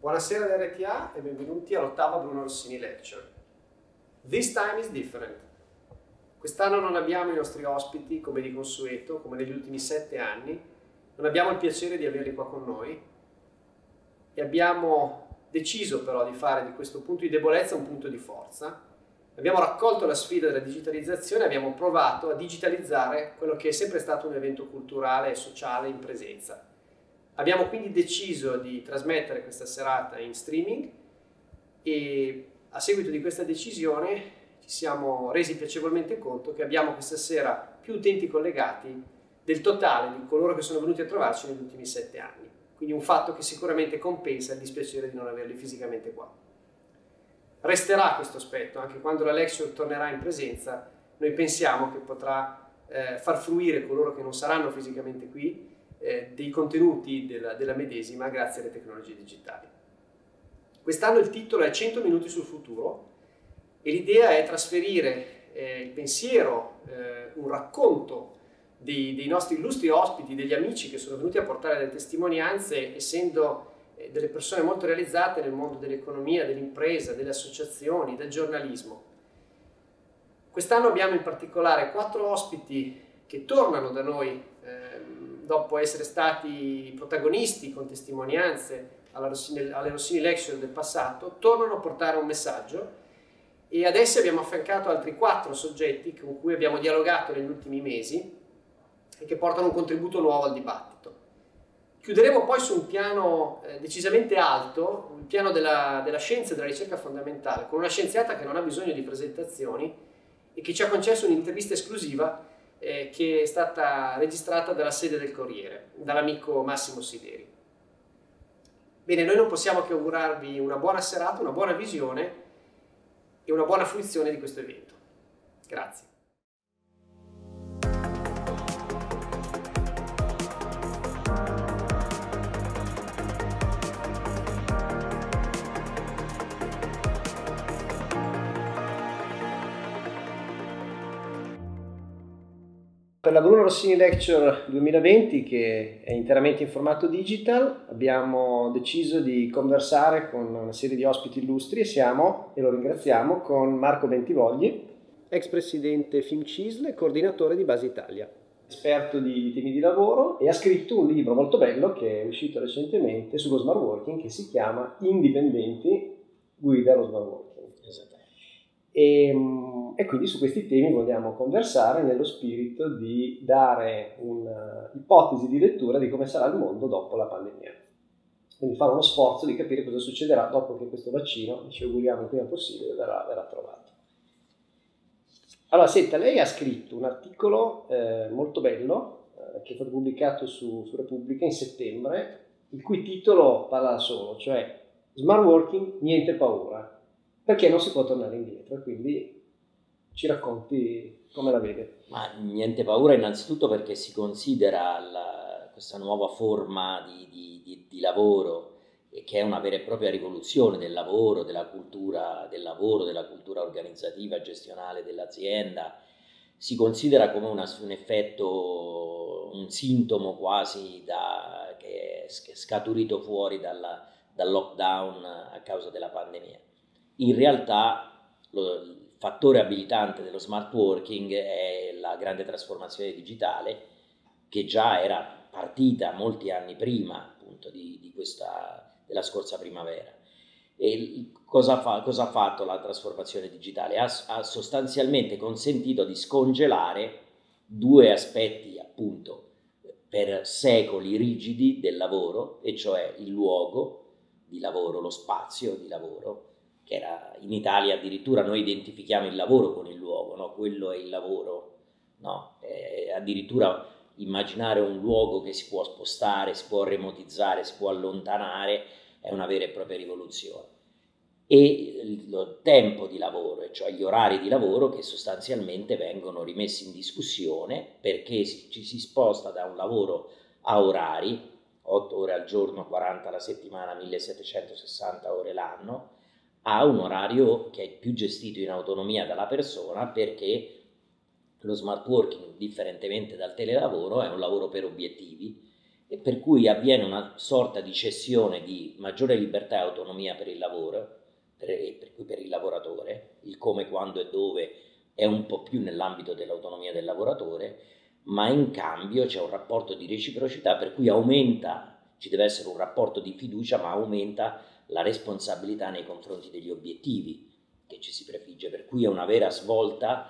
Buonasera da RTA e benvenuti all'ottava Bruno Rossini Lecture. This time is different. Quest'anno non abbiamo i nostri ospiti come di consueto, come negli ultimi 7 anni. Non abbiamo il piacere di averli qua con noi e abbiamo deciso però di fare di questo punto di debolezza un punto di forza. Abbiamo raccolto la sfida della digitalizzazione e abbiamo provato a digitalizzare quello che è sempre stato un evento culturale e sociale in presenza. Abbiamo quindi deciso di trasmettere questa serata in streaming e a seguito di questa decisione ci siamo resi piacevolmente conto che abbiamo questa sera più utenti collegati del totale di coloro che sono venuti a trovarci negli ultimi 7 anni. Quindi un fatto che sicuramente compensa il dispiacere di non averli fisicamente qua. Resterà questo aspetto, anche quando la lecture tornerà in presenza, noi pensiamo che potrà far fruire coloro che non saranno fisicamente qui dei contenuti della medesima grazie alle tecnologie digitali. Quest'anno il titolo è 100 minuti sul futuro e l'idea è trasferire il pensiero, un racconto dei nostri illustri ospiti, degli amici che sono venuti a portare delle testimonianze, essendo delle persone molto realizzate nel mondo dell'economia, dell'impresa, delle associazioni, del giornalismo. Quest'anno abbiamo in particolare 4 ospiti che tornano da noi dopo essere stati protagonisti con testimonianze alle Rossini Lecture del passato, tornano a portare un messaggio e ad essi abbiamo affiancato altri 4 soggetti con cui abbiamo dialogato negli ultimi mesi e che portano un contributo nuovo al dibattito. Chiuderemo poi su un piano decisamente alto, il piano della scienza e della ricerca fondamentale, con una scienziata che non ha bisogno di presentazioni e che ci ha concesso un'intervista esclusiva che è stata registrata dalla sede del Corriere, dall'amico Massimo Sideri. Bene, noi non possiamo che augurarvi una buona serata, una buona visione e una buona fruizione di questo evento. Grazie. Per la Bruno Rossini Lecture 2020, che è interamente in formato digital, abbiamo deciso di conversare con una serie di ospiti illustri e siamo, e lo ringraziamo, con Marco Bentivogli, ex presidente FIMCISL e coordinatore di Base Italia, esperto di temi di lavoro, e ha scritto un libro molto bello che è uscito recentemente sullo smart working che si chiama Indipendenti, guida allo smart working. Esatto. E quindi su questi temi vogliamo conversare nello spirito di dare un'ipotesi di lettura di come sarà il mondo dopo la pandemia. Quindi fare uno sforzo di capire cosa succederà dopo che questo vaccino, ci auguriamo il prima possibile, verrà trovato. Allora, senta, lei ha scritto un articolo molto bello che è stato pubblicato su Repubblica in settembre, il cui titolo parla da solo, cioè Smart Working, niente paura. Perché non si può tornare indietro, quindi ci racconti come la vede. Ma niente paura innanzitutto perché si considera questa nuova forma di lavoro, che è una vera e propria rivoluzione del lavoro, della cultura del lavoro, della cultura organizzativa, gestionale dell'azienda. Si considera come un effetto, un sintomo quasi che è scaturito fuori dal lockdown a causa della pandemia. In realtà il fattore abilitante dello smart working è la grande trasformazione digitale che già era partita molti anni prima appunto della scorsa primavera. E cosa ha fatto la trasformazione digitale? Ha sostanzialmente consentito di scongelare 2 aspetti appunto per secoli rigidi del lavoro, e cioè il luogo di lavoro, lo spazio di lavoro, che era in Italia addirittura noi identifichiamo il lavoro con il luogo, no? Quello è il lavoro, no? Addirittura immaginare un luogo che si può spostare, si può remotizzare, si può allontanare è una vera e propria rivoluzione. E il tempo di lavoro, cioè gli orari di lavoro, che sostanzialmente vengono rimessi in discussione perché ci si sposta da un lavoro a orari, 8 ore al giorno, 40 alla settimana, 1760 ore l'anno, a un orario che è più gestito in autonomia dalla persona, perché lo smart working, differentemente dal telelavoro, è un lavoro per obiettivi e per cui avviene una sorta di cessione di maggiore libertà e autonomia per il lavoro, per cui per il lavoratore, il come, quando e dove è un po' più nell'ambito dell'autonomia del lavoratore, ma in cambio c'è un rapporto di reciprocità per cui ci deve essere un rapporto di fiducia, ma aumenta la responsabilità nei confronti degli obiettivi che ci si prefigge, per cui è una vera svolta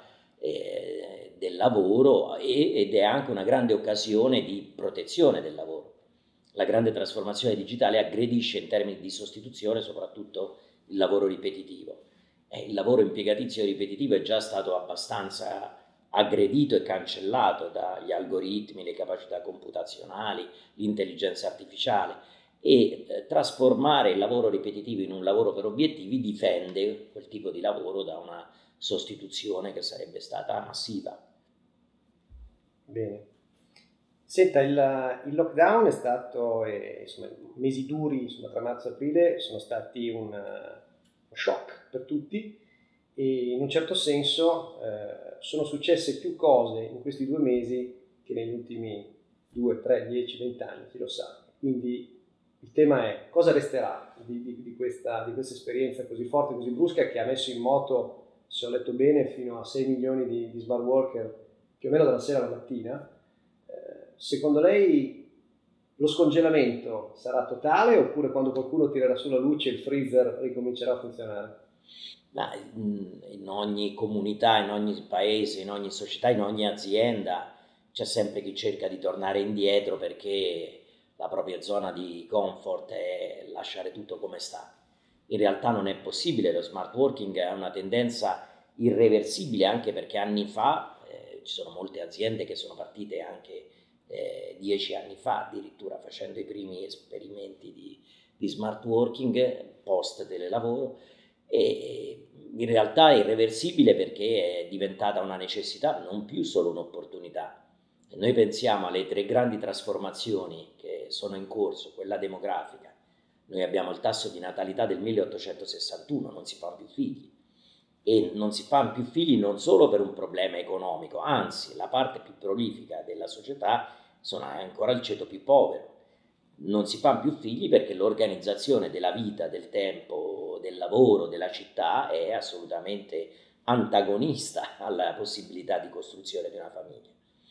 del lavoro ed è anche una grande occasione di protezione del lavoro. La grande trasformazione digitale aggredisce in termini di sostituzione soprattutto il lavoro ripetitivo. Il lavoro impiegatizio ripetitivo è già stato abbastanza aggredito e cancellato dagli algoritmi, le capacità computazionali, l'intelligenza artificiale, e trasformare il lavoro ripetitivo in un lavoro per obiettivi difende quel tipo di lavoro da una sostituzione che sarebbe stata massiva. Bene. Senta, il lockdown è stato, insomma, i mesi duri, insomma, tra marzo e aprile, sono stati un shock per tutti e in un certo senso sono successe più cose in questi 2 mesi che negli ultimi 2, 3, 10, 20 anni, chi lo sa. Quindi il tema è cosa resterà di questa esperienza così forte, così brusca, che ha messo in moto, se ho letto bene, fino a 6 milioni di smart worker più o meno dalla sera alla mattina. Secondo lei lo scongelamento sarà totale oppure quando qualcuno tirerà su la luce il freezer ricomincerà a funzionare? Ma in ogni comunità, in ogni paese, in ogni società, in ogni azienda c'è sempre chi cerca di tornare indietro perché la propria zona di comfort è lasciare tutto come sta. In realtà non è possibile, lo smart working è una tendenza irreversibile anche perché anni fa ci sono molte aziende che sono partite anche 10 anni fa addirittura facendo i primi esperimenti di smart working post telelavoro, e in realtà è irreversibile perché è diventata una necessità, non più solo un'opportunità. Noi pensiamo alle 3 grandi trasformazioni che sono in corso, quella demografica. Noi abbiamo il tasso di natalità del 1861, non si fanno più figli. E non si fanno più figli non solo per un problema economico, anzi la parte più prolifica della società è ancora il ceto più povero. Non si fanno più figli perché l'organizzazione della vita, del tempo, del lavoro, della città è assolutamente antagonista alla possibilità di costruzione di una famiglia.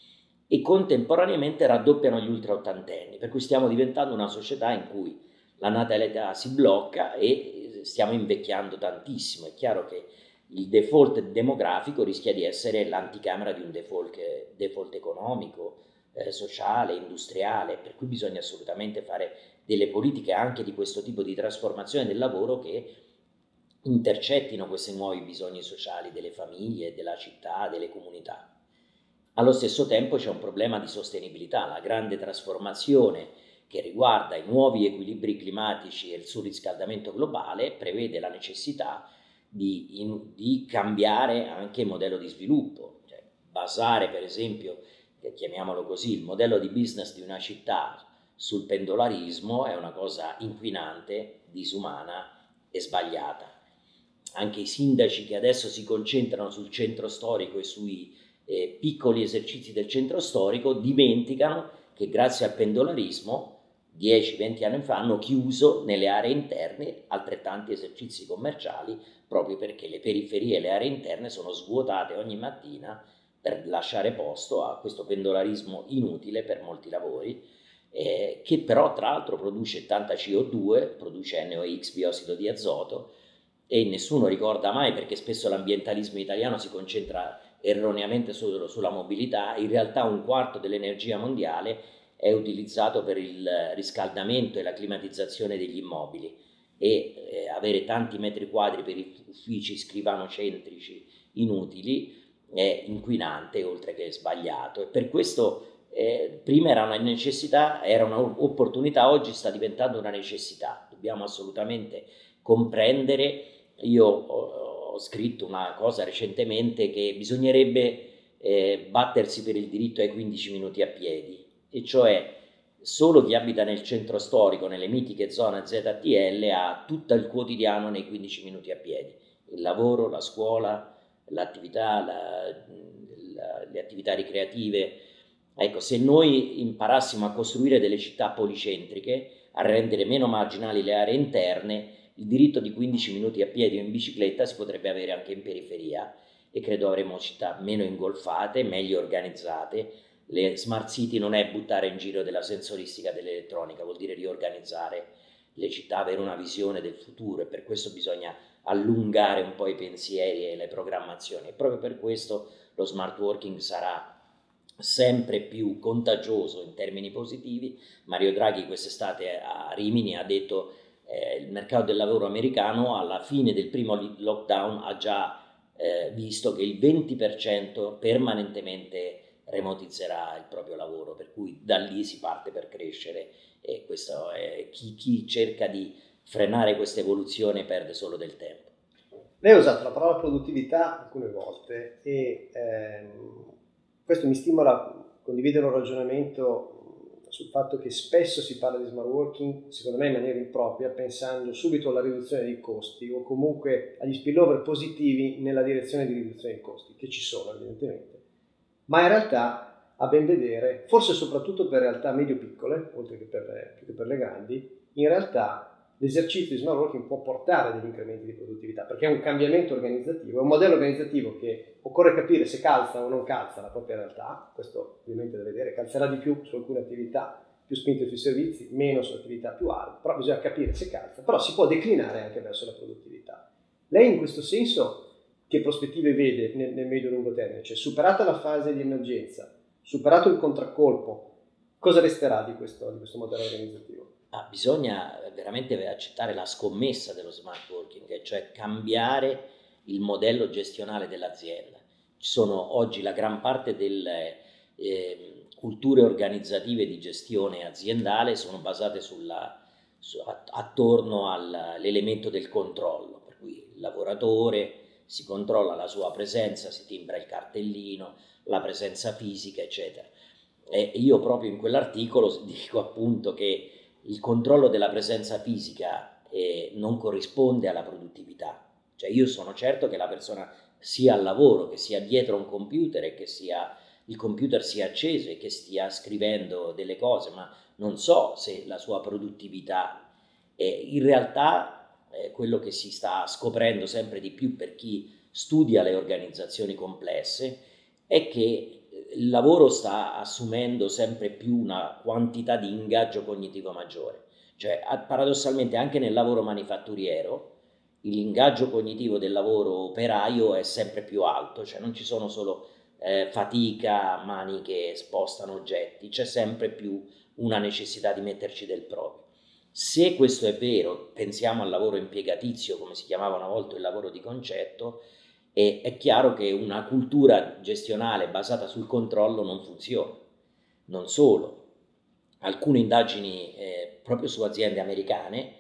E contemporaneamente raddoppiano gli ultraottantenni, per cui stiamo diventando una società in cui la natalità si blocca e stiamo invecchiando tantissimo. È chiaro che il default demografico rischia di essere l'anticamera di un default economico, sociale, industriale, per cui bisogna assolutamente fare delle politiche anche di questo tipo di trasformazione del lavoro che intercettino questi nuovi bisogni sociali delle famiglie, della città, delle comunità. Allo stesso tempo c'è un problema di sostenibilità, la grande trasformazione che riguarda i nuovi equilibri climatici e il surriscaldamento globale prevede la necessità di cambiare anche il modello di sviluppo, cioè basare per esempio, chiamiamolo così, il modello di business di una città sul pendolarismo è una cosa inquinante, disumana e sbagliata. Anche i sindaci che adesso si concentrano sul centro storico e sui piccoli esercizi del centro storico dimenticano che grazie al pendolarismo 10-20 anni fa hanno chiuso nelle aree interne altrettanti esercizi commerciali proprio perché le periferie e le aree interne sono svuotate ogni mattina per lasciare posto a questo pendolarismo inutile per molti lavori, che però tra l'altro produce tanta CO2, produce NOx, biossido di azoto, e nessuno ricorda mai perché spesso l'ambientalismo italiano si concentra erroneamente solo sulla mobilità. In realtà 1/4 dell'energia mondiale è utilizzato per il riscaldamento e la climatizzazione degli immobili, e avere tanti metri quadri per uffici scrivanocentrici inutili è inquinante oltre che sbagliato, e per questo prima era una necessità, era un'opportunità, oggi sta diventando una necessità. Dobbiamo assolutamente comprendere. Io ho scritto una cosa recentemente che bisognerebbe battersi per il diritto ai 15 minuti a piedi, e cioè solo chi abita nel centro storico, nelle mitiche zone ZTL, ha tutto il quotidiano nei 15 minuti a piedi, il lavoro, la scuola, l'attività, le attività ricreative, Ecco, se noi imparassimo a costruire delle città policentriche, a rendere meno marginali le aree interne, il diritto di 15 minuti a piedi o in bicicletta si potrebbe avere anche in periferia, e credo avremo città meno ingolfate, meglio organizzate. Le smart city non è buttare in giro della sensoristica dell'elettronica, vuol dire riorganizzare le città, avere una visione del futuro, e per questo bisogna allungare un po' i pensieri e le programmazioni, e proprio per questo lo smart working sarà sempre più contagioso in termini positivi. Mario Draghi quest'estate a Rimini ha detto il mercato del lavoro americano alla fine del primo lockdown ha già visto che il 20% permanentemente remotizzerà il proprio lavoro, per cui da lì si parte per crescere, e questo è chi cerca di frenare questa evoluzione perde solo del tempo. Lei ha usato la parola produttività alcune volte e questo mi stimola a condividere un ragionamento sul fatto che spesso si parla di smart working, secondo me in maniera impropria, pensando subito alla riduzione dei costi o comunque agli spillover positivi nella direzione di riduzione dei costi, che ci sono evidentemente, ma in realtà, a ben vedere, forse soprattutto per realtà medio-piccole, oltre che per le grandi, in realtà l'esercizio di smart working può portare degli incrementi di produttività, perché è un cambiamento organizzativo, è un modello organizzativo che occorre capire se calza o non calza la propria realtà. Questo ovviamente da vedere, calzerà di più su alcune attività più spinte sui servizi, meno su attività più alte, però bisogna capire se calza, però si può declinare anche verso la produttività. Lei in questo senso che prospettive vede nel medio-lungo termine? Cioè, superata la fase di emergenza, superato il contraccolpo, cosa resterà di questo modello organizzativo? Bisogna veramente accettare la scommessa dello smart working, cioè cambiare il modello gestionale dell'azienda. Ci sono oggi la gran parte delle culture organizzative di gestione aziendale sono basate attorno all'elemento del controllo, per cui il lavoratore si controlla la sua presenza, si timbra il cartellino, la presenza fisica, eccetera. E io proprio in quell'articolo dico appunto che il controllo della presenza fisica non corrisponde alla produttività. Cioè io sono certo che la persona sia al lavoro, che sia dietro un computer e che il computer sia acceso e che stia scrivendo delle cose, ma non so se la sua produttività in realtà quello che si sta scoprendo sempre di più per chi studia le organizzazioni complesse è che il lavoro sta assumendo sempre più una quantità di ingaggio cognitivo maggiore, cioè paradossalmente anche nel lavoro manifatturiero l'ingaggio cognitivo del lavoro operaio è sempre più alto, cioè non ci sono solo fatica, mani che spostano oggetti, c'è sempre più una necessità di metterci del proprio. Se questo è vero, pensiamo al lavoro impiegatizio, come si chiamava una volta il lavoro di concetto, e è chiaro che una cultura gestionale basata sul controllo non funziona. Non solo, alcune indagini proprio su aziende americane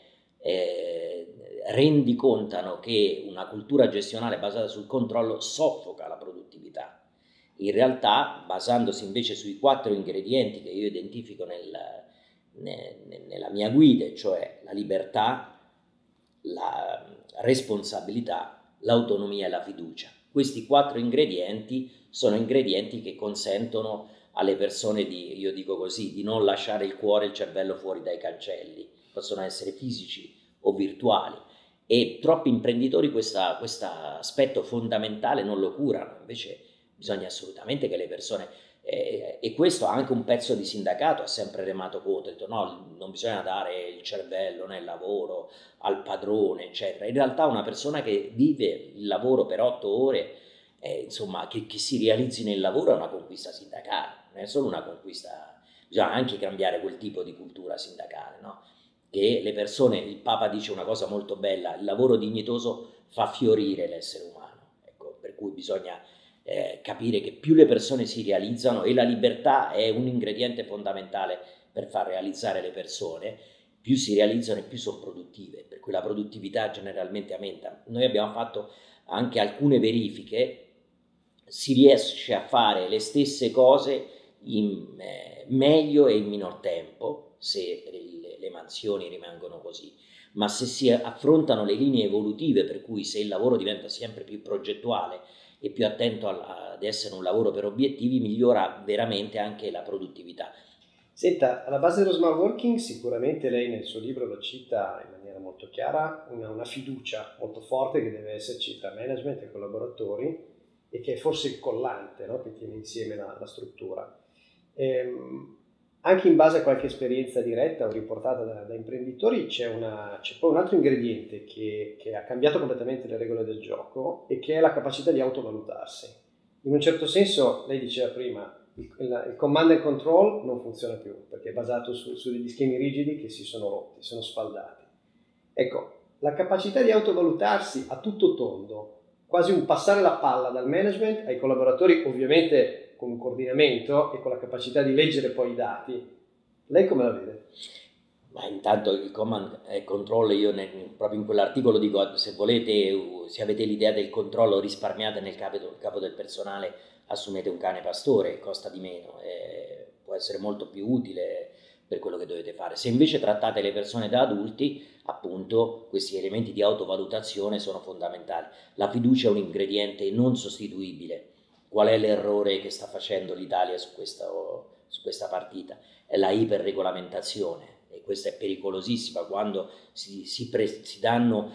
rendicontano che una cultura gestionale basata sul controllo soffoca la produttività. In realtà, basandosi invece sui 4 ingredienti che io identifico nella mia guida, cioè la libertà, la responsabilità, l'autonomia e la fiducia. Questi 4 ingredienti sono ingredienti che consentono alle persone io dico così, di non lasciare il cuore e il cervello fuori dai cancelli. Possono essere fisici o virtuali, e troppi imprenditori questo aspetto fondamentale non lo curano. Invece bisogna assolutamente che le persone, e questo anche un pezzo di sindacato ha sempre remato contro, ha detto no, non bisogna dare il cervello nel lavoro al padrone, eccetera. In realtà una persona che vive il lavoro per 8 ore, insomma, che si realizzi nel lavoro è una conquista sindacale, non è solo una conquista, bisogna anche cambiare quel tipo di cultura sindacale, no? Che le persone, il Papa dice una cosa molto bella, il lavoro dignitoso fa fiorire l'essere umano, ecco, per cui bisogna capire che più le persone si realizzano, e la libertà è un ingrediente fondamentale per far realizzare le persone, più si realizzano e più sono produttive, per cui la produttività generalmente aumenta. Noi abbiamo fatto anche alcune verifiche, si riesce a fare le stesse cose meglio e in minor tempo se le mansioni rimangono così, ma se si affrontano le linee evolutive, per cui se il lavoro diventa sempre più progettuale e più attento ad essere un lavoro per obiettivi, migliora veramente anche la produttività. Senta, alla base dello smart working sicuramente lei nel suo libro lo cita in maniera molto chiara, una fiducia molto forte che deve esserci tra management e collaboratori e che è forse il collante, no? Che tiene insieme la struttura. Anche in base a qualche esperienza diretta o riportata da imprenditori c'è poi un altro ingrediente che ha cambiato completamente le regole del gioco e che è la capacità di autovalutarsi. In un certo senso, lei diceva prima, il command and control non funziona più perché è basato su degli schemi rigidi che si sono rotti, sono sfaldati. Ecco, la capacità di autovalutarsi a tutto tondo, quasi un passare la palla dal management ai collaboratori, ovviamente con un coordinamento e con la capacità di leggere poi i dati. Lei come la vede? Ma intanto il command and control, io proprio in quell'articolo dico, se volete, se avete l'idea del controllo, risparmiate nel capo del personale, assumete un cane pastore, costa di meno, può essere molto più utile per quello che dovete fare. Se invece trattate le persone da adulti, appunto, questi elementi di autovalutazione sono fondamentali. La fiducia è un ingrediente non sostituibile. Qual è l'errore che sta facendo l'Italia su questa partita? È la iperregolamentazione, e questa è pericolosissima quando si danno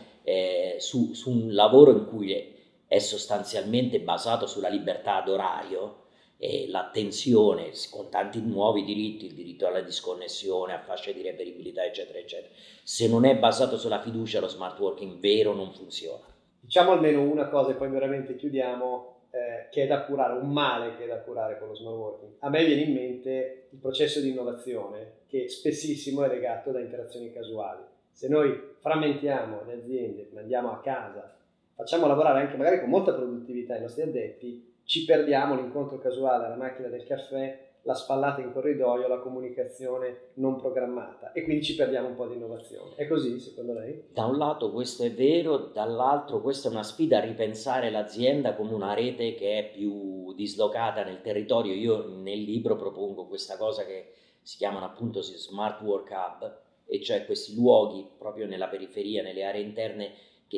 su un lavoro in cui è sostanzialmente basato sulla libertà d'orario e l'attenzione con tanti nuovi diritti, il diritto alla disconnessione, a fasce di reperibilità, eccetera, eccetera. Se non è basato sulla fiducia, lo smart working vero non funziona. Diciamo almeno una cosa e poi veramente chiudiamo, che è da curare, un male che è da curare con lo smart working. A me viene in mente il processo di innovazione che spessissimo è legato da interazioni casuali. Se noi frammentiamo le aziende, mandiamo a casa, facciamo lavorare anche magari con molta produttività i nostri addetti, ci perdiamo l'incontro casuale alla macchina del caffè, la spallata in corridoio, la comunicazione non programmata e quindi ci perdiamo un po' di innovazione. È così secondo lei? Da un lato questo è vero, dall'altro questa è una sfida a ripensare l'azienda come una rete che è più dislocata nel territorio. Io nel libro propongo questa cosa che si chiamano appunto Smart Work Hub, e cioè questi luoghi proprio nella periferia, nelle aree interne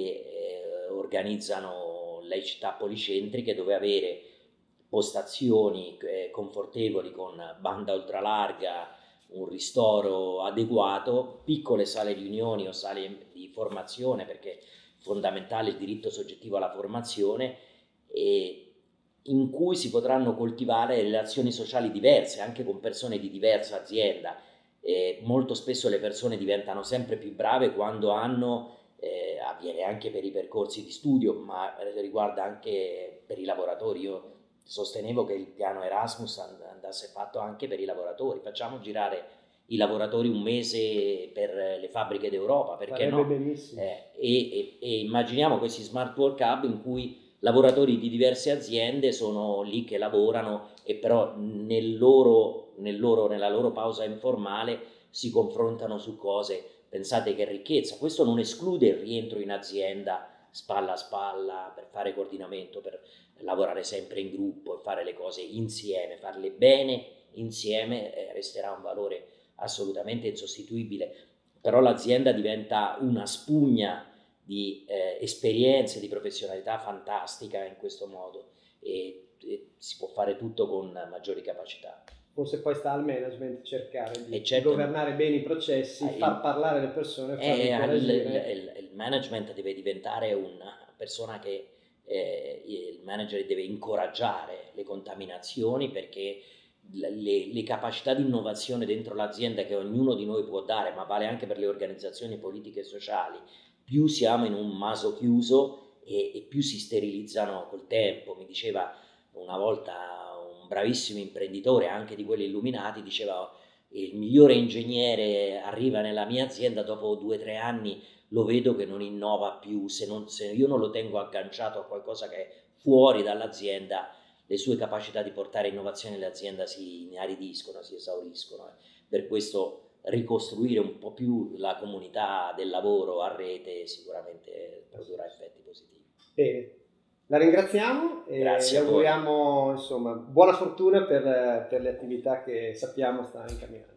che organizzano le città policentriche, dove avere postazioni confortevoli con banda ultralarga, un ristoro adeguato, piccole sale riunioni o sale di formazione, perché è fondamentale il diritto soggettivo alla formazione, e in cui si potranno coltivare relazioni sociali diverse anche con persone di diversa azienda. Molto spesso le persone diventano sempre più brave quando avviene anche per i percorsi di studio, ma riguarda anche per i lavoratori. Io sostenevo che il piano Erasmus andasse fatto anche per i lavoratori. Facciamo girare i lavoratori un mese per le fabbriche d'Europa, perché no? Benissimo. E immaginiamo questi smart work hub in cui lavoratori di diverse aziende sono lì che lavorano e però nella loro pausa informale si confrontano su cose. Pensate che ricchezza. Questo non esclude il rientro in azienda spalla a spalla per fare coordinamento, per lavorare sempre in gruppo e fare le cose insieme, farle bene insieme, resterà un valore assolutamente insostituibile. Però l'azienda diventa una spugna di esperienze, di professionalità fantastica in questo modo, e si può fare tutto con maggiori capacità. Forse poi sta al management cercare di governare bene i processi, far parlare le persone, farle interagire. Il management deve diventare una persona che il manager deve incoraggiare le contaminazioni, perché le capacità di innovazione dentro l'azienda che ognuno di noi può dare, ma vale anche per le organizzazioni politiche e sociali, più siamo in un maso chiuso e più si sterilizzano col tempo. Mi diceva una volta un bravissimo imprenditore, anche di quelli illuminati, diceva: il migliore ingegnere arriva nella mia azienda, dopo 2 o 3 anni lo vedo che non innova più, se io non lo tengo agganciato a qualcosa che è fuori dall'azienda, le sue capacità di portare innovazione nell'azienda si inaridiscono, si esauriscono. Per questo ricostruire un po' più la comunità del lavoro a rete sicuramente produrrà effetti positivi. Bene, la ringraziamo e le auguriamo insomma buona fortuna per le attività che sappiamo sta incamminando.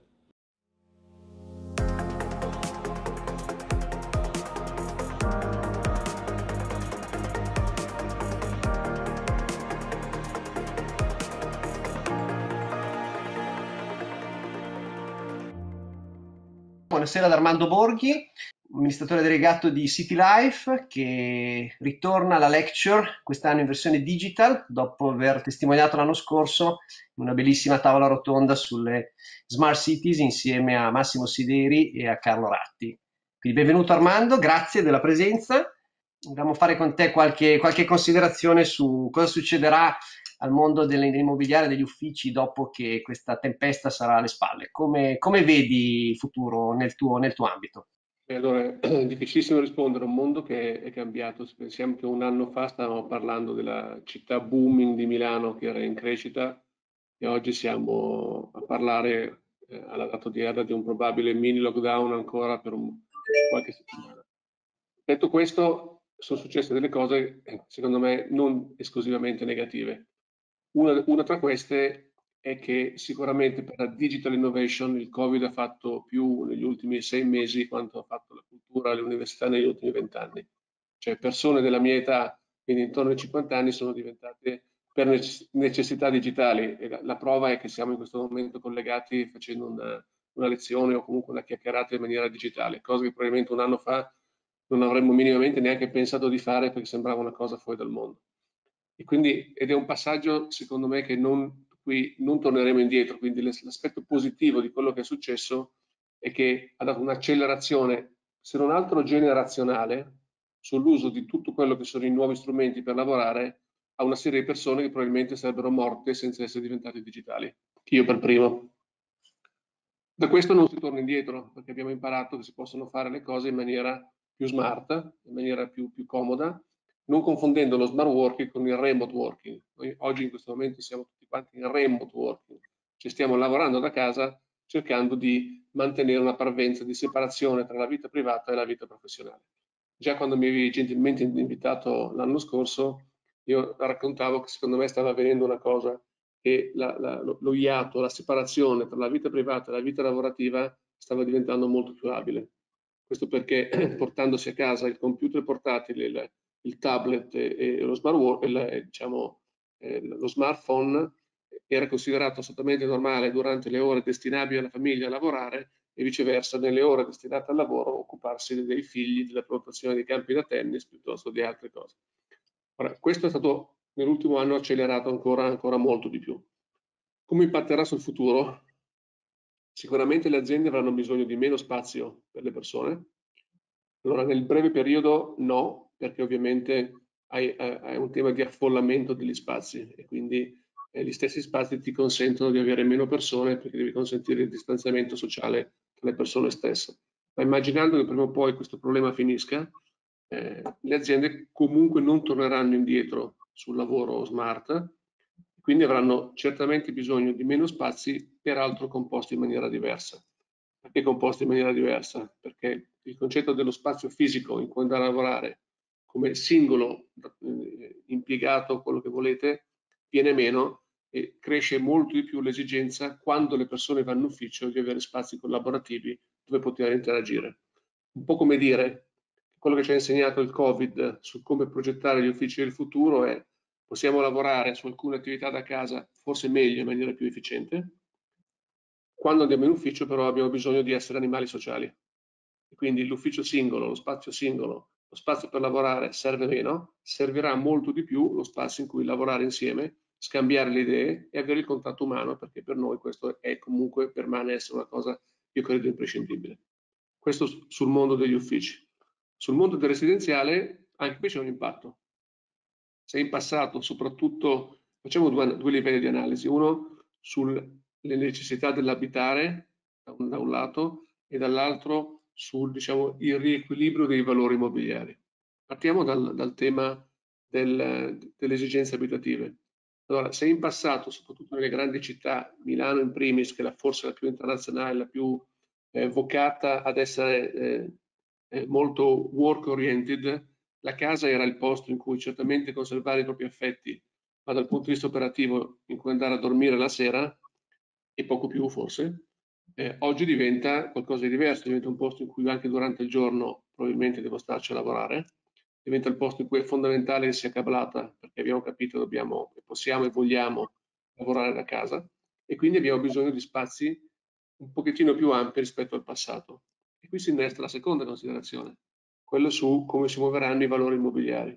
buonasera ad Armando Borghi, amministratore delegato di City Life, che ritorna alla lecture quest'anno in versione digital, dopo aver testimoniato l'anno scorso una bellissima tavola rotonda sulle smart cities insieme a Massimo Sideri e a Carlo Ratti. Quindi benvenuto Armando, grazie della presenza. Vogliamo fare con te qualche considerazione su cosa succederà al mondo dell'immobiliare, degli uffici, dopo che questa tempesta sarà alle spalle. Come vedi il futuro nel tuo ambito? Allora, è difficilissimo rispondere a un mondo che è cambiato. Se pensiamo che un anno fa stavamo parlando della città booming di Milano che era in crescita e oggi siamo a parlare alla data odierna di un probabile mini lockdown ancora per qualche settimana. Detto questo, sono successe delle cose, secondo me, non esclusivamente negative. Una tra queste è che sicuramente per la digital innovation il Covid ha fatto più negli ultimi 6 mesi quanto ha fatto la cultura e le università negli ultimi 20 anni. Cioè persone della mia età, quindi intorno ai 50 anni, sono diventate per necessità digitali e la prova è che siamo in questo momento collegati facendo una lezione o comunque una chiacchierata in maniera digitale, cosa che probabilmente un anno fa non avremmo minimamente neanche pensato di fare perché sembrava una cosa fuori dal mondo. E quindi, ed è un passaggio, secondo me, che qui non torneremo indietro. Quindi l'aspetto positivo di quello che è successo è che ha dato un'accelerazione, se non altro generazionale, sull'uso di tutto quello che sono i nuovi strumenti per lavorare a una serie di persone che probabilmente sarebbero morte senza essere diventate digitali. Io per primo. Da questo non si torna indietro, perché abbiamo imparato che si possono fare le cose in maniera più smart, in maniera più comoda, non confondendo lo smart working con il remote working. Noi oggi in questo momento siamo tutti quanti in remote working, cioè stiamo lavorando da casa cercando di mantenere una parvenza di separazione tra la vita privata e la vita professionale. Già quando mi avevi gentilmente invitato l'anno scorso, io raccontavo che secondo me stava avvenendo una cosa, che lo iato, la separazione tra la vita privata e la vita lavorativa stava diventando molto più labile. Questo perché portandosi a casa il computer portatile, il tablet e lo lo smartphone era considerato assolutamente normale durante le ore destinabili alla famiglia a lavorare e viceversa nelle ore destinate al lavoro occuparsi dei figli, della prenotazione dei campi da tennis piuttosto di altre cose. Ora, questo è stato nell'ultimo anno accelerato ancora molto di più. Come impatterà sul futuro? Sicuramente le aziende avranno bisogno di meno spazio per le persone. Allora, nel breve periodo no, perché ovviamente hai un tema di affollamento degli spazi e quindi gli stessi spazi ti consentono di avere meno persone perché devi consentire il distanziamento sociale tra le persone stesse. Ma immaginando che prima o poi questo problema finisca, le aziende comunque non torneranno indietro sul lavoro smart, quindi avranno certamente bisogno di meno spazi, peraltro composti in maniera diversa. Perché composti in maniera diversa? Perché il concetto dello spazio fisico in cui andare a lavorare come singolo impiegato, quello che volete, viene meno e cresce molto di più l'esigenza, quando le persone vanno in ufficio, di avere spazi collaborativi dove poter interagire. Un po' come dire, quello che ci ha insegnato il Covid su come progettare gli uffici del futuro è: possiamo lavorare su alcune attività da casa forse meglio, in maniera più efficiente. Quando andiamo in ufficio però abbiamo bisogno di essere animali sociali. E quindi l'ufficio singolo, lo spazio per lavorare serve meno, servirà molto di più lo spazio in cui lavorare insieme, scambiare le idee e avere il contatto umano, perché per noi questo è comunque, permane essere una cosa, io credo, imprescindibile. Questo sul mondo degli uffici. Sul mondo del residenziale anche qui c'è un impatto. Se in passato soprattutto facciamo due livelli di analisi, uno sulle necessità dell'abitare da un lato e dall'altro sul, diciamo, il riequilibrio dei valori immobiliari. Partiamo dal tema delle esigenze abitative. Allora, se in passato, soprattutto nelle grandi città, Milano in primis, che è forse la più internazionale, la più vocata ad essere molto work oriented, la casa era il posto in cui certamente conservare i propri affetti, ma dal punto di vista operativo in cui andare a dormire la sera, e poco più forse, oggi diventa qualcosa di diverso, diventa un posto in cui anche durante il giorno probabilmente devo starci a lavorare, diventa il posto in cui è fondamentale che sia cablata, perché abbiamo capito che dobbiamo, possiamo e vogliamo lavorare da casa, e quindi abbiamo bisogno di spazi un pochettino più ampi rispetto al passato. E qui si innesta la seconda considerazione, quella su come si muoveranno i valori immobiliari.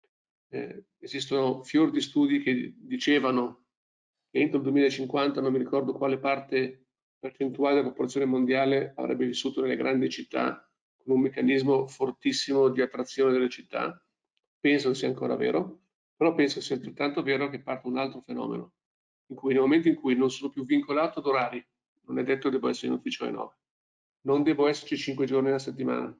Esistono fior di studi che dicevano che entro il 2050 non mi ricordo quale parte percentuale della popolazione mondiale avrebbe vissuto nelle grandi città con un meccanismo fortissimo di attrazione delle città. Penso sia ancora vero, però penso sia altrettanto vero che parte un altro fenomeno, in cui nel momento in cui non sono più vincolato ad orari, non è detto che devo essere in ufficio alle 9, non devo esserci 5 giorni alla settimana,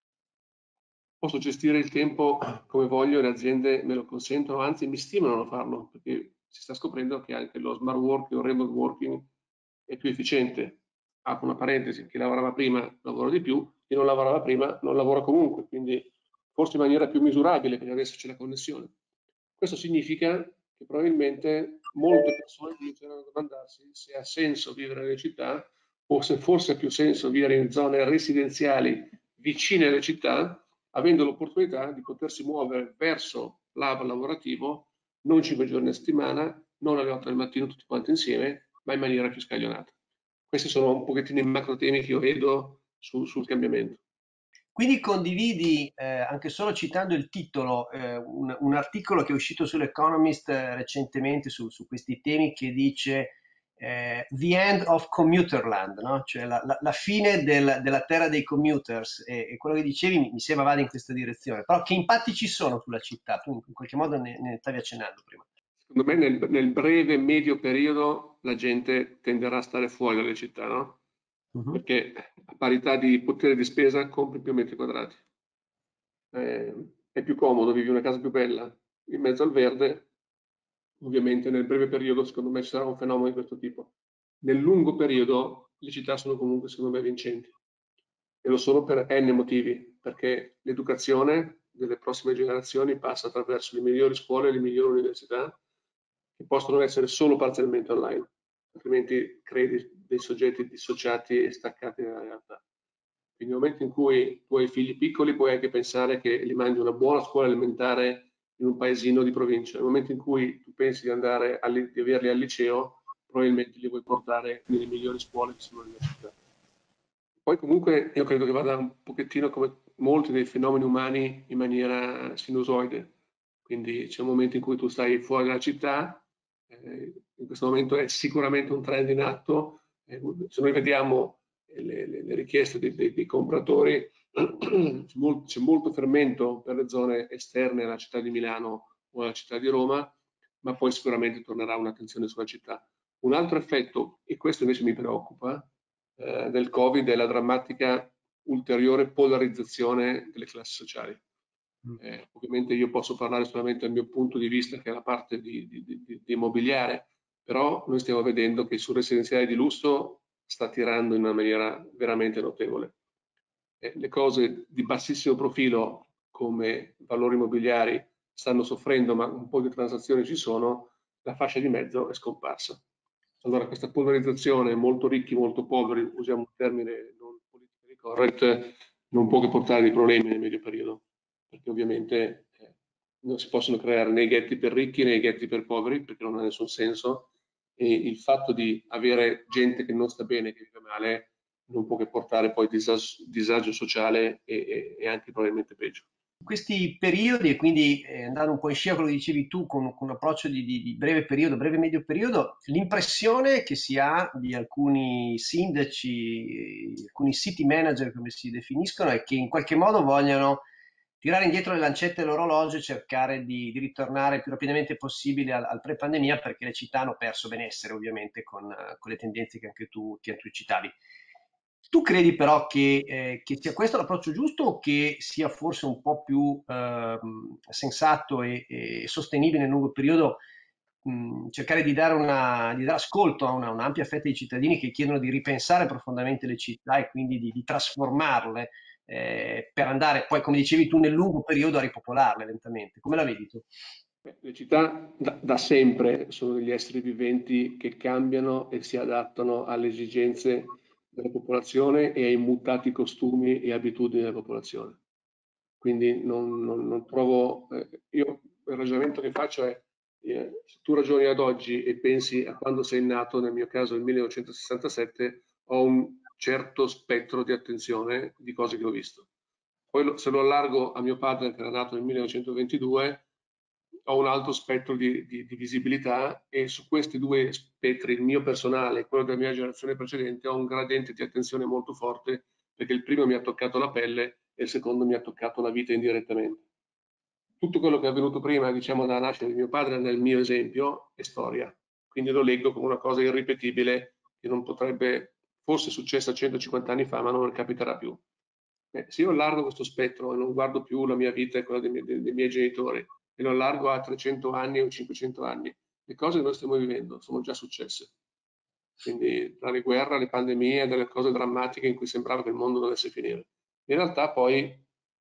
posso gestire il tempo come voglio, le aziende me lo consentono, anzi mi stimolano a farlo, perché si sta scoprendo che anche lo smart working o remote working è più efficiente. Apro una parentesi, chi lavorava prima lavora di più, chi non lavorava prima non lavora comunque, quindi forse in maniera più misurabile, perché adesso c'è la connessione. Questo significa che probabilmente molte persone cominceranno a domandarsi se ha senso vivere nelle città o se forse ha più senso vivere in zone residenziali vicine alle città, avendo l'opportunità di potersi muovere verso l'hub lavorativo non 5 giorni a settimana, non alle 8 del mattino tutti quanti insieme, ma in maniera più scaglionata. Questi sono un pochettino i macro temi che io vedo sul cambiamento. Quindi condividi, anche solo citando il titolo, un articolo che è uscito sull'Economist recentemente su questi temi che dice The End of Commuterland, no? Cioè la fine della terra dei commuters, e quello che dicevi mi sembra vada in questa direzione. Però che impatti ci sono sulla città? Tu in qualche modo ne stavi accennando prima. Secondo me nel breve e medio periodo la gente tenderà a stare fuori dalle città, no? Mhm. Perché a parità di potere di spesa compri più metri quadrati. È più comodo, vivi in una casa più bella in mezzo al verde. Ovviamente nel breve periodo secondo me ci sarà un fenomeno di questo tipo. Nel lungo periodo le città sono comunque secondo me vincenti e lo sono per n motivi, perché l'educazione delle prossime generazioni passa attraverso le migliori scuole e le migliori università che possono essere solo parzialmente online, altrimenti crei dei soggetti dissociati e staccati dalla realtà. Quindi nel momento in cui tu hai figli piccoli puoi anche pensare che li mandi una buona scuola elementare in un paesino di provincia. Nel momento in cui tu pensi di di averli al liceo, probabilmente li vuoi portare nelle migliori scuole che sono nelle città. Poi comunque io credo che vada un pochettino come molti dei fenomeni umani in maniera sinusoide. Quindi c'è un momento in cui tu stai fuori dalla città, in questo momento è sicuramente un trend in atto. Se noi vediamo le richieste dei compratori, c'è molto fermento per le zone esterne alla città di Milano o alla città di Roma, ma poi sicuramente tornerà un'attenzione sulla città. Un altro effetto, e questo invece mi preoccupa, del Covid è la drammatica ulteriore polarizzazione delle classi sociali. Ovviamente io posso parlare solamente dal mio punto di vista, che è la parte di immobiliare, però noi stiamo vedendo che sul residenziale di lusso sta tirando in una maniera veramente notevole. Le cose di bassissimo profilo come valori immobiliari stanno soffrendo, ma un po' di transazioni ci sono, la fascia di mezzo è scomparsa. Allora questa polarizzazione, molto ricchi, molto poveri, usiamo un termine non politically correct, non può che portare dei problemi nel medio periodo, perché ovviamente non si possono creare né ghetti per ricchi né ghetti per poveri, perché non ha nessun senso, e il fatto di avere gente che non sta bene, che vive male, non può che portare poi disagio sociale e anche probabilmente peggio. Questi periodi, e quindi andando un po' in scia quello che dicevi tu, con un approccio di breve periodo, breve-medio periodo, l'impressione che si ha di alcuni sindaci, alcuni city manager come si definiscono, è che in qualche modo vogliano tirare indietro le lancette dell'orologio e cercare di ritornare il più rapidamente possibile al pre-pandemia, perché le città hanno perso benessere ovviamente con le tendenze che anche tu citavi. Tu credi però che sia questo l'approccio giusto, o che sia forse un po' più sensato e sostenibile nel lungo periodo cercare di dare ascolto a un'ampia fetta di cittadini che chiedono di ripensare profondamente le città e quindi di trasformarle per andare poi, come dicevi tu, nel lungo periodo a ripopolarle lentamente? Come la vedi tu? Le città da sempre sono degli esseri viventi che cambiano e si adattano alle esigenze della popolazione e ai mutati costumi e abitudini della popolazione. Quindi non trovo, io il ragionamento che faccio è, se tu ragioni ad oggi e pensi a quando sei nato, nel mio caso nel 1967, ho un certo spettro di attenzione di cose che ho visto. Poi se lo allargo a mio padre, che era nato nel 1922, ho un alto spettro di visibilità, e su questi due spettri, il mio personale e quello della mia generazione precedente, ho un gradiente di attenzione molto forte, perché il primo mi ha toccato la pelle e il secondo mi ha toccato la vita indirettamente. Tutto quello che è avvenuto prima, diciamo, dalla nascita di mio padre nel mio esempio, è storia. Quindi lo leggo come una cosa irripetibile che non potrebbe, forse è successa 150 anni fa, ma non capiterà più. Se io allargo questo spettro e non guardo più la mia vita e quella dei miei genitori, e lo allargo a 300 anni o 500 anni, le cose che noi stiamo vivendo sono già successe. Quindi tra le guerre, le pandemie, delle cose drammatiche in cui sembrava che il mondo dovesse finire. In realtà poi,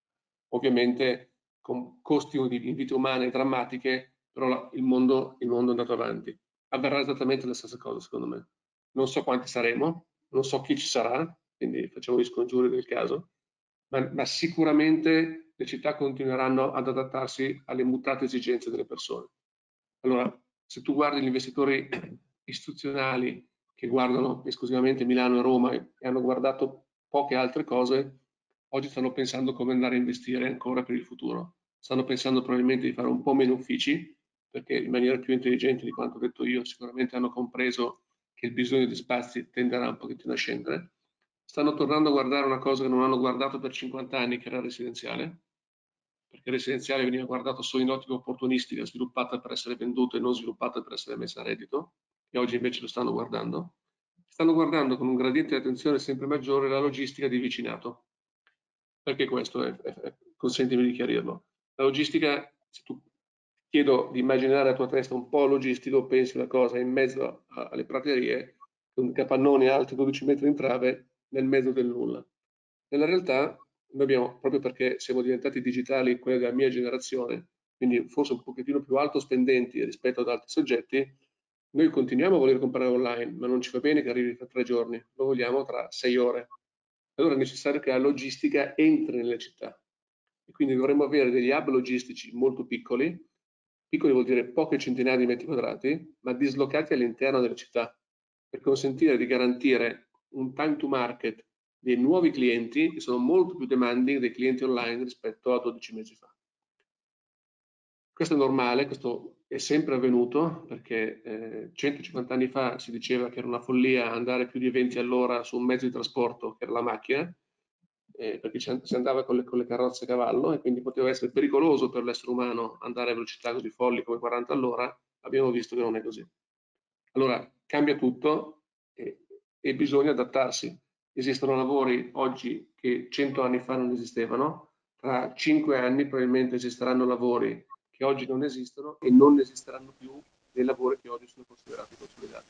ovviamente, con costi di vite umane drammatiche, però il mondo è andato avanti. Avverrà esattamente la stessa cosa, secondo me. Non so quanti saremo, non so chi ci sarà, quindi facciamo gli scongiuri del caso, ma sicuramente le città continueranno ad adattarsi alle mutate esigenze delle persone. Allora, se tu guardi gli investitori istituzionali che guardano esclusivamente Milano e Roma e hanno guardato poche altre cose, oggi stanno pensando come andare a investire ancora per il futuro. Stanno pensando probabilmente di fare un po' meno uffici, perché in maniera più intelligente di quanto ho detto io, sicuramente hanno compreso che il bisogno di spazi tenderà un pochettino a scendere. Stanno tornando a guardare una cosa che non hanno guardato per 50 anni, che era il residenziale, perché il residenziale veniva guardato solo in ottica opportunistica, sviluppata per essere venduta e non sviluppata per essere messa a reddito, e oggi invece lo stanno guardando. Stanno guardando con un gradiente di attenzione sempre maggiore la logistica di vicinato. Perché questo consentimi di chiarirlo. La logistica, se tu chiedo di immaginare la tua testa un po' logistico, pensi una cosa in mezzo alle praterie, con capannoni alti 12 metri in trave, nel mezzo del nulla. Nella realtà, noi abbiamo, proprio perché siamo diventati digitali, quelli della mia generazione, quindi forse un pochettino più alto spendenti rispetto ad altri soggetti, noi continuiamo a voler comprare online, ma non ci va bene che arrivi tra 3 giorni, lo vogliamo tra 6 ore. Allora è necessario che la logistica entri nelle città, e quindi dovremmo avere degli hub logistici molto piccoli. Piccoli vuol dire poche centinaia di metri quadrati, ma dislocati all'interno delle città, per consentire di garantire un time to market dei nuovi clienti che sono molto più demanding dei clienti online rispetto a 12 mesi fa. Questo è normale, questo è sempre avvenuto, perché 150 anni fa si diceva che era una follia andare più di 20 all'ora su un mezzo di trasporto, che era la macchina, perché si andava con le carrozze a cavallo, e quindi poteva essere pericoloso per l'essere umano andare a velocità così folli come 40 all'ora. Abbiamo visto che non è così. Allora cambia tutto e bisogna adattarsi. Esistono lavori oggi che 100 anni fa non esistevano, tra 5 anni probabilmente esisteranno lavori che oggi non esistono e non esisteranno più dei lavori che oggi sono considerati consolidati.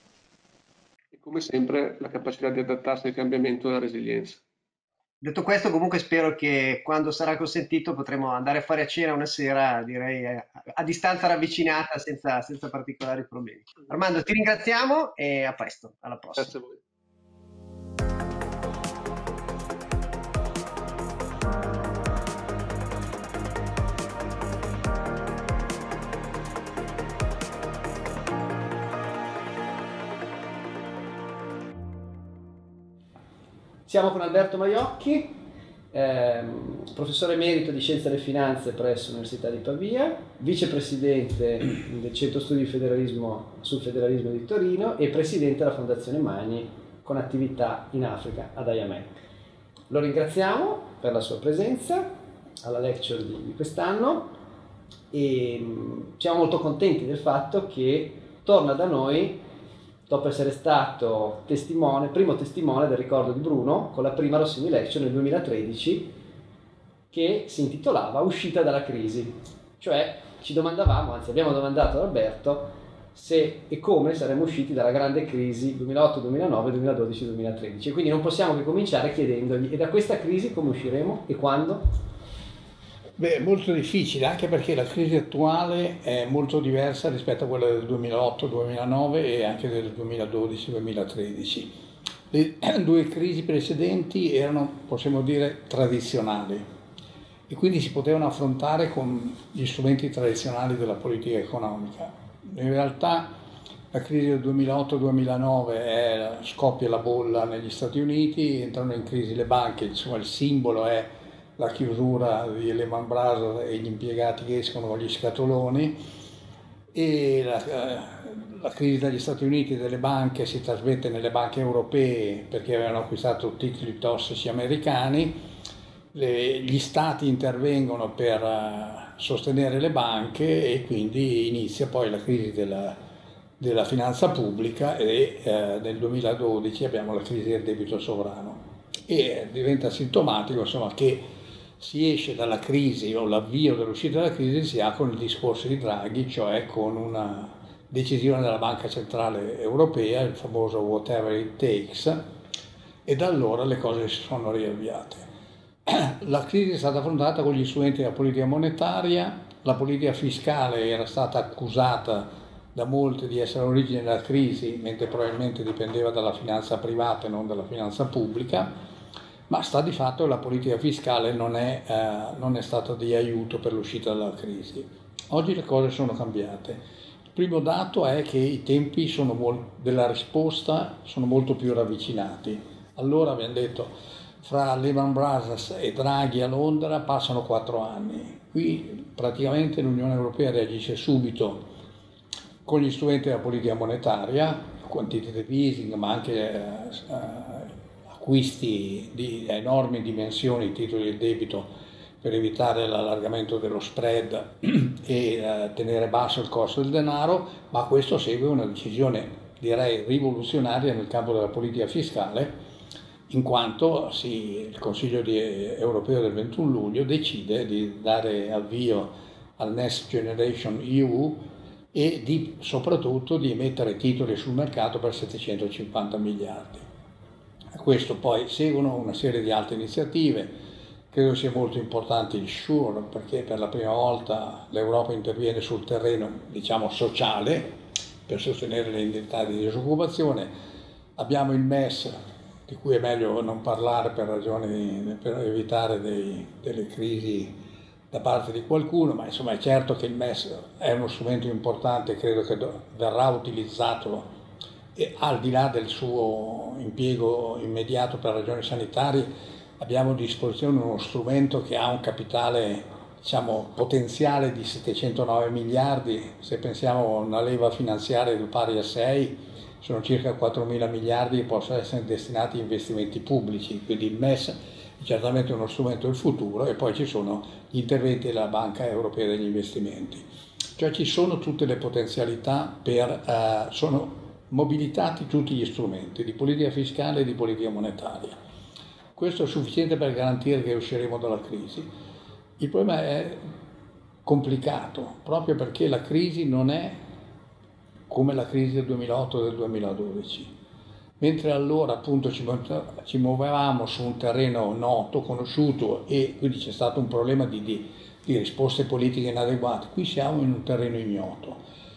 E come sempre la capacità di adattarsi al cambiamento e la resilienza. Detto questo, comunque spero che quando sarà consentito potremo andare a fare a cena una sera, direi a distanza ravvicinata, senza particolari problemi. Armando, ti ringraziamo e a presto, alla prossima. Grazie a voi. Siamo con Alberto Maiocchi, professore emerito di Scienze delle Finanze presso l'Università di Pavia, vicepresidente del Centro Studi sul Federalismo di Torino e presidente della Fondazione Magni con attività in Africa ad Ayamè. Lo ringraziamo per la sua presenza alla lecture di quest'anno e siamo molto contenti del fatto che torna da noi dopo essere stato primo testimone del ricordo di Bruno con la prima Rossini Lecture nel 2013 che si intitolava Uscita dalla crisi. Cioè ci domandavamo, anzi abbiamo domandato ad Alberto se e come saremmo usciti dalla grande crisi 2008, 2009, 2012, 2013. E quindi non possiamo che cominciare chiedendogli: e da questa crisi come usciremo e quando? Beh, è molto difficile, anche perché la crisi attuale è molto diversa rispetto a quella del 2008-2009 e anche del 2012-2013. Le due crisi precedenti erano, possiamo dire, tradizionali e quindi si potevano affrontare con gli strumenti tradizionali della politica economica. In realtà La crisi del 2008-2009 scoppia la bolla negli Stati Uniti, entrano in crisi le banche, insomma il simbolo è la chiusura di Lehman Brothers e gli impiegati che escono con gli scatoloni, e la crisi degli Stati Uniti delle banche si trasmette nelle banche europee perché avevano acquistato titoli tossici americani. Gli stati intervengono per sostenere le banche e quindi inizia poi la crisi della finanza pubblica e nel 2012 abbiamo la crisi del debito sovrano. E diventa sintomatico, insomma, che si esce dalla crisi o l'avvio dell'uscita dalla crisi si ha con il discorso di Draghi, cioè con una decisione della Banca Centrale Europea, il famoso whatever it takes, e da allora le cose si sono riavviate. La crisi è stata affrontata con gli strumenti della politica monetaria, la politica fiscale era stata accusata da molti di essere all'origine della crisi, mentre probabilmente dipendeva dalla finanza privata e non dalla finanza pubblica, ma sta di fatto che la politica fiscale non è stata di aiuto per l'uscita dalla crisi. Oggi le cose sono cambiate. Il primo dato è che i tempi della risposta sono molto più ravvicinati. Allora abbiamo detto, fra Lehman Brothers e Draghi a Londra passano 4 anni. Qui praticamente l'Unione Europea reagisce subito con gli strumenti della politica monetaria, quantitative easing, ma anche acquisti di enormi dimensioni, titoli del debito per evitare l'allargamento dello spread e tenere basso il costo del denaro, ma questo segue una decisione, direi, rivoluzionaria nel campo della politica fiscale, in quanto il Consiglio europeo del 21 luglio decide di dare avvio al Next Generation EU e soprattutto di emettere titoli sul mercato per 750 miliardi. A questo poi seguono una serie di altre iniziative. Credo sia molto importante il SURE, perché per la prima volta l'Europa interviene sul terreno, diciamo, sociale per sostenere le indennità di disoccupazione. Abbiamo il MES, di cui è meglio non parlare per evitare delle crisi da parte di qualcuno, ma insomma è certo che il MES è uno strumento importante, credo che verrà utilizzato, e al di là del suo impiego immediato per ragioni sanitarie abbiamo a disposizione uno strumento che ha un capitale, diciamo, potenziale di 709 miliardi, se pensiamo a una leva finanziaria pari a 6, sono circa 4.000 miliardi che possono essere destinati a investimenti pubblici, quindi il MES è certamente uno strumento del futuro, e poi ci sono gli interventi della Banca Europea degli Investimenti. Cioè ci sono tutte le potenzialità sono mobilitati tutti gli strumenti di politica fiscale e di politica monetaria. Questo è sufficiente per garantire che usciremo dalla crisi. Il problema è complicato, proprio perché la crisi non è come la crisi del 2008 e del 2012. Mentre allora appunto ci muovevamo su un terreno noto, conosciuto, e quindi c'è stato un problema di risposte politiche inadeguate, qui siamo in un terreno ignoto.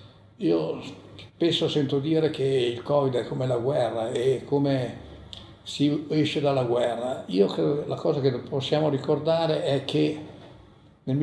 Io spesso sento dire che il Covid è come la guerra e come si esce dalla guerra. Io credo che la cosa che possiamo ricordare è che nel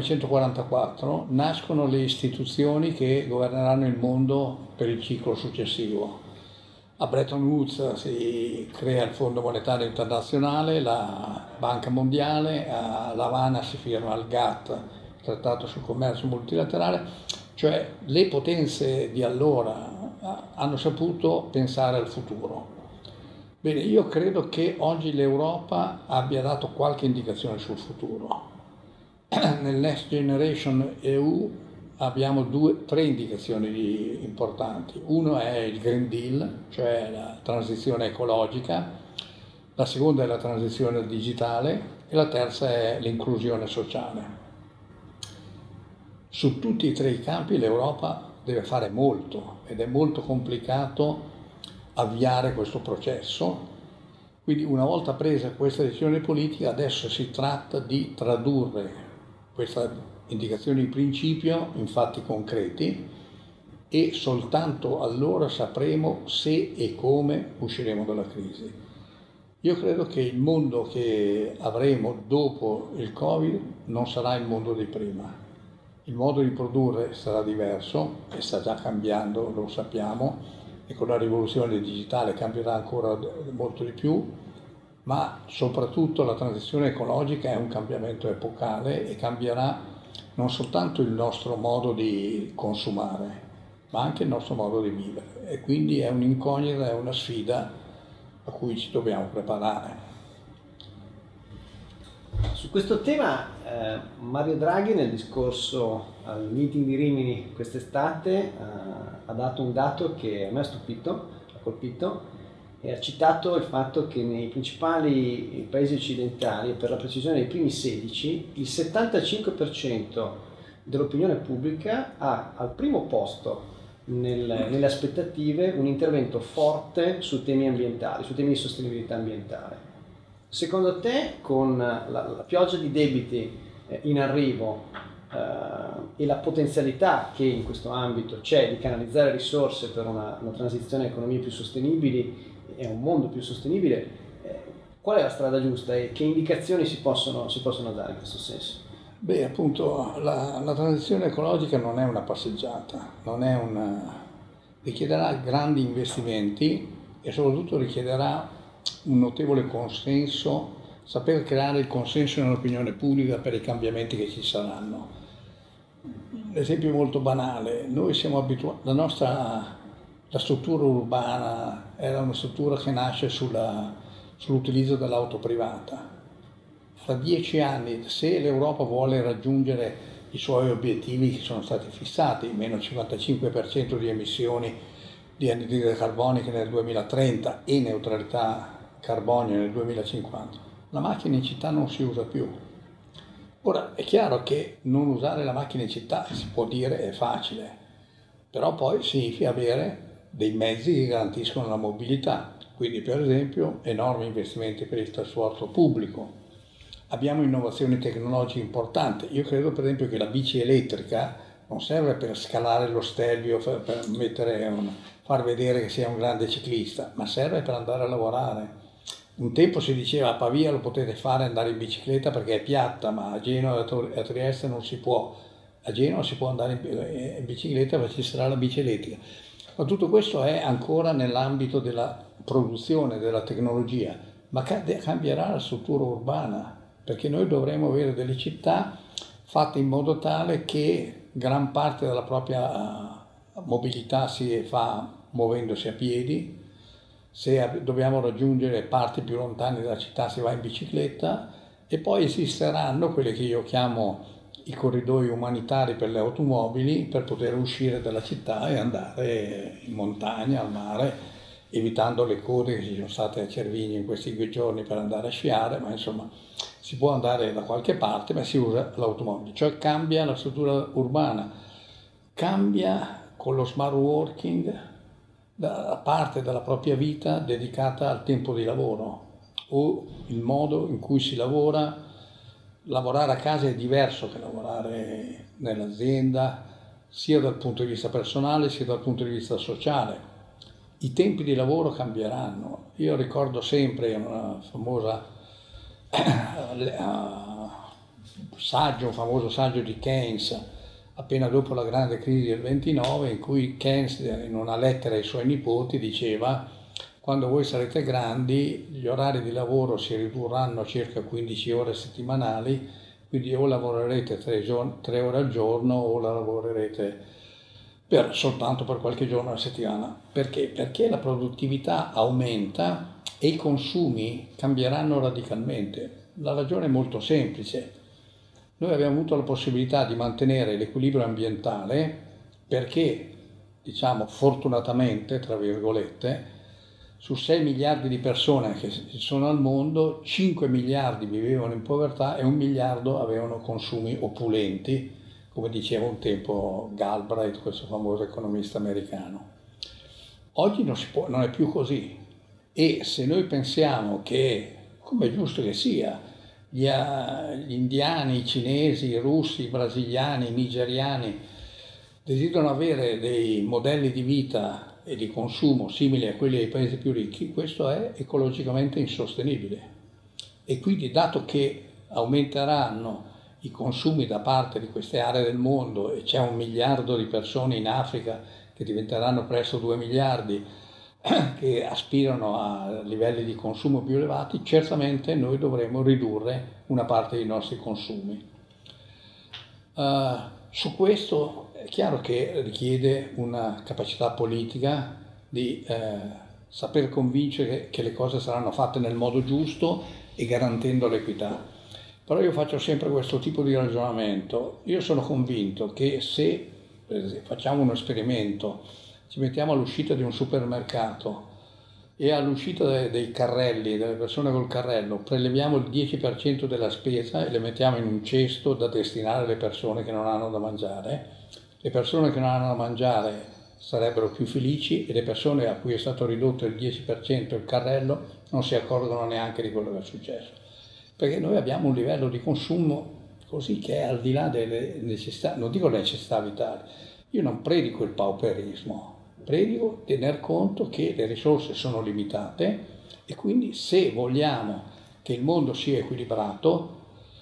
1944 nascono le istituzioni che governeranno il mondo per il ciclo successivo. A Bretton Woods si crea il Fondo Monetario Internazionale, la Banca Mondiale, a La Habana si firma il GATT, il Trattato sul Commercio Multilaterale, cioè le potenze di allora hanno saputo pensare al futuro. Bene, io credo che oggi l'Europa abbia dato qualche indicazione sul futuro. Nel Next Generation EU abbiamo 3 indicazioni importanti. Uno è il Green Deal, cioè la transizione ecologica, la seconda è la transizione digitale e la terza è l'inclusione sociale. Su tutti e 3 i campi l'Europa deve fare molto ed è molto complicato avviare questo processo. Quindi una volta presa questa decisione politica adesso si tratta di tradurre questa indicazione di principio in fatti concreti, e soltanto allora sapremo se e come usciremo dalla crisi. Io credo che il mondo che avremo dopo il Covid non sarà il mondo di prima. il modo di produrre sarà diverso e sta già cambiando, lo sappiamo, e con la rivoluzione digitale cambierà ancora molto di più, ma soprattutto la transizione ecologica è un cambiamento epocale e cambierà non soltanto il nostro modo di consumare, ma anche il nostro modo di vivere. E quindi è un'incognita, è una sfida a cui ci dobbiamo preparare. Su questo tema Mario Draghi nel discorso al meeting di Rimini quest'estate ha dato un dato che a me ha stupito, ha colpito, e ha citato il fatto che nei principali paesi occidentali, per la precisione nei primi 16, il 75% dell'opinione pubblica ha al primo posto nelle aspettative un intervento forte su temi ambientali, su temi di sostenibilità ambientale. Secondo te, con la pioggia di debiti in arrivo e la potenzialità che in questo ambito c'è di canalizzare risorse per una transizione a economie più sostenibili e un mondo più sostenibile, qual è la strada giusta e che indicazioni si possono dare in questo senso? Beh, appunto, la transizione ecologica non è una passeggiata, richiederà grandi investimenti e soprattutto richiederà un notevole consenso, saper creare il consenso nell'opinione pubblica per i cambiamenti che ci saranno. L'esempio molto banale, noi siamo abituati, la struttura urbana era una struttura che nasce sull'utilizzo dell'auto privata. Fra 10 anni, se l'Europa vuole raggiungere i suoi obiettivi che sono stati fissati, meno 55% di emissioni di anidride carbonica nel 2030 e neutralità carbonio nel 2050, la macchina in città non si usa più. Ora, è chiaro che non usare la macchina in città, si può dire, è facile, però poi significa avere dei mezzi che garantiscono la mobilità, quindi per esempio enormi investimenti per il trasporto pubblico. Abbiamo innovazioni tecnologiche importanti. Io credo per esempio che la bici elettrica non serve per scalare lo Stelvio, per far vedere che sei un grande ciclista, ma serve per andare a lavorare. Un tempo si diceva a Pavia lo potete fare andare in bicicletta perché è piatta, ma a Genova e a Trieste non si può. A Genova si può andare in bicicletta perché ci sarà la bici elettrica. Ma tutto questo è ancora nell'ambito della produzione, della tecnologia, ma cambierà la struttura urbana, perché noi dovremo avere delle città fatte in modo tale che gran parte della propria mobilità si fa muovendosi a piedi. Se dobbiamo raggiungere parti più lontane della città si va in bicicletta, e poi esisteranno quelle che io chiamo i corridoi umanitari per le automobili per poter uscire dalla città e andare in montagna, al mare, evitando le code che ci sono state a Cervignio in questi 2 giorni per andare a sciare, ma insomma si può andare da qualche parte, ma si usa l'automobile. Cioè cambia la struttura urbana, cambia con lo smart working la parte della propria vita dedicata al tempo di lavoro o il modo in cui si lavora. Lavorare a casa è diverso che lavorare nell'azienda, sia dal punto di vista personale sia dal punto di vista sociale. I tempi di lavoro cambieranno. Io ricordo sempre un famoso saggio di Keynes, appena dopo la grande crisi del 29, in cui Keynes in una lettera ai suoi nipoti diceva: quando voi sarete grandi gli orari di lavoro si ridurranno a circa 15 ore settimanali, quindi o lavorerete 3 ore al giorno o lavorerete soltanto per qualche giorno alla settimana. Perché? Perché la produttività aumenta e i consumi cambieranno radicalmente. La ragione è molto semplice. Noi abbiamo avuto la possibilità di mantenere l'equilibrio ambientale perché, diciamo fortunatamente, tra virgolette, su 6 miliardi di persone che ci sono al mondo, 5 miliardi vivevano in povertà e 1 miliardo avevano consumi opulenti, come diceva un tempo Galbraith, questo famoso economista americano. Oggi non è più così, e se noi pensiamo che, come è giusto che sia, gli indiani, i cinesi, i russi, i brasiliani, i nigeriani desiderano avere dei modelli di vita e di consumo simili a quelli dei paesi più ricchi, questo è ecologicamente insostenibile. E quindi, dato che aumenteranno i consumi da parte di queste aree del mondo, e c'è 1 miliardo di persone in Africa che diventeranno presto 2 miliardi, che aspirano a livelli di consumo più elevati, certamente noi dovremo ridurre una parte dei nostri consumi. Su questo è chiaro che richiede una capacità politica di saper convincere che le cose saranno fatte nel modo giusto e garantendo l'equità. Però io faccio sempre questo tipo di ragionamento. Io sono convinto che se facciamo un esperimento, ci mettiamo all'uscita di un supermercato e all'uscita dei carrelli, delle persone col carrello, preleviamo il 10% della spesa e le mettiamo in un cesto da destinare alle persone che non hanno da mangiare, le persone che non hanno da mangiare sarebbero più felici e le persone a cui è stato ridotto il 10% il carrello non si accorgono neanche di quello che è successo. Perché noi abbiamo un livello di consumo così che è al di là delle necessità, non dico necessità vitali. Io non predico il pauperismo, predico tener conto che le risorse sono limitate e quindi se vogliamo che il mondo sia equilibrato,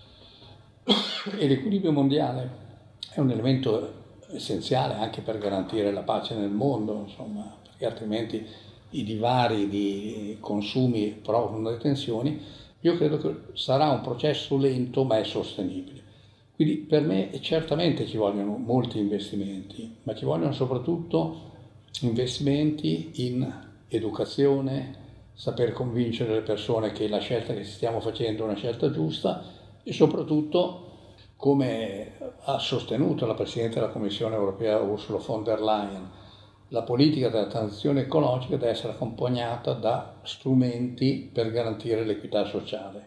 e l'equilibrio mondiale è un elemento essenziale anche per garantire la pace nel mondo, insomma, perché altrimenti i divari di consumi provocano le tensioni. Io credo che sarà un processo lento ma è sostenibile. Quindi per me certamente ci vogliono molti investimenti, ma ci vogliono soprattutto investimenti in educazione, saper convincere le persone che la scelta che stiamo facendo è una scelta giusta e soprattutto, come ha sostenuto la Presidente della Commissione europea Ursula von der Leyen, la politica della transizione ecologica deve essere accompagnata da strumenti per garantire l'equità sociale.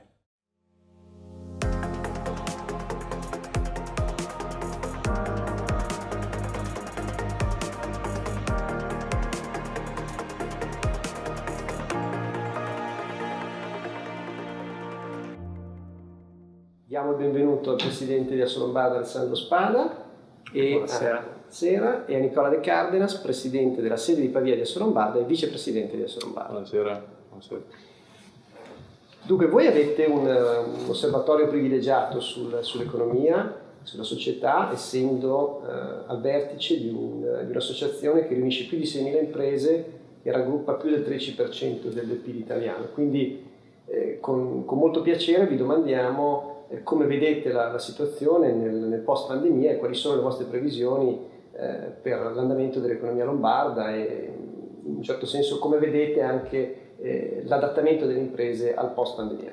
Diamo il benvenuto al Presidente di Assolombarda Alessandro Spada e a Nicola De Cardenas, Presidente della sede di Pavia di Assolombarda e Vicepresidente di Assolombarda. Buonasera. Buonasera. Dunque, voi avete un osservatorio privilegiato sull'economia, sulla società, essendo al vertice di un'associazione che riunisce più di 6.000 imprese e raggruppa più del 13% del PIL italiano. Quindi con molto piacere vi domandiamo come vedete la situazione nel post-pandemia e quali sono le vostre previsioni per l'andamento dell'economia lombarda e in un certo senso come vedete anche l'adattamento delle imprese al post-pandemia.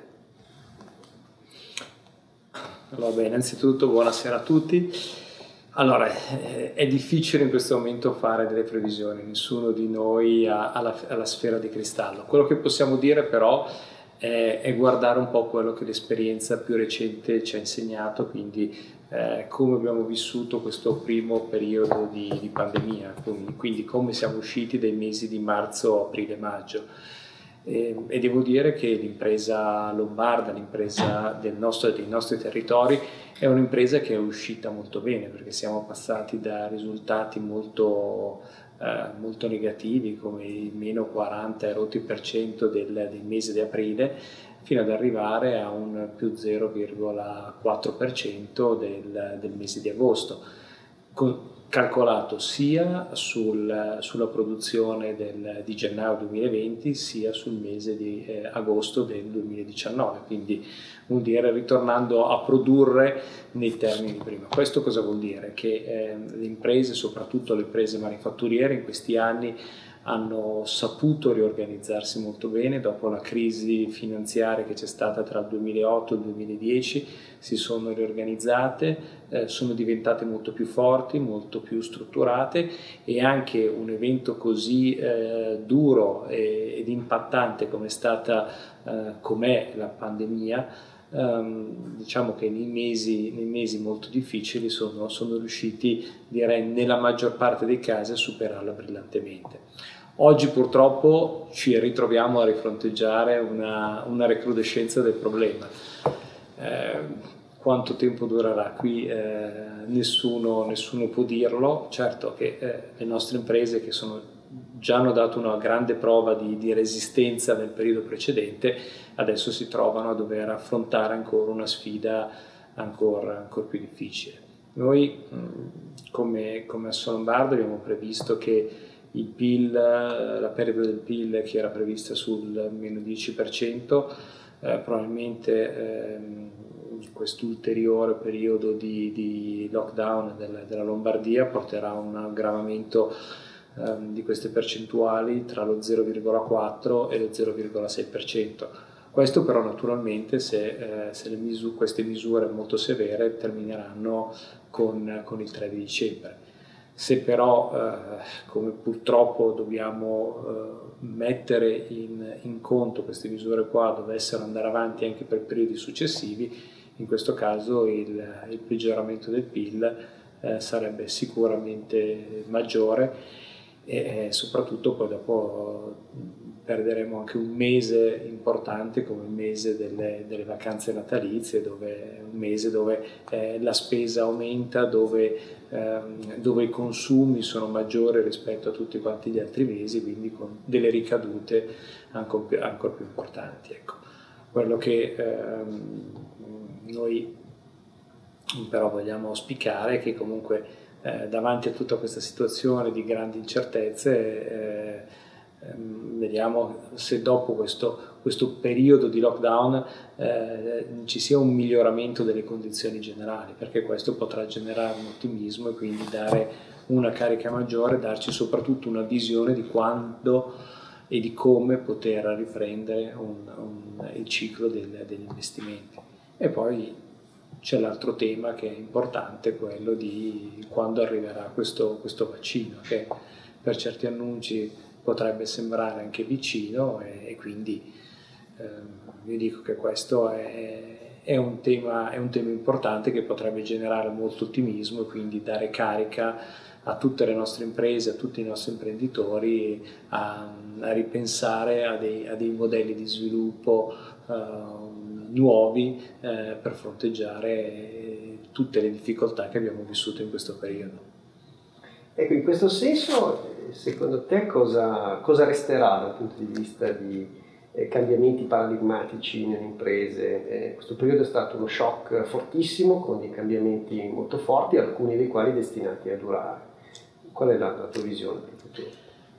Allora, beh, innanzitutto buonasera a tutti. Allora, è difficile in questo momento fare delle previsioni, nessuno di noi ha la sfera di cristallo. Quello che possiamo dire però è guardare un po' quello che l'esperienza più recente ci ha insegnato, quindi come abbiamo vissuto questo primo periodo di pandemia, quindi come siamo usciti dai mesi di marzo, aprile, maggio. E devo dire che l'impresa lombarda, l'impresa dei nostri territori, è un'impresa che è uscita molto bene, perché siamo passati da risultati molto negativi come il meno 40% del mese di aprile fino ad arrivare a un più 0,4% del mese di agosto, calcolato sia sulla produzione di gennaio 2020 sia sul mese di agosto del 2019, quindi vuol dire ritornando a produrre nei termini di prima. Questo cosa vuol dire? Che le imprese, soprattutto le imprese manifatturiere, in questi anni hanno saputo riorganizzarsi molto bene dopo la crisi finanziaria che c'è stata tra il 2008 e il 2010, si sono riorganizzate, sono diventate molto più forti, molto più strutturate e anche un evento così duro ed impattante come com'è la pandemia, diciamo che nei mesi molto difficili sono riusciti, direi, nella maggior parte dei casi a superarla brillantemente. Oggi purtroppo ci ritroviamo a rifronteggiare una recrudescenza del problema. Quanto tempo durerà qui nessuno può dirlo. Certo che le nostre imprese che già hanno dato una grande prova di resistenza nel periodo precedente, adesso si trovano a dover affrontare ancora una sfida ancora più difficile. Noi come Assolombarda abbiamo previsto che il PIL, la perdita del PIL che era prevista sul meno 10%, probabilmente questo ulteriore periodo di lockdown della Lombardia porterà a un aggravamento di queste percentuali tra lo 0,4 e lo 0,6%. Questo però naturalmente se queste misure molto severe termineranno con il 3 di dicembre. Se però, come purtroppo dobbiamo mettere in conto queste misure qua, dovessero andare avanti anche per periodi successivi, in questo caso il peggioramento del PIL sarebbe sicuramente maggiore e soprattutto poi dopo perderemo anche un mese importante come il mese delle vacanze natalizie, un mese dove la spesa aumenta, dove i consumi sono maggiori rispetto a tutti quanti gli altri mesi, quindi con delle ricadute ancora più importanti. Ecco. Quello che noi però vogliamo auspicare è che comunque davanti a tutta questa situazione di grandi incertezze vediamo se dopo questo periodo di lockdown ci sia un miglioramento delle condizioni generali, perché questo potrà generare un ottimismo e quindi dare una carica maggiore, darci soprattutto una visione di quando e di come poter riprendere il ciclo degli investimenti. E poi c'è l'altro tema che è importante, quello di quando arriverà questo vaccino, che per certi annunci potrebbe sembrare anche vicino e quindi io dico che questo è un tema importante che potrebbe generare molto ottimismo e quindi dare carica a tutte le nostre imprese, a tutti i nostri imprenditori a ripensare a dei modelli di sviluppo nuovi per fronteggiare tutte le difficoltà che abbiamo vissuto in questo periodo. Ecco, in questo senso, secondo te cosa resterà dal punto di vista di cambiamenti paradigmatici nelle imprese? Questo periodo è stato uno shock fortissimo, con dei cambiamenti molto forti, alcuni dei quali destinati a durare. Qual è la tua visione per il futuro?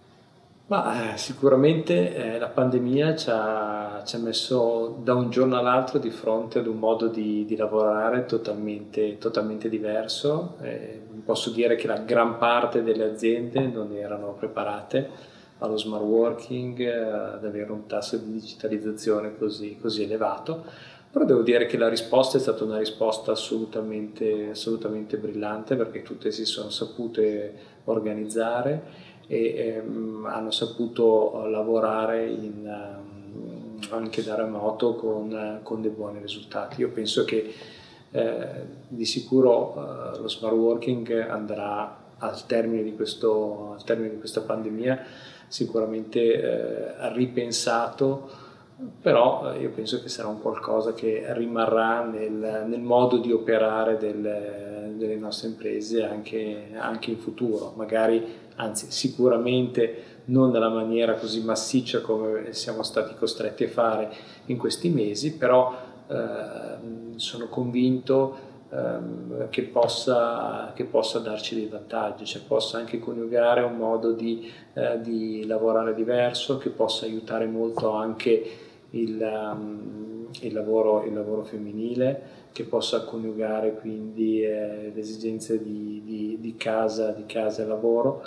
Sicuramente la pandemia ci ha messo da un giorno all'altro di fronte ad un modo di lavorare totalmente diverso. Posso dire che la gran parte delle aziende non erano preparate allo smart working, ad avere un tasso di digitalizzazione così elevato, però devo dire che la risposta è stata una risposta assolutamente brillante, perché tutte si sono sapute organizzare e hanno saputo lavorare anche da remoto con dei buoni risultati. Io penso che di sicuro lo smart working andrà al termine di questa pandemia sicuramente ripensato, però io penso che sarà un qualcosa che rimarrà nel modo di operare delle nostre imprese anche in futuro, magari, anzi sicuramente non nella maniera così massiccia come siamo stati costretti a fare in questi mesi, però sono convinto che possa darci dei vantaggi, cioè possa anche coniugare un modo di lavorare diverso, che possa aiutare molto anche il lavoro femminile, che possa coniugare quindi le esigenze di casa e lavoro.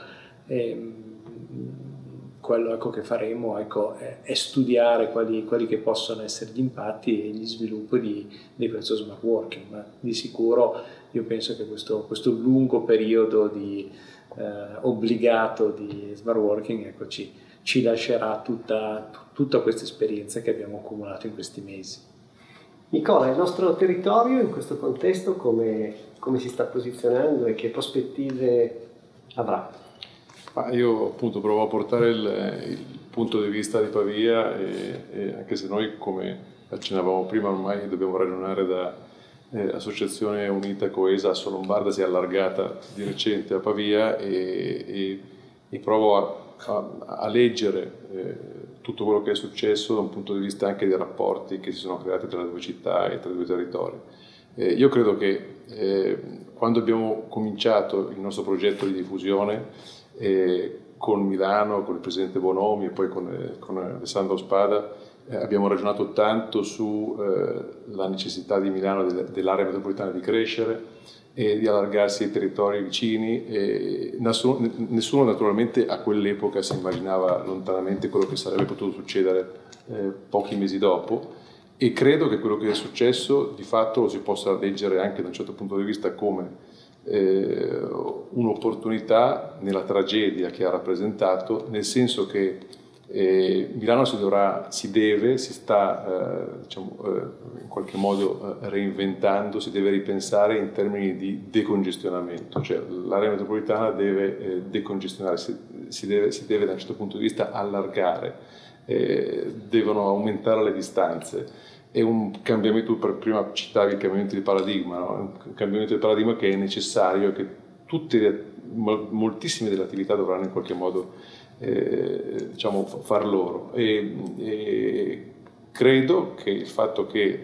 Quello che faremo è studiare quali che possono essere gli impatti e gli sviluppi di questo smart working, ma di sicuro io penso che questo lungo periodo obbligato di smart working ci lascerà tutta questa esperienza che abbiamo accumulato in questi mesi. Nicola, il nostro territorio in questo contesto come si sta posizionando e che prospettive avrà? Io appunto provo a portare il punto di vista di Pavia e anche se noi, come accennavamo prima, ormai dobbiamo ragionare da associazione unita coesa Assolombarda si è allargata di recente a Pavia e provo a leggere tutto quello che è successo da un punto di vista anche dei rapporti che si sono creati tra le due città e tra i due territori. Io credo che quando abbiamo cominciato il nostro progetto di diffusione con Milano, con il presidente Bonomi e poi con Alessandro Spada, abbiamo ragionato tanto sulla necessità di Milano, dell'area metropolitana di crescere e di allargarsi ai territori vicini. Nessuno naturalmente a quell'epoca si immaginava lontanamente quello che sarebbe potuto succedere pochi mesi dopo, e credo che quello che è successo di fatto lo si possa leggere anche da un certo punto di vista come un'opportunità nella tragedia che ha rappresentato, nel senso che Milano si sta in qualche modo reinventando, si deve ripensare in termini di decongestionamento, cioè l'area metropolitana deve decongestionare, si deve da un certo punto di vista allargare, devono aumentare le distanze. È un cambiamento, prima citavi il cambiamento di paradigma, no? Un cambiamento di paradigma che è necessario, che moltissime delle attività dovranno in qualche modo far loro, e credo che il fatto che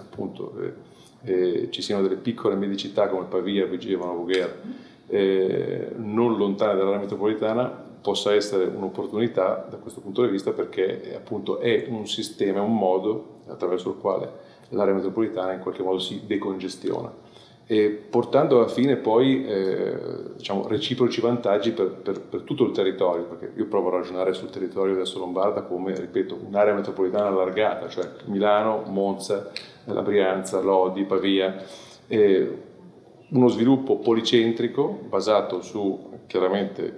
ci siano delle piccole medicità come Pavia, Vigevano, Voghera non lontane dall'area metropolitana possa essere un'opportunità da questo punto di vista, perché appunto è un sistema, è un modo attraverso il quale l'area metropolitana in qualche modo si decongestiona, e portando alla fine poi reciproci vantaggi per tutto il territorio, perché io provo a ragionare sul territorio dell'Asso Lombarda come, ripeto, un'area metropolitana allargata, cioè Milano, Monza, la Brianza, Lodi, Pavia, uno sviluppo policentrico basato su chiaramente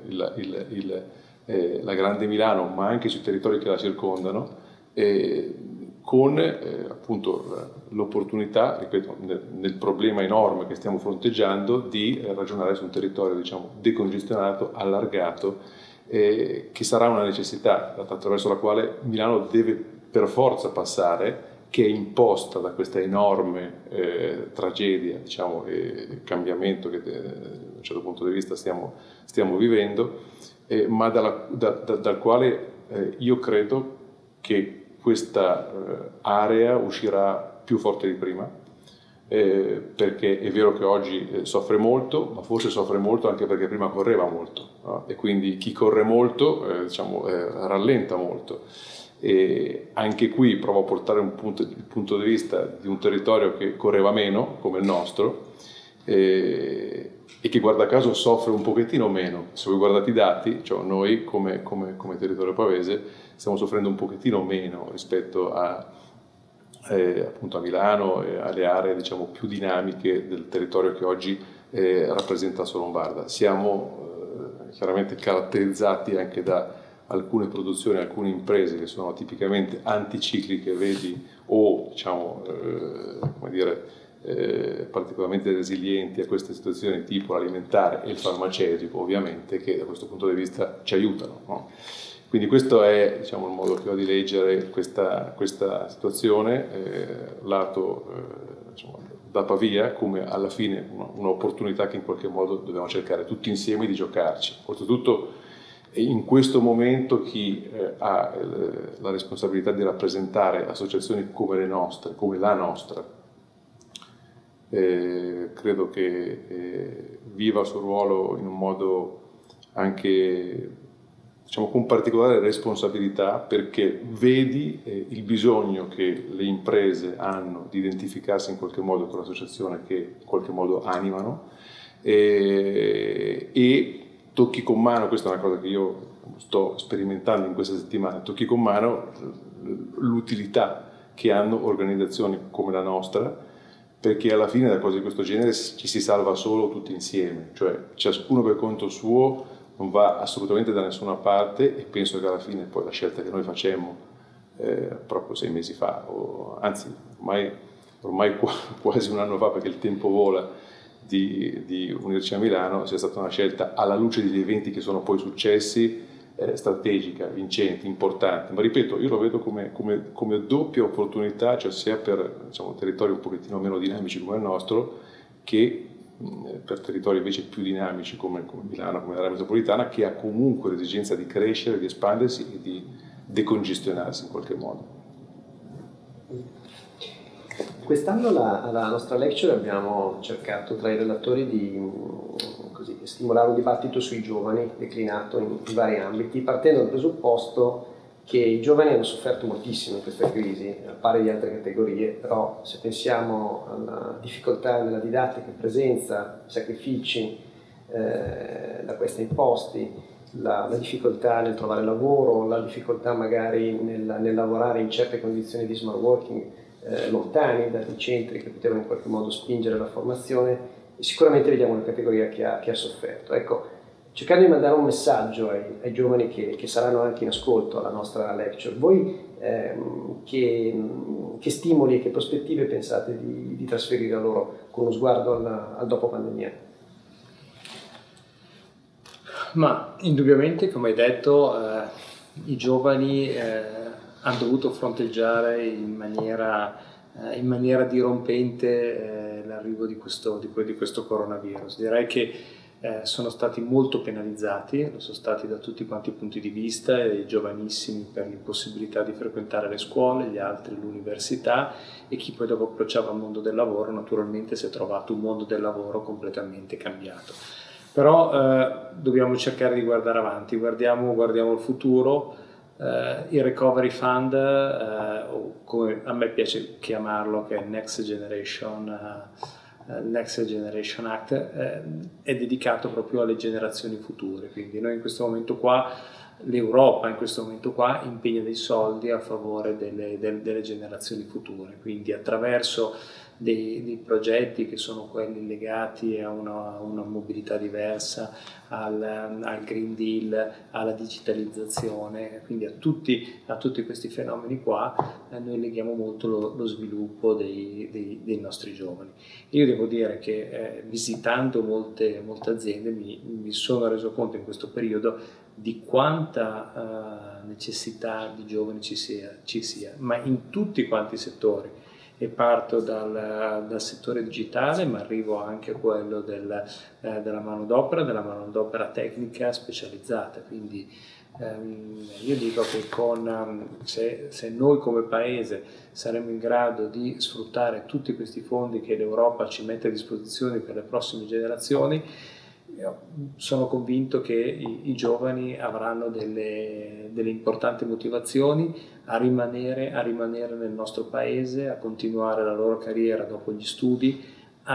la grande Milano, ma anche sui territori che la circondano, con appunto l'opportunità, ripeto, nel problema enorme che stiamo fronteggiando, di ragionare su un territorio decongestionato, allargato, che sarà una necessità attraverso la quale Milano deve per forza passare, che è imposta da questa enorme tragedia, e cambiamento che da un certo punto di vista stiamo vivendo, ma dal quale io credo che questa area uscirà più forte di prima, perché è vero che oggi soffre molto, ma forse soffre molto anche perché prima correva molto, no? E quindi chi corre molto rallenta molto. E anche qui provo a portare il punto di vista di un territorio che correva meno, come il nostro, e che guarda caso soffre un pochettino meno. Se voi guardate i dati, noi come territorio pavese stiamo soffrendo un pochettino meno rispetto appunto a Milano e alle aree più dinamiche del territorio che oggi rappresenta Asso Lombarda. Siamo chiaramente caratterizzati anche da alcune produzioni, alcune imprese che sono tipicamente anticicliche, o particolarmente resilienti a queste situazioni, tipo l'alimentare e il farmaceutico, ovviamente, che da questo punto di vista ci aiutano, no? Quindi questo è il modo che ho di leggere questa situazione, lato da Pavia, come alla fine un'opportunità che in qualche modo dobbiamo cercare tutti insieme di giocarci. Oltretutto in questo momento chi ha la responsabilità di rappresentare associazioni come le nostre, come la nostra, credo che viva il suo ruolo in un modo anche con particolare responsabilità, perché vedi il bisogno che le imprese hanno di identificarsi in qualche modo con l'associazione che in qualche modo animano, e tocchi con mano, questa è una cosa che io sto sperimentando in queste settimane, tocchi con mano l'utilità che hanno organizzazioni come la nostra, perché alla fine da cose di questo genere ci si salva solo tutti insieme, cioè ciascuno per conto suo non va assolutamente da nessuna parte, e penso che alla fine poi la scelta che noi facemmo proprio 6 mesi fa, anzi ormai quasi un anno fa, perché il tempo vola, di unirci a Milano, sia stata una scelta alla luce degli eventi che sono poi successi, strategica, vincente, importante, ma ripeto, io lo vedo come doppia opportunità, cioè sia per territori un pochettino meno dinamici come il nostro, che per territori invece più dinamici come Milano, come l'area metropolitana, che ha comunque l'esigenza di crescere, di espandersi e di decongestionarsi in qualche modo. Quest'anno alla nostra lecture abbiamo cercato tra i relatori di stimolare un dibattito sui giovani declinato in vari ambiti, partendo dal presupposto che i giovani hanno sofferto moltissimo in questa crisi, a pari di altre categorie, però se pensiamo alla difficoltà nella didattica in presenza, i sacrifici da questi imposti, la difficoltà nel trovare lavoro, la difficoltà magari nel lavorare in certe condizioni di smart working lontani dai centri che potevano in qualche modo spingere la formazione, e sicuramente vediamo una categoria che ha sofferto. Ecco, cercando di mandare un messaggio ai giovani che saranno anche in ascolto alla nostra lecture, voi che stimoli e che prospettive pensate di trasferire a loro con uno sguardo al dopo pandemia? Ma indubbiamente, come hai detto, i giovani hanno dovuto fronteggiare in maniera dirompente l'arrivo di questo coronavirus. Direi che sono stati molto penalizzati, lo sono stati da tutti quanti i punti di vista, i giovanissimi per l'impossibilità di frequentare le scuole, gli altri l'università, e chi poi dopo approcciava al mondo del lavoro naturalmente si è trovato un mondo del lavoro completamente cambiato. Però dobbiamo cercare di guardare avanti, guardiamo il futuro. Il Recovery Fund, o come a me piace chiamarlo, che è Next Generation Act, è dedicato proprio alle generazioni future. Quindi noi in questo momento qua, l'Europa in questo momento qua impegna dei soldi a favore delle generazioni future, quindi attraverso dei progetti che sono quelli legati a una mobilità diversa, al Green Deal, alla digitalizzazione, quindi a tutti questi fenomeni qua noi leghiamo molto lo sviluppo dei nostri giovani. Io devo dire che visitando molte aziende mi sono reso conto in questo periodo di quanta necessità di giovani ci sia, ma in tutti quanti i settori. E parto dal settore digitale, ma arrivo anche a quello della manodopera tecnica specializzata. Quindi io dico che se noi come Paese saremo in grado di sfruttare tutti questi fondi che l'Europa ci mette a disposizione per le prossime generazioni, sono convinto che i giovani avranno delle importanti motivazioni a rimanere nel nostro paese, a continuare la loro carriera dopo gli studi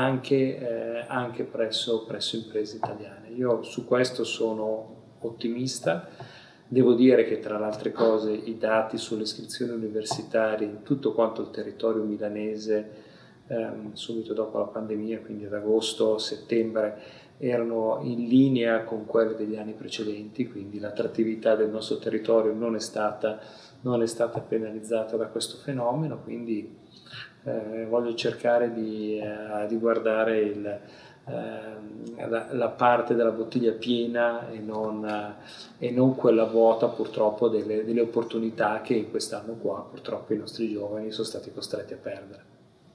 anche presso imprese italiane. Io su questo sono ottimista. Devo dire che tra le altre cose i dati sulle iscrizioni universitarie in tutto quanto il territorio milanese subito dopo la pandemia, quindi ad agosto, settembre, erano in linea con quelle degli anni precedenti, quindi l'attrattività del nostro territorio non è stata penalizzata da questo fenomeno, quindi voglio cercare di guardare la parte della bottiglia piena e non quella vuota purtroppo delle opportunità che in quest'anno qua purtroppo i nostri giovani sono stati costretti a perdere.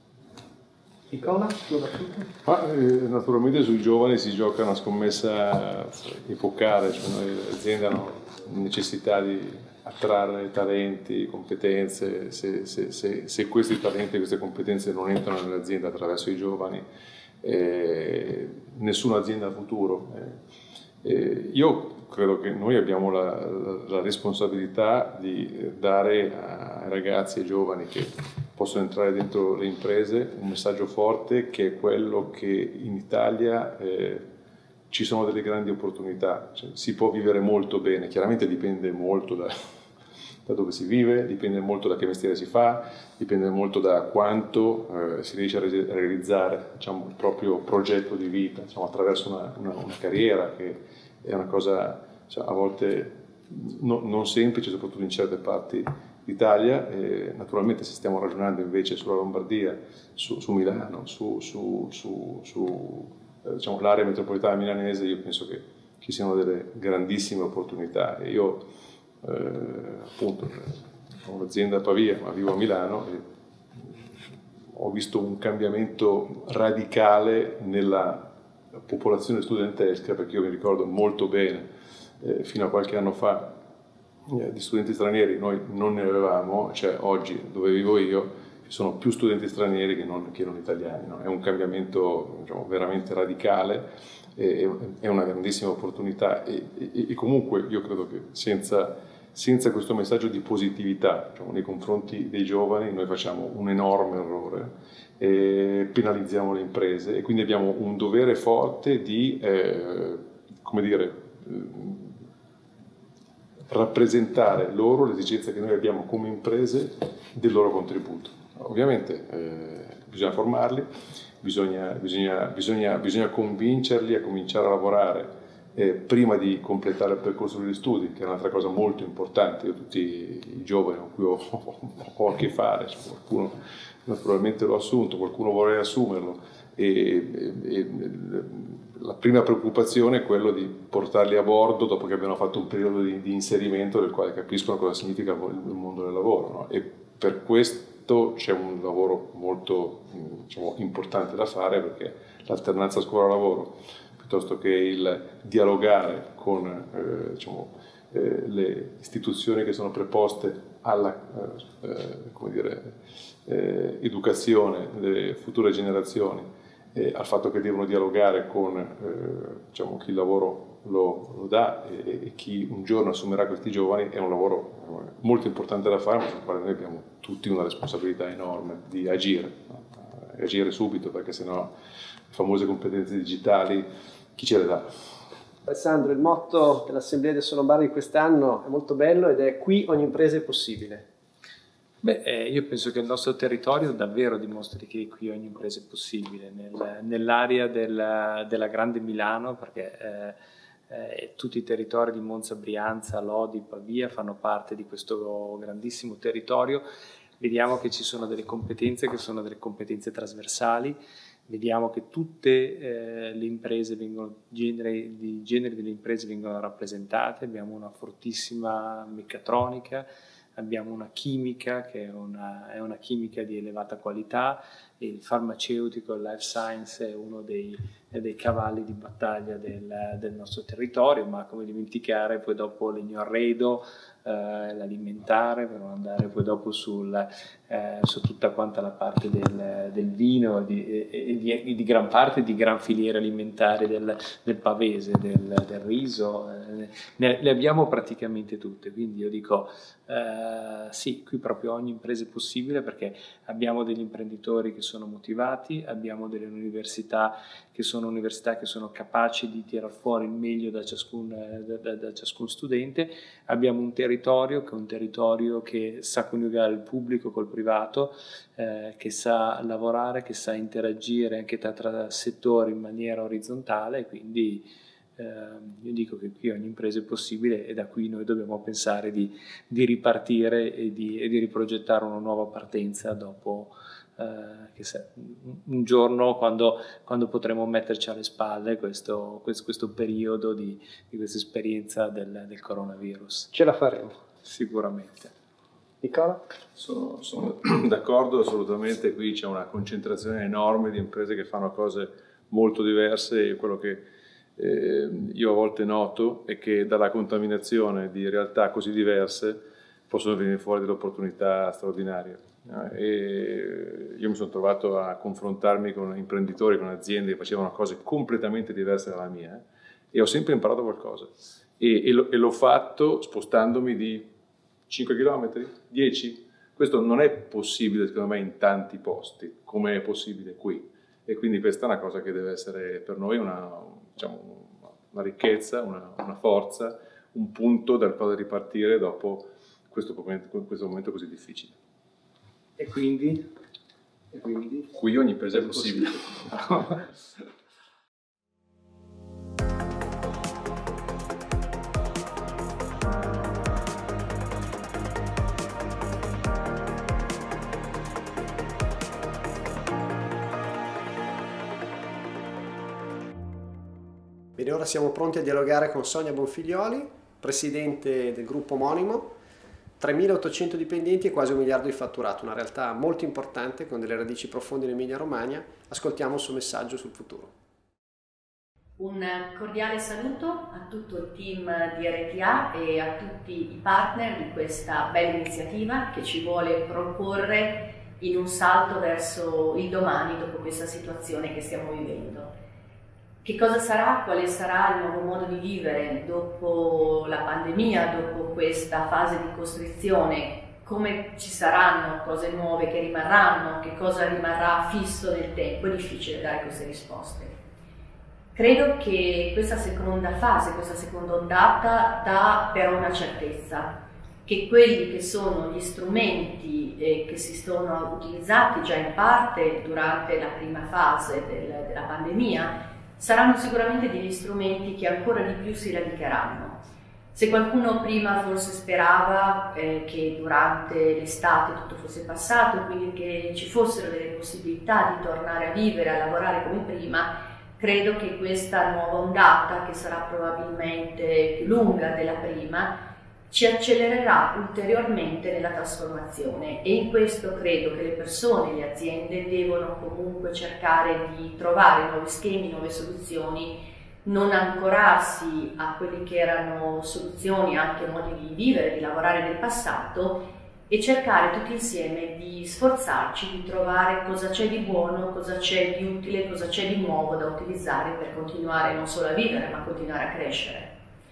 Nicola? Naturalmente sui giovani si gioca una scommessa epocale, cioè le aziende hanno necessità di attrarre talenti, competenze. Se questi talenti e queste competenze non entrano nell'azienda attraverso i giovani, nessuna azienda ha futuro. Io credo che noi abbiamo la responsabilità di dare ai ragazzi e ai giovani che possono entrare dentro le imprese un messaggio forte, che è quello che in Italia ci sono delle grandi opportunità, cioè, si può vivere molto bene, chiaramente dipende molto da dove si vive, dipende molto da che mestiere si fa, dipende molto da quanto si riesce a realizzare, diciamo, il proprio progetto di vita, diciamo, attraverso una carriera, che è una cosa, cioè, a volte non semplice, soprattutto in certe parti d'Italia. Naturalmente se stiamo ragionando invece sulla Lombardia, su Milano, diciamo, l'area metropolitana milanese, io penso che ci siano delle grandissime opportunità. E io appunto ho un'azienda a Pavia, ma vivo a Milano, e ho visto un cambiamento radicale nella popolazione studentesca, perché io mi ricordo molto bene, fino a qualche anno fa, di studenti stranieri noi non ne avevamo, cioè oggi dove vivo io sono più studenti stranieri che non italiani, no? È un cambiamento, diciamo, veramente radicale, è una grandissima opportunità e comunque io credo che senza questo messaggio di positività, diciamo, nei confronti dei giovani noi facciamo un enorme errore, penalizziamo le imprese e quindi abbiamo un dovere forte di, come dire, rappresentare loro l'esigenza che noi abbiamo come imprese del loro contributo. Ovviamente bisogna formarli, bisogna convincerli a cominciare a lavorare prima di completare il percorso degli studi, che è un'altra cosa molto importante. Io tutti i giovani con cui ho a che fare, qualcuno naturalmente l'ho assunto, qualcuno vorrei assumerlo, e la prima preoccupazione è quello di portarli a bordo dopo che abbiano fatto un periodo di inserimento del quale capiscono cosa significa il mondo del lavoro, no? E per questo c'è un lavoro molto, diciamo, importante da fare, perché l'alternanza scuola-lavoro piuttosto che il dialogare con diciamo, le istituzioni che sono preposte alla come dire, educazione delle future generazioni, al fatto che devono dialogare con diciamo, chi il lavoro lo dà e chi un giorno assumerà questi giovani, è un lavoro molto importante da fare, ma sul quale noi abbiamo tutti una responsabilità enorme di agire, no? Agire subito, perché sennò le famose competenze digitali chi ce le dà? Alessandro, il motto dell'Assemblea dei Solombardi di quest'anno è molto bello ed è: qui ogni impresa è possibile. Beh, io penso che il nostro territorio davvero dimostri che qui ogni impresa è possibile, nell'area della Grande Milano, perché tutti i territori di Monza, Brianza, Lodi, Pavia fanno parte di questo grandissimo territorio. Vediamo che ci sono delle competenze che sono delle competenze trasversali, vediamo che tutte le imprese i generi delle imprese vengono rappresentate, abbiamo una fortissima meccatronica, abbiamo una chimica che è una chimica di elevata qualità, e il farmaceutico, il life science è uno dei cavalli di battaglia del nostro territorio, ma come dimenticare poi dopo l'ignoarredo, l'alimentare, per non andare poi dopo su tutta quanta la parte del vino e di gran parte di gran filiere alimentari del pavese, del riso, le abbiamo praticamente tutte, quindi io dico sì, qui proprio ogni impresa è possibile, perché abbiamo degli imprenditori che sono motivati, abbiamo delle università che sono capaci di tirar fuori il meglio da ciascun studente, abbiamo un territorio che sa coniugare il pubblico col privato, che sa lavorare, che sa interagire anche tra settori in maniera orizzontale, e quindi io dico che qui ogni impresa è possibile, e da qui noi dobbiamo pensare di ripartire e di riprogettare una nuova partenza dopo un giorno, quando potremo metterci alle spalle questo periodo di questa esperienza del coronavirus. Ce la faremo. Sicuramente. Nicola? Sono d'accordo assolutamente, qui c'è una concentrazione enorme di imprese che fanno cose molto diverse, e quello che io a volte noto è che dalla contaminazione di realtà così diverse possono venire fuori delle opportunità straordinarie. E io mi sono trovato a confrontarmi con imprenditori, con aziende che facevano cose completamente diverse dalla mia, e ho sempre imparato qualcosa, e l'ho fatto spostandomi di 5 km, 10. Questo non è possibile secondo me in tanti posti come è possibile qui, e quindi questa è una cosa che deve essere per noi una ricchezza, una forza, un punto dal quale ripartire dopo questo momento così difficile. E quindi? Qui ogni impresa è possibile. Bene, ora siamo pronti a dialogare con Sonia Bonfiglioli, presidente del gruppo omonimo. 3.800 dipendenti e quasi 1 miliardo di fatturato, una realtà molto importante con delle radici profonde in Emilia-Romagna. Ascoltiamo il suo messaggio sul futuro. Un cordiale saluto a tutto il team di RTA e a tutti i partner di questa bella iniziativa che ci vuole proporre in un salto verso il domani dopo questa situazione che stiamo vivendo. Che cosa sarà, quale sarà il nuovo modo di vivere dopo la pandemia, dopo questa fase di costrizione, come ci saranno cose nuove che rimarranno, che cosa rimarrà fisso nel tempo, è difficile dare queste risposte. Credo che questa seconda fase, questa seconda ondata dà però una certezza, che quelli che sono gli strumenti che si sono utilizzati già in parte durante la prima fase della pandemia saranno sicuramente degli strumenti che ancora di più si radicheranno. Se qualcuno prima forse sperava che durante l'estate tutto fosse passato, quindi che ci fossero delle possibilità di tornare a vivere, a lavorare come prima, credo che questa nuova ondata, che sarà probabilmente più lunga della prima, ci accelererà ulteriormente nella trasformazione, e in questo credo che le persone, le aziende devono comunque cercare di trovare nuovi schemi, nuove soluzioni, non ancorarsi a quelli che erano soluzioni, anche modi di vivere, di lavorare del passato, e cercare tutti insieme di sforzarci di trovare cosa c'è di buono, cosa c'è di utile, cosa c'è di nuovo da utilizzare per continuare non solo a vivere ma continuare a crescere.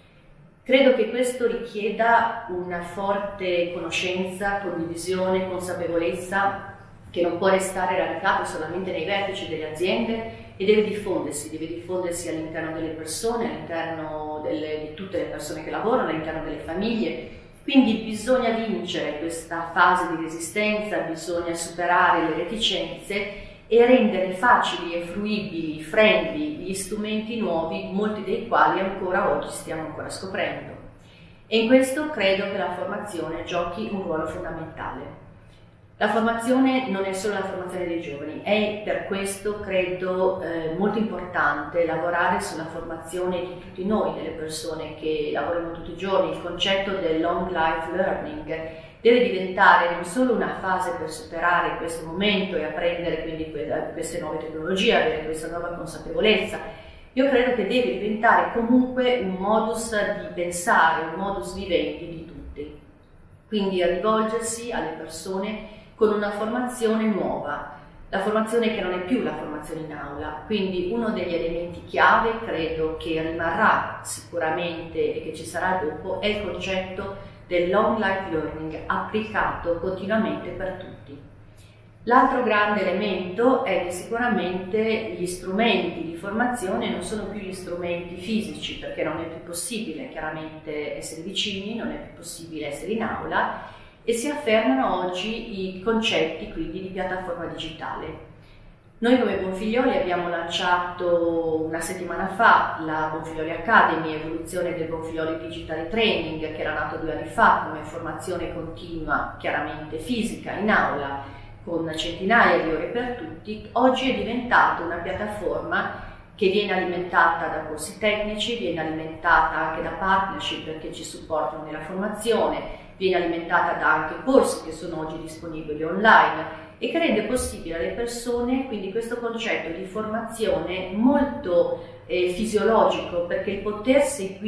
Credo che questo richieda una forte conoscenza, condivisione, consapevolezza che non può restare radicata solamente nei vertici delle aziende e deve diffondersi all'interno delle persone, all'interno di tutte le persone che lavorano, all'interno delle famiglie. Quindi bisogna vincere questa fase di resistenza, bisogna superare le reticenze e rendere facili e fruibili, friendly, gli strumenti nuovi, molti dei quali ancora oggi stiamo ancora scoprendo. E in questo credo che la formazione giochi un ruolo fondamentale. La formazione non è solo la formazione dei giovani, è per questo credo molto importante lavorare sulla formazione di tutti noi, delle persone che lavorano tutti i giorni. Il concetto del long life learning deve diventare non solo una fase per superare questo momento e apprendere quindi queste nuove tecnologie, avere questa nuova consapevolezza. Io credo che deve diventare comunque un modus di pensare, un modus vivendi di tutti. Quindi a rivolgersi alle persone con una formazione nuova, la formazione che non è più la formazione in aula. Quindi uno degli elementi chiave, credo che rimarrà sicuramente e che ci sarà dopo, è il concetto del long life learning applicato continuamente per tutti. L'altro grande elemento è che sicuramente gli strumenti di formazione non sono più gli strumenti fisici, perché non è più possibile chiaramente essere vicini, non è più possibile essere in aula, e si affermano oggi i concetti quindi di piattaforma digitale. Noi come Bonfiglioli abbiamo lanciato una settimana fa la Bonfiglioli Academy, evoluzione del Bonfiglioli Digital Training, che era nato 2 anni fa come formazione continua, chiaramente fisica, in aula, con centinaia di ore per tutti. Oggi è diventata una piattaforma che viene alimentata da corsi tecnici, viene alimentata anche da partnership che ci supportano nella formazione, viene alimentata da anche corsi che sono oggi disponibili online e che rende possibile alle persone quindi questo concetto di formazione molto fisiologico, perché il poter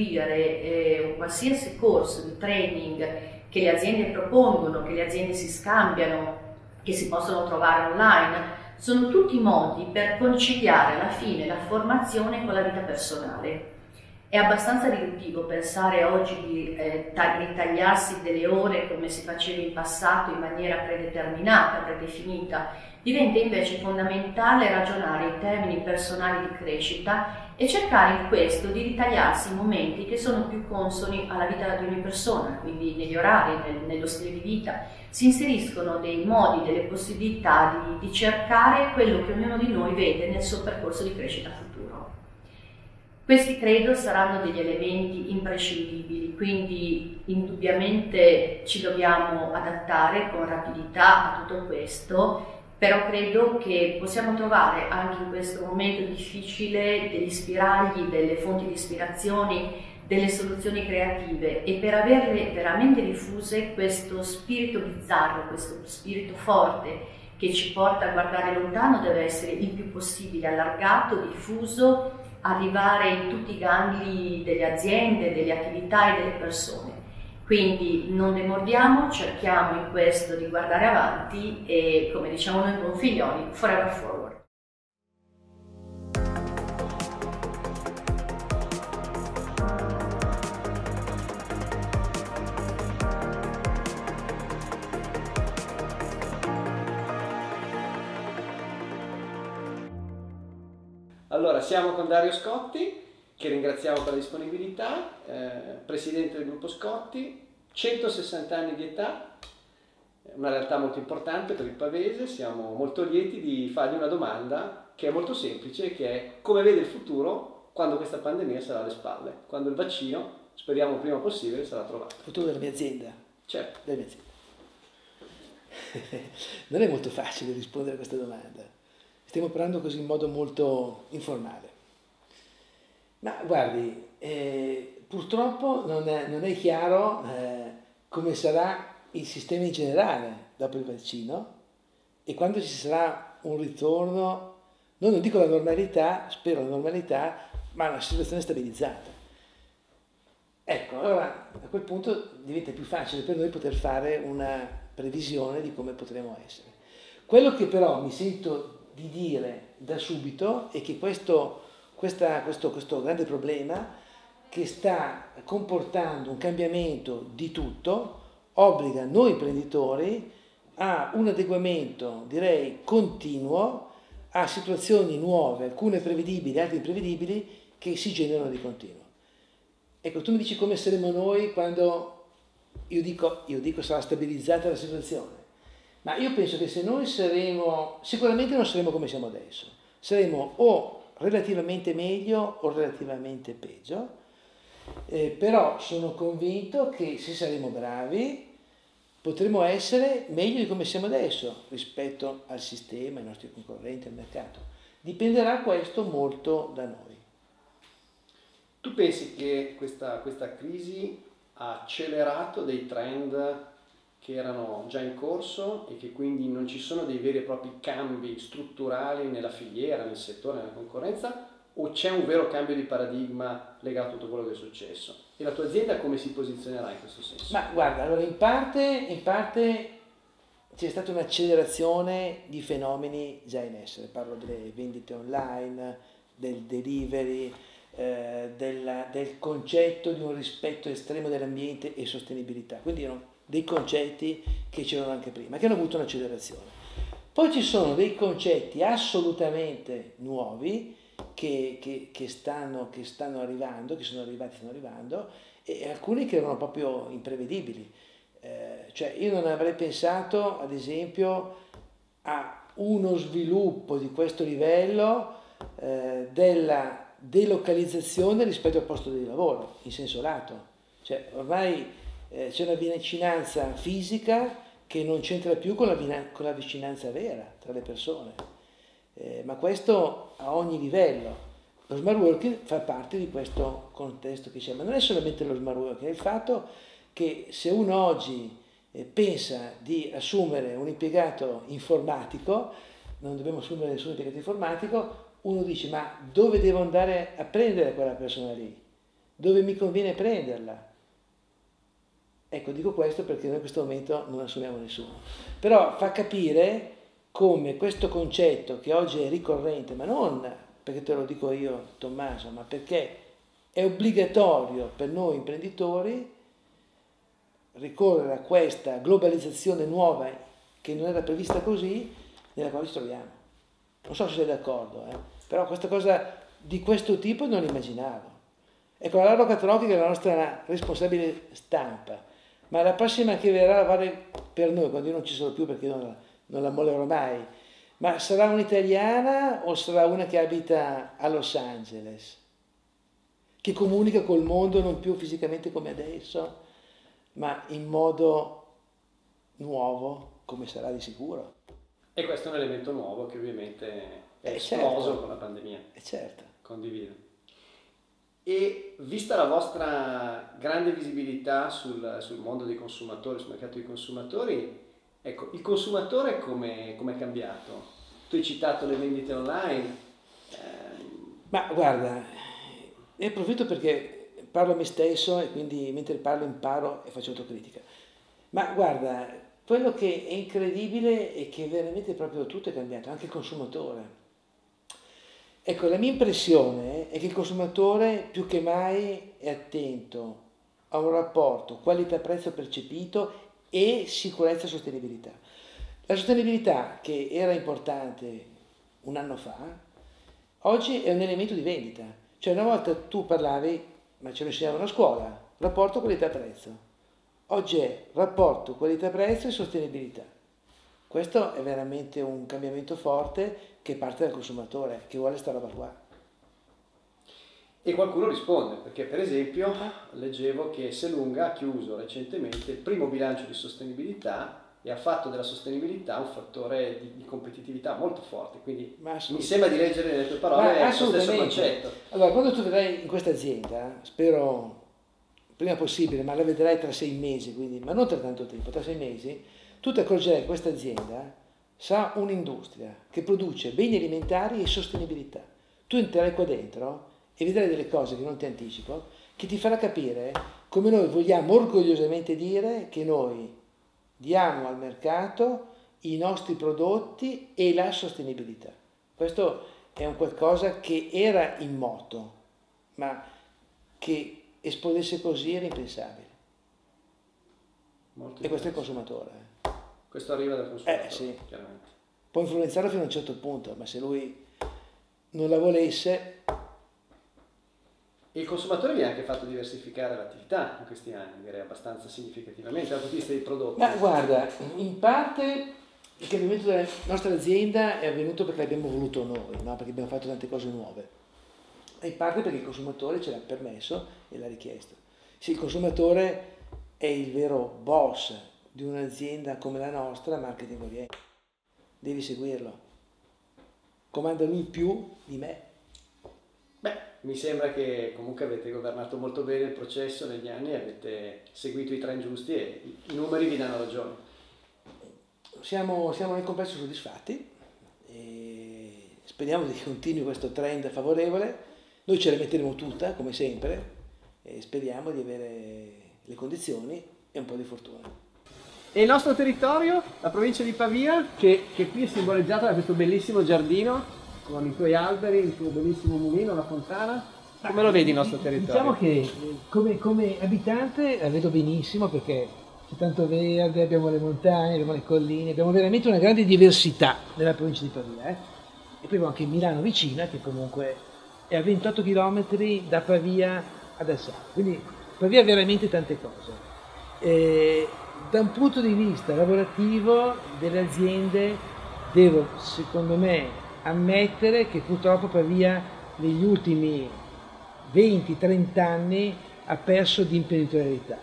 seguire un qualsiasi corso di training che le aziende propongono, che le aziende si scambiano, che si possono trovare online, sono tutti modi per conciliare alla fine la formazione con la vita personale. È abbastanza riduttivo pensare oggi di ritagliarsi delle ore come si faceva in passato in maniera predeterminata, predefinita. Diventa invece fondamentale ragionare in termini personali di crescita e cercare in questo di ritagliarsi i momenti che sono più consoni alla vita di ogni persona, quindi negli orari, nello stile di vita. Si inseriscono dei modi, delle possibilità di cercare quello che ognuno di noi vede nel suo percorso di crescita futuro. Questi credo saranno degli elementi imprescindibili, quindi indubbiamente ci dobbiamo adattare con rapidità a tutto questo, però credo che possiamo trovare anche in questo momento difficile degli spiragli, delle fonti di ispirazioni, delle soluzioni creative, e per averle veramente diffuse questo spirito bizzarro, questo spirito forte che ci porta a guardare lontano deve essere il più possibile allargato, diffuso, arrivare in tutti i gangli delle aziende, delle attività e delle persone. Quindi non demordiamo, cerchiamo in questo di guardare avanti e, come diciamo noi buon figlioli, forever forward. Allora, siamo con Dario Scotti, che ringraziamo per la disponibilità, presidente del gruppo Scotti, 160 anni di età, una realtà molto importante per il Pavese. Siamo molto lieti di fargli una domanda che è molto semplice, che è: come vede il futuro quando questa pandemia sarà alle spalle, quando il vaccino, speriamo il prima possibile, sarà trovato? Il futuro della mia azienda? Certo. Della mia azienda. Non è molto facile rispondere a questa domanda. Stiamo parlando così in modo molto informale. Ma guardi, purtroppo non è chiaro come sarà il sistema in generale dopo il vaccino e quando ci sarà un ritorno, non dico la normalità, spero la normalità, ma una situazione stabilizzata. Ecco, allora a quel punto diventa più facile per noi poter fare una previsione di come potremo essere. Quello che però mi sento di dire da subito è che questo grande problema che sta comportando un cambiamento di tutto obbliga noi imprenditori a un adeguamento, direi, continuo a situazioni nuove, alcune prevedibili, altre imprevedibili, che si generano di continuo. Ecco, tu mi dici come saremo noi quando io dico sarà stabilizzata la situazione. Ma io penso che se noi sicuramente non saremo come siamo adesso, saremo o relativamente meglio o relativamente peggio, però sono convinto che se saremo bravi potremo essere meglio di come siamo adesso rispetto al sistema, ai nostri concorrenti, al mercato. Dipenderà questo molto da noi. Tu pensi che questa crisi ha accelerato dei trend che erano già in corso e che quindi non ci sono dei veri e propri cambi strutturali nella filiera, nel settore, nella concorrenza, o c'è un vero cambio di paradigma legato a tutto quello che è successo? E la tua azienda come si posizionerà in questo senso? Ma guarda, allora in parte c'è stata un'accelerazione di fenomeni già in essere, parlo delle vendite online, del delivery, del concetto di un rispetto estremo dell'ambiente e sostenibilità, quindi erano dei concetti che c'erano anche prima, che hanno avuto un'accelerazione. Poi ci sono dei concetti assolutamente nuovi che stanno arrivando, che sono arrivati, stanno arrivando, e alcuni che erano proprio imprevedibili. Cioè io non avrei pensato, ad esempio, a uno sviluppo di questo livello della delocalizzazione rispetto al posto di lavoro, in senso lato. Cioè ormai c'è una vicinanza fisica che non c'entra più con la vicinanza vera tra le persone, ma questo a ogni livello. Lo smart working fa parte di questo contesto che c'è, ma non è solamente lo smart working, è il fatto che se uno oggi pensa di assumere un impiegato informatico, non dobbiamo assumere nessun impiegato informatico, uno dice: ma dove devo andare a prendere quella persona lì? Dove mi conviene prenderla? Ecco, dico questo perché noi in questo momento non assumiamo nessuno. Però fa capire come questo concetto, che oggi è ricorrente, ma non perché te lo dico io, Tommaso, ma perché è obbligatorio per noi imprenditori ricorrere a questa globalizzazione nuova che non era prevista così, nella quale ci troviamo. Non so se sei d'accordo, però questa cosa di questo tipo non l'immaginavo. Ecco, la Laura Catrocchi che è la nostra responsabile stampa, ma la prossima che verrà a lavorare per noi, quando io non ci sono più perché non la mollerò mai, ma sarà un'italiana o sarà una che abita a Los Angeles, che comunica col mondo non più fisicamente come adesso, ma in modo nuovo, come sarà di sicuro. E questo è un elemento nuovo che ovviamente è esploso con la pandemia. Certo. Condivido. E vista la vostra grande visibilità sul mondo dei consumatori, sul mercato dei consumatori, ecco, il consumatore come è cambiato? Tu hai citato le vendite online. Ma guarda, ne approfitto perché parlo a me stesso e quindi mentre parlo imparo e faccio autocritica. Ma guarda, quello che è incredibile è che veramente proprio tutto è cambiato, anche il consumatore. Ecco, la mia impressione è che il consumatore più che mai è attento a un rapporto qualità-prezzo percepito e sicurezza e sostenibilità. La sostenibilità, che era importante un anno fa, oggi è un elemento di vendita. Cioè una volta tu parlavi, ma ce lo insegnavano a scuola, rapporto qualità-prezzo. Oggi è rapporto qualità-prezzo e sostenibilità. Questo è veramente un cambiamento forte che parte dal consumatore, che vuole sta roba qua. E qualcuno risponde, perché per esempio leggevo che Esselunga ha chiuso recentemente il primo bilancio di sostenibilità e ha fatto della sostenibilità un fattore di competitività molto forte, quindi mi sembra di leggere nelle tue parole lo stesso concetto. Allora, quando tu vedrai in questa azienda, spero prima possibile, ma la vedrai tra 6 mesi, quindi, ma non tra tanto tempo, tra 6 mesi, tu ti accorgerai che questa azienda sarà un'industria che produce beni alimentari e sostenibilità. Tu entrerai qua dentro e vedrai delle cose che non ti anticipo, che ti farà capire come noi vogliamo orgogliosamente dire che noi diamo al mercato i nostri prodotti e la sostenibilità. Questo è un qualcosa che era in moto, ma che esplodesse così era impensabile. E questo è il consumatore. Questo arriva dal consumatore, sì. Chiaramente. Può influenzarlo fino a un certo punto, ma se lui non la volesse... Il consumatore vi ha anche fatto diversificare l'attività in questi anni, direi abbastanza significativamente dal punto di vista dei prodotti. Ma guarda, in parte il cambiamento della nostra azienda è avvenuto perché l'abbiamo voluto noi, no? Perché abbiamo fatto tante cose nuove. E in parte perché il consumatore ce l'ha permesso e l'ha richiesto. Sì, il consumatore è il vero boss di un'azienda come la nostra, marketing oriente. Devi seguirlo. Comanda lui più di me. Beh, mi sembra che comunque avete governato molto bene il processo negli anni e avete seguito i trend giusti e i numeri vi danno ragione. Siamo nel complesso soddisfatti e speriamo che continui questo trend favorevole. Noi ce la metteremo tutta, come sempre, e speriamo di avere le condizioni e un po' di fortuna. E il nostro territorio, la provincia di Pavia, che qui è simboleggiata da questo bellissimo giardino, con i tuoi alberi, il tuo bellissimo mulino, la fontana. Come lo vedi il nostro territorio? Diciamo che come abitante la vedo benissimo perché c'è tanto verde, abbiamo le montagne, abbiamo le colline, abbiamo veramente una grande diversità nella provincia di Pavia. E poi abbiamo anche Milano vicina, che comunque è a 28 km da Pavia ad Assago. Quindi Pavia ha veramente tante cose. Da un punto di vista lavorativo delle aziende devo, secondo me, ammettere che purtroppo Pavia negli ultimi 20-30 anni ha perso di imprenditorialità.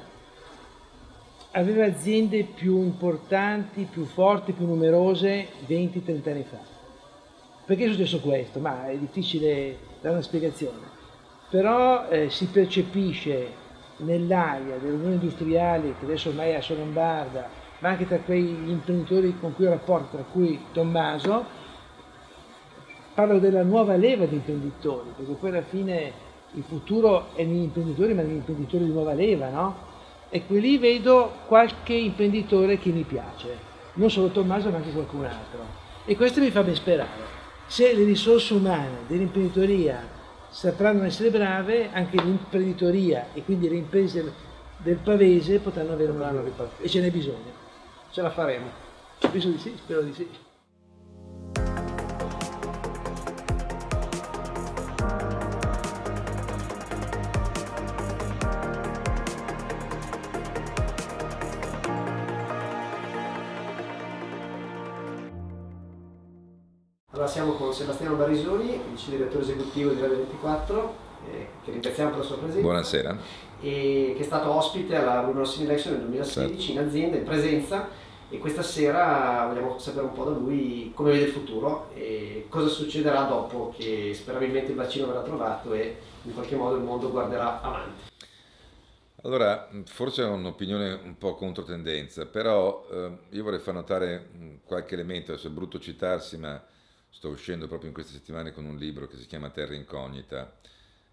Aveva aziende più importanti, più forti, più numerose 20-30 anni fa. Perché è successo questo? Ma è difficile dare una spiegazione. Però si percepisce nell'aria dell'Unione Industriale, che adesso ormai è a Lombarda, ma anche tra quegli imprenditori con cui ho rapporto, tra cui Tommaso, parlo della nuova leva di imprenditori, perché poi alla fine il futuro è negli imprenditori, ma negli imprenditori di nuova leva, no? E qui lì vedo qualche imprenditore che mi piace, non solo Tommaso ma anche qualcun altro. E questo mi fa ben sperare. Se le risorse umane dell'imprenditoria sapranno essere brave, anche l'imprenditoria e quindi le imprese del Pavese potranno avere una ripartita. E ce n'è bisogno. Ce la faremo. Penso di sì, spero di sì. Allora siamo con Sebastiano Barisoni, vice direttore esecutivo di Radio 24, che ringraziamo per la sua presenza. Buonasera. E che è stato ospite alla Bruno Rossini Election nel 2016, certo, in azienda, in presenza, e questa sera vogliamo sapere un po' da lui come vede il futuro e cosa succederà dopo che sperabilmente il vaccino verrà trovato e in qualche modo il mondo guarderà avanti. Allora, forse ho un'opinione un po' controtendenza, però io vorrei far notare qualche elemento, adesso è brutto citarsi, ma sto uscendo proprio in queste settimane con un libro che si chiama Terra Incognita,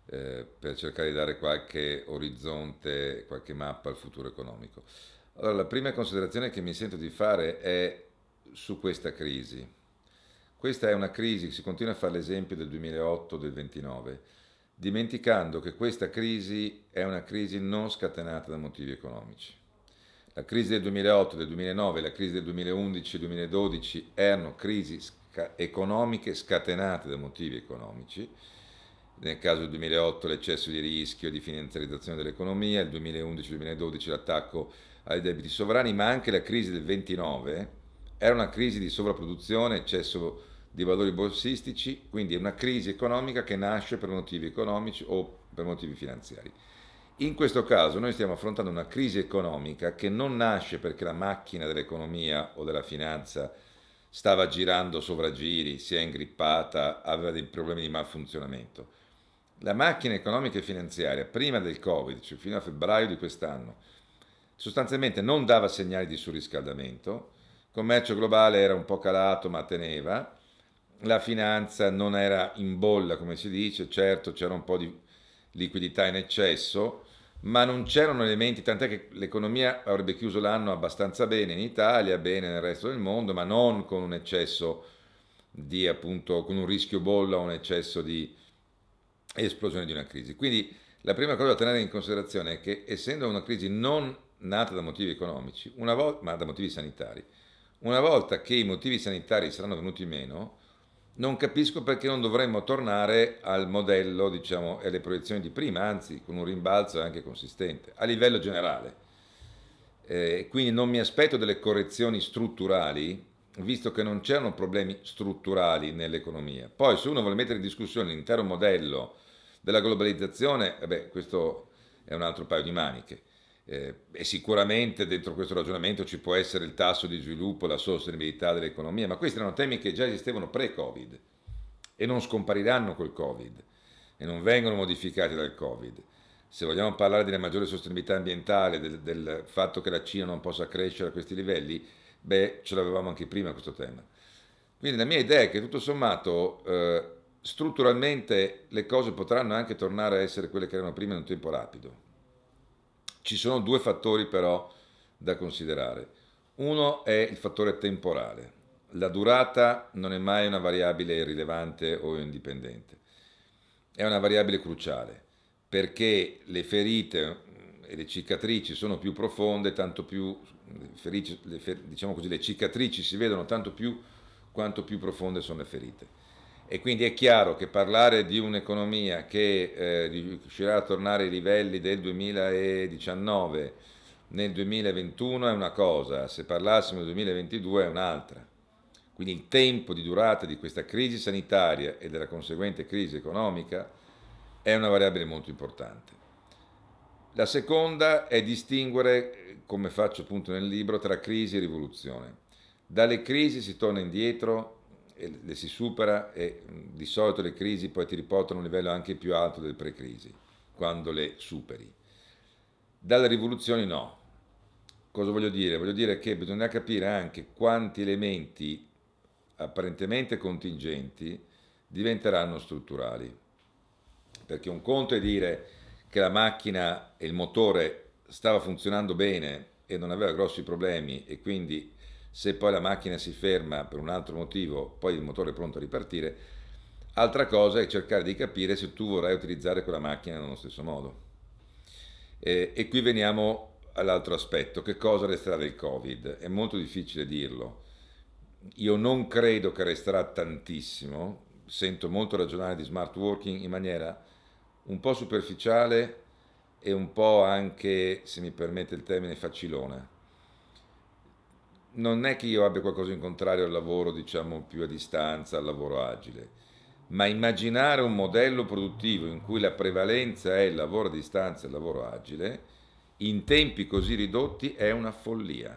per cercare di dare qualche orizzonte, qualche mappa al futuro economico. Allora, la prima considerazione che mi sento di fare è su questa crisi. Questa è una crisi, si continua a fare l'esempio del 2008, del 29, dimenticando che questa crisi è una crisi non scatenata da motivi economici. La crisi del 2008, del 2009, la crisi del 2011 e 2012 erano crisi economiche scatenate da motivi economici. Nel caso del 2008 l'eccesso di rischio e di finanziarizzazione dell'economia, il 2011-2012 l'attacco ai debiti sovrani, ma anche la crisi del 29 era una crisi di sovrapproduzione, eccesso di valori borsistici, quindi è una crisi economica che nasce per motivi economici o per motivi finanziari. In questo caso noi stiamo affrontando una crisi economica che non nasce perché la macchina dell'economia o della finanza stava girando sovragiri, si è ingrippata, aveva dei problemi di malfunzionamento. La macchina economica e finanziaria prima del Covid, cioè fino a febbraio di quest'anno, sostanzialmente non dava segnali di surriscaldamento, il commercio globale era un po' calato ma teneva, la finanza non era in bolla come si dice, certo c'era un po' di liquidità in eccesso, ma non c'erano elementi, tant'è che l'economia avrebbe chiuso l'anno abbastanza bene in Italia, bene nel resto del mondo, ma non con un eccesso di appunto, con un rischio bolla o un eccesso di esplosione di una crisi. Quindi la prima cosa da tenere in considerazione è che essendo una crisi non nata da motivi economici, ma da motivi sanitari, una volta che i motivi sanitari saranno venuti meno, non capisco perché non dovremmo tornare al modello, diciamo, e alle proiezioni di prima, anzi con un rimbalzo anche consistente, a livello generale. Quindi non mi aspetto delle correzioni strutturali, visto che non c'erano problemi strutturali nell'economia. Poi se uno vuole mettere in discussione l'intero modello della globalizzazione, questo è un altro paio di maniche. E sicuramente dentro questo ragionamento ci può essere il tasso di sviluppo, la sostenibilità dell'economia, ma questi erano temi che già esistevano pre-Covid e non scompariranno col Covid e non vengono modificati dal Covid. Se vogliamo parlare della maggiore sostenibilità ambientale, del fatto che la Cina non possa crescere a questi livelli, ce l'avevamo anche prima questo tema. Quindi la mia idea è che tutto sommato strutturalmente le cose potranno anche tornare a essere quelle che erano prima in un tempo rapido. Ci sono due fattori però da considerare. Uno è il fattore temporale. La durata non è mai una variabile irrilevante o indipendente. È una variabile cruciale perché le ferite e le cicatrici sono più profonde, tanto più diciamo così, le cicatrici si vedono tanto più quanto più profonde sono le ferite. E quindi è chiaro che parlare di un'economia che riuscirà a tornare ai livelli del 2019 nel 2021 è una cosa, se parlassimo del 2022 è un'altra. Quindi il tempo di durata di questa crisi sanitaria e della conseguente crisi economica è una variabile molto importante. La seconda è distinguere, come faccio appunto nel libro, tra crisi e rivoluzione. Dalle crisi si torna indietro e le si supera e di solito le crisi poi ti riportano a un livello anche più alto del pre-crisi, quando le superi. Dalle rivoluzioni no. Cosa voglio dire? Voglio dire che bisogna capire anche quanti elementi apparentemente contingenti diventeranno strutturali. Perché un conto è dire che la macchina e il motore stava funzionando bene e non aveva grossi problemi e quindi se poi la macchina si ferma per un altro motivo, poi il motore è pronto a ripartire. Altra cosa è cercare di capire se tu vorrai utilizzare quella macchina nello stesso modo. E qui veniamo all'altro aspetto, che cosa resterà del Covid? È molto difficile dirlo. Io non credo che resterà tantissimo, sento molto ragionare di smart working in maniera un po' superficiale e un po' anche, se mi permette il termine, facilona. Non è che io abbia qualcosa in contrario al lavoro, diciamo, più a distanza, al lavoro agile, ma immaginare un modello produttivo in cui la prevalenza è il lavoro a distanza e il lavoro agile, in tempi così ridotti è una follia.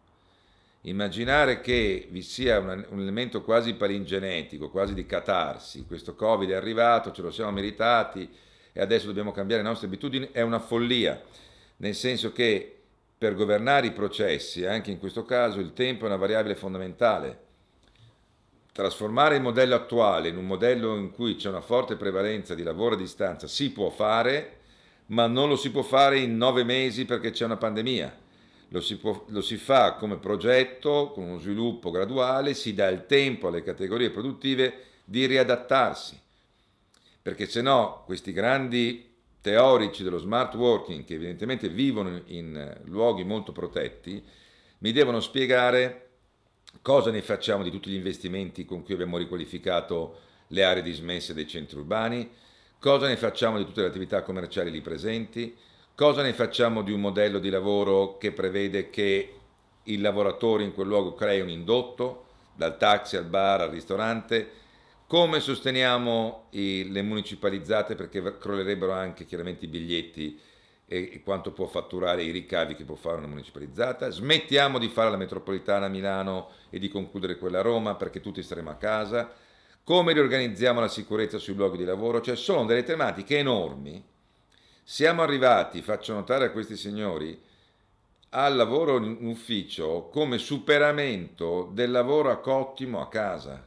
Immaginare che vi sia un elemento quasi palingenetico, quasi di catarsi, questo Covid è arrivato, ce lo siamo meritati e adesso dobbiamo cambiare le nostre abitudini, è una follia, nel senso che per governare i processi, anche in questo caso, il tempo è una variabile fondamentale. trasformare il modello attuale in un modello in cui c'è una forte prevalenza di lavoro a distanza si può fare, ma non lo si può fare in 9 mesi perché c'è una pandemia. Lo si fa come progetto, con uno sviluppo graduale, si dà il tempo alle categorie produttive di riadattarsi, perché se no questi grandi teorici dello smart working, che evidentemente vivono in luoghi molto protetti, mi devono spiegare cosa ne facciamo di tutti gli investimenti con cui abbiamo riqualificato le aree dismesse dei centri urbani, cosa ne facciamo di tutte le attività commerciali lì presenti, cosa ne facciamo di un modello di lavoro che prevede che il lavoratore in quel luogo crei un indotto, dal taxi al bar al ristorante, come sosteniamo le municipalizzate, perché crollerebbero anche chiaramente i biglietti e quanto può fatturare i ricavi che può fare una municipalizzata. Smettiamo di fare la metropolitana a Milano e di concludere quella a Roma perché tutti staremo a casa. Come riorganizziamo la sicurezza sui luoghi di lavoro? Cioè sono delle tematiche enormi. Siamo arrivati, faccio notare a questi signori, al lavoro in ufficio come superamento del lavoro a cottimo a casa.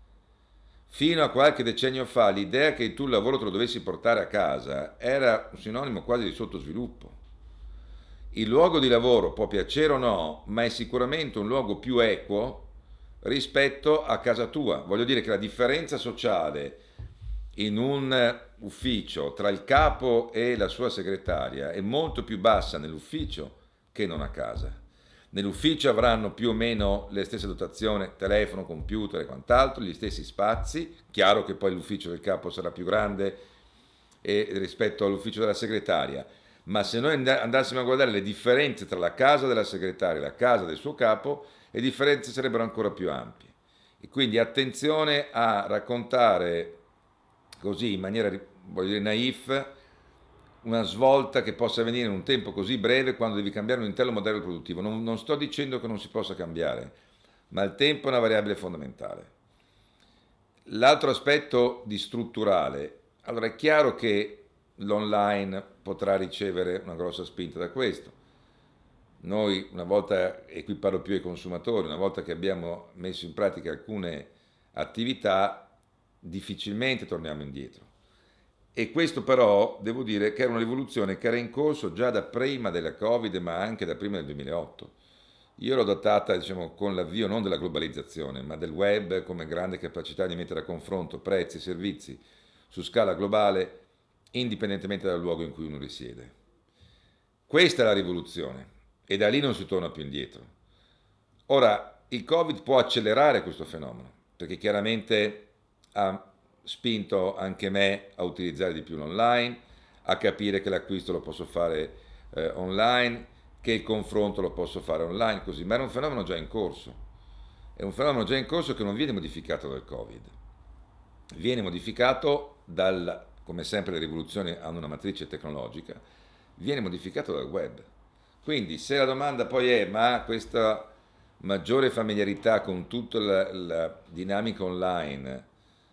Fino a qualche decennio fa l'idea che tu il lavoro te lo dovessi portare a casa era un sinonimo quasi di sottosviluppo. Il luogo di lavoro può piacere o no, ma è sicuramente un luogo più equo rispetto a casa tua. Voglio dire che la differenza sociale in un ufficio tra il capo e la sua segretaria è molto più bassa nell'ufficio che non a casa. Nell'ufficio avranno più o meno le stesse dotazioni, telefono, computer e quant'altro, gli stessi spazi. Chiaro che poi l'ufficio del capo sarà più grande rispetto all'ufficio della segretaria, ma se noi andassimo a guardare le differenze tra la casa della segretaria e la casa del suo capo, le differenze sarebbero ancora più ampie. E quindi attenzione a raccontare così in maniera, voglio dire, naif, una svolta che possa avvenire in un tempo così breve quando devi cambiare un intero modello produttivo. Non sto dicendo che non si possa cambiare, ma il tempo è una variabile fondamentale. L'altro aspetto di strutturale, allora è chiaro che l'online potrà ricevere una grossa spinta da questo. Noi una volta, e qui parlo più ai consumatori, una volta che abbiamo messo in pratica alcune attività, difficilmente torniamo indietro. E questo però, devo dire, che era una rivoluzione che era in corso già da prima della Covid, ma anche da prima del 2008. Io l'ho datata, diciamo, con l'avvio non della globalizzazione, ma del web come grande capacità di mettere a confronto prezzi e servizi su scala globale, indipendentemente dal luogo in cui uno risiede. Questa è la rivoluzione e da lì non si torna più indietro. Ora, il Covid può accelerare questo fenomeno, perché chiaramente ha spinto anche me a utilizzare di più l'online, a capire che l'acquisto lo posso fare online, che il confronto lo posso fare online, così, ma era un fenomeno già in corso. È un fenomeno già in corso che non viene modificato dal Covid, viene modificato come sempre le rivoluzioni hanno una matrice tecnologica, viene modificato dal web. Quindi se la domanda poi è, ma questa maggiore familiarità con tutta la dinamica online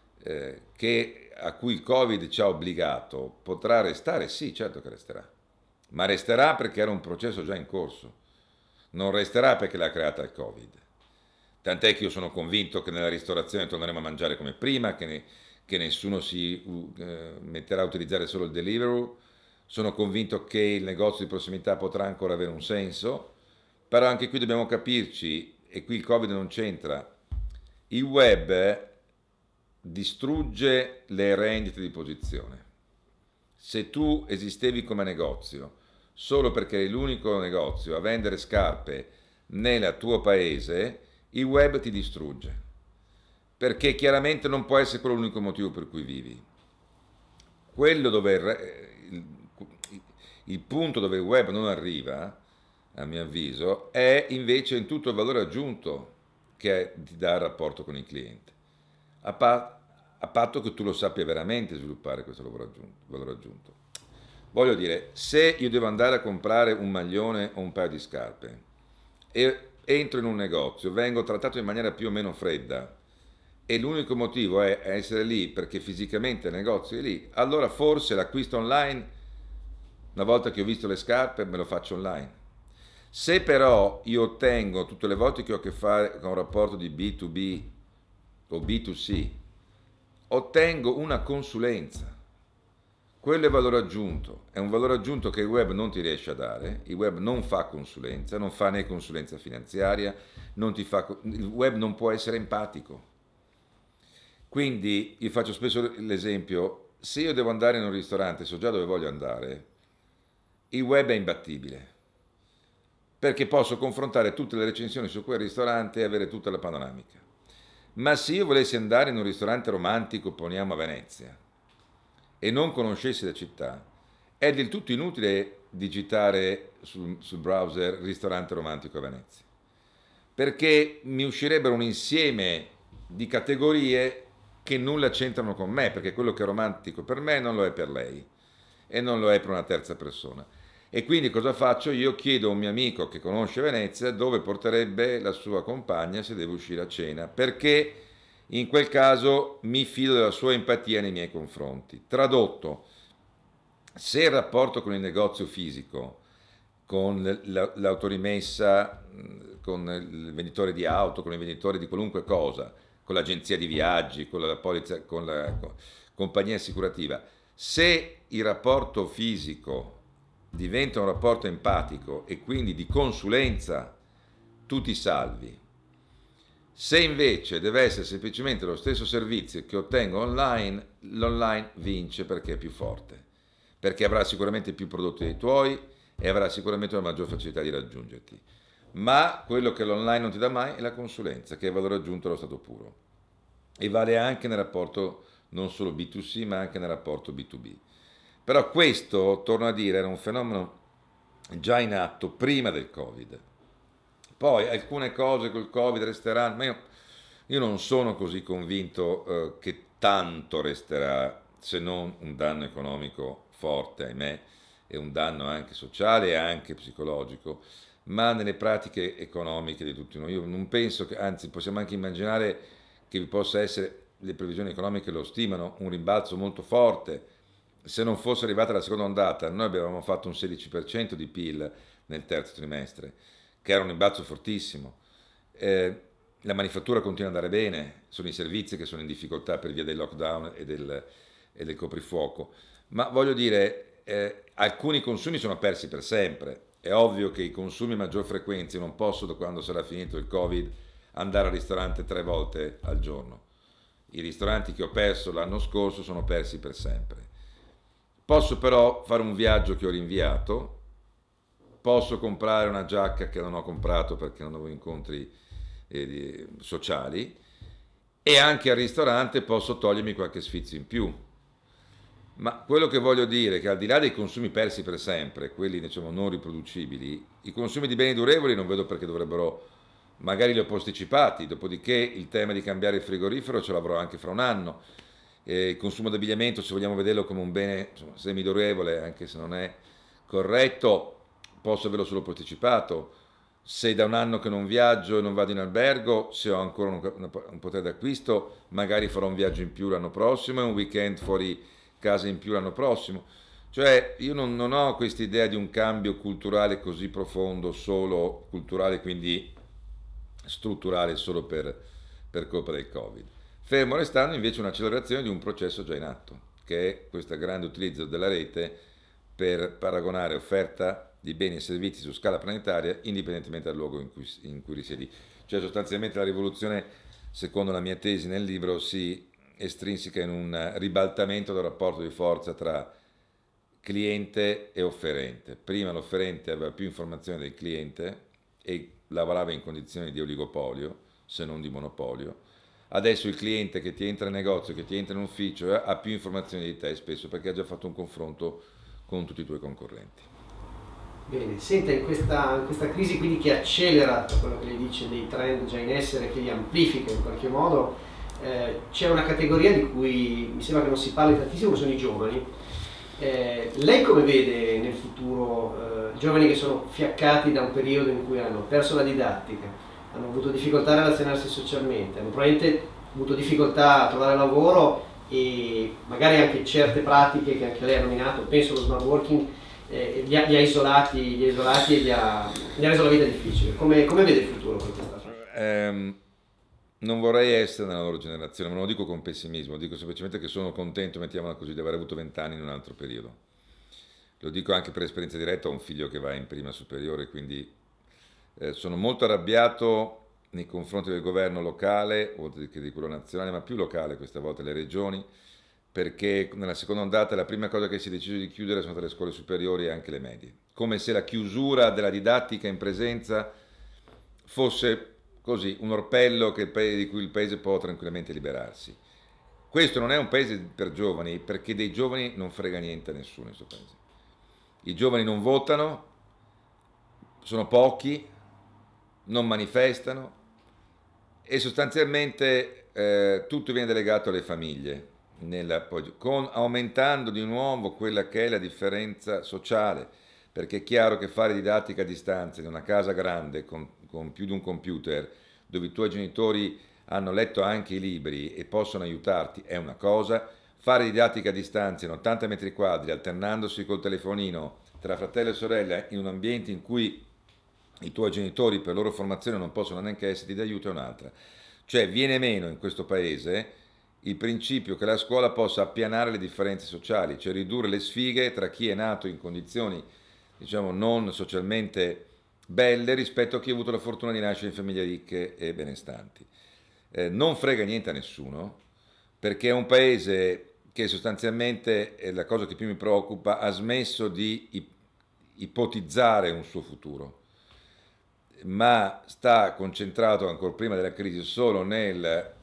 a cui il Covid ci ha obbligato, potrà restare? Sì, certo che resterà, ma resterà perché era un processo già in corso, non resterà perché l'ha creata il Covid. Tant'è che io sono convinto che nella ristorazione torneremo a mangiare come prima, che nessuno si metterà a utilizzare solo il Deliveroo. Sono convinto che il negozio di prossimità potrà ancora avere un senso, però anche qui dobbiamo capirci, e qui il Covid non c'entra. Il web distrugge le rendite di posizione. Se tu esistevi come negozio solo perché eri l'unico negozio a vendere scarpe nel tuo paese, il web ti distrugge, perché chiaramente non può essere quello l'unico motivo per cui vivi. Quello dove il punto dove il web non arriva, a mio avviso, è invece in tutto il valore aggiunto che ti dà il rapporto con il cliente. A patto che tu lo sappia veramente sviluppare questo valore aggiunto. Voglio dire, se io devo andare a comprare un maglione o un paio di scarpe e entro in un negozio, vengo trattato in maniera più o meno fredda e l'unico motivo è essere lì perché fisicamente il negozio è lì, allora forse l'acquisto online, una volta che ho visto le scarpe, me lo faccio online. Se però io ottengo tutte le volte che ho a che fare con un rapporto di B2B o B2C, ottengo una consulenza. Quello è valore aggiunto, è un valore aggiunto che il web non ti riesce a dare. Il web non fa consulenza, non fa né consulenza finanziaria, il web non può essere empatico. Quindi io faccio spesso l'esempio, se io devo andare in un ristorante, so già dove voglio andare, il web è imbattibile, perché posso confrontare tutte le recensioni su quel ristorante e avere tutta la panoramica. Ma se io volessi andare in un ristorante romantico, poniamo a Venezia, e non conoscessi la città, è del tutto inutile digitare sul browser ristorante romantico a Venezia, perché mi uscirebbero un insieme di categorie che nulla c'entrano con me, perché quello che è romantico per me non lo è per lei e non lo è per una terza persona. E quindi cosa faccio? Io chiedo a un mio amico che conosce Venezia dove porterebbe la sua compagna se deve uscire a cena, perché in quel caso mi fido della sua empatia nei miei confronti. Tradotto, se il rapporto con il negozio fisico, con l'autorimessa, con il venditore di auto, con il venditore di qualunque cosa, con l'agenzia di viaggi, con la polizia, con la compagnia assicurativa, se il rapporto fisico diventa un rapporto empatico e quindi di consulenza, tu ti salvi. Se invece deve essere semplicemente lo stesso servizio che ottengo online, l'online vince perché è più forte, perché avrà sicuramente più prodotti dei tuoi e avrà sicuramente una maggior facilità di raggiungerti. Ma quello che l'online non ti dà mai è la consulenza, che è valore aggiunto allo stato puro. E vale anche nel rapporto non solo B2C, ma anche nel rapporto B2B. Però questo, torno a dire, era un fenomeno già in atto prima del Covid. Poi alcune cose col Covid resteranno, ma io non sono così convinto che tanto resterà, se non un danno economico forte, ahimè, e un danno anche sociale e anche psicologico, ma nelle pratiche economiche di tutti noi. Io non penso che, anzi possiamo anche immaginare che vi possa essere, le previsioni economiche lo stimano, un rimbalzo molto forte. Se non fosse arrivata la seconda ondata, noi avevamo fatto un 16% di PIL nel terzo trimestre, che era un rimbalzo fortissimo. La manifattura continua ad andare bene, sono i servizi che sono in difficoltà per via del lockdown e del coprifuoco. Ma voglio dire, alcuni consumi sono persi per sempre. È ovvio che i consumi a maggior frequenza, io non posso, da quando sarà finito il Covid, andare al ristorante 3 volte al giorno. I ristoranti che ho perso l'anno scorso sono persi per sempre. Posso però fare un viaggio che ho rinviato, posso comprare una giacca che non ho comprato perché non avevo incontri sociali, e anche al ristorante posso togliermi qualche sfizio in più. Ma quello che voglio dire è che al di là dei consumi persi per sempre, quelli diciamo non riproducibili, i consumi di beni durevoli non vedo perché dovrebbero, magari li ho posticipati, dopodiché il tema di cambiare il frigorifero ce l'avrò anche fra un anno. Il consumo d'abbigliamento, se vogliamo vederlo come un bene semidurevole, anche se non è corretto, posso averlo solo posticipato. Se da un anno che non viaggio e non vado in albergo, se ho ancora un potere d'acquisto, magari farò un viaggio in più l'anno prossimo e un weekend fuori casa in più l'anno prossimo. Cioè io non ho questa idea di un cambio culturale così profondo, solo culturale, quindi strutturale solo per colpa del Covid. Fermo restando invece un'accelerazione di un processo già in atto, che è questo grande utilizzo della rete per paragonare offerta di beni e servizi su scala planetaria indipendentemente dal luogo in cui risiedi. Cioè sostanzialmente la rivoluzione, secondo la mia tesi nel libro, si estrinseca in un ribaltamento del rapporto di forza tra cliente e offerente. Prima l'offerente aveva più informazioni del cliente e lavorava in condizioni di oligopolio, se non di monopolio. Adesso il cliente che ti entra in negozio, che ti entra in ufficio, ha più informazioni di te spesso perché ha già fatto un confronto con tutti i tuoi concorrenti. Bene, senta, in questa crisi quindi che accelera quello che lei dice dei trend già in essere, che li amplifica in qualche modo, c'è una categoria di cui mi sembra che non si parli tantissimo, che sono i giovani. Lei come vede nel futuro giovani che sono fiaccati da un periodo in cui hanno perso la didattica, hanno avuto difficoltà a relazionarsi socialmente, hanno probabilmente avuto difficoltà a trovare lavoro e magari anche certe pratiche che anche lei ha nominato, penso allo smart working, li ha isolati e gli ha reso la vita difficile. Come vede il futuro per questa cosa? non vorrei essere nella loro generazione, ma non lo dico con pessimismo, dico semplicemente che sono contento, mettiamola così, di aver avuto 20 anni in un altro periodo. Lo dico anche per esperienza diretta, ho un figlio che va in prima superiore, quindi sono molto arrabbiato nei confronti del governo locale, oltre che di quello nazionale, ma più locale questa volta, le regioni, perché nella seconda ondata la prima cosa che si è deciso di chiudere sono state le scuole superiori e anche le medie, come se la chiusura della didattica in presenza fosse così un orpello di cui il paese può tranquillamente liberarsi. Questo non è un paese per giovani, perché dei giovani non frega niente a nessuno in questo paese. I giovani non votano, sono pochi, non manifestano e sostanzialmente tutto viene delegato alle famiglie, aumentando di nuovo quella che è la differenza sociale, perché è chiaro che fare didattica a distanza in una casa grande con più di un computer, dove i tuoi genitori hanno letto anche i libri e possono aiutarti, è una cosa. Fare didattica a distanza in 80 metri quadri, alternandosi col telefonino tra fratello e sorella in un ambiente in cui i tuoi genitori per loro formazione non possono neanche esserti d'aiuto, è un'altra. Cioè viene meno in questo paese il principio che la scuola possa appianare le differenze sociali, cioè ridurre le sfighe tra chi è nato in condizioni, diciamo, non socialmente belle rispetto a chi ha avuto la fortuna di nascere in famiglie ricche e benestanti. Non frega niente a nessuno, perché è un paese che sostanzialmente, è la cosa che più mi preoccupa, ha smesso di ipotizzare un suo futuro, ma sta concentrato ancora prima della crisi solo nel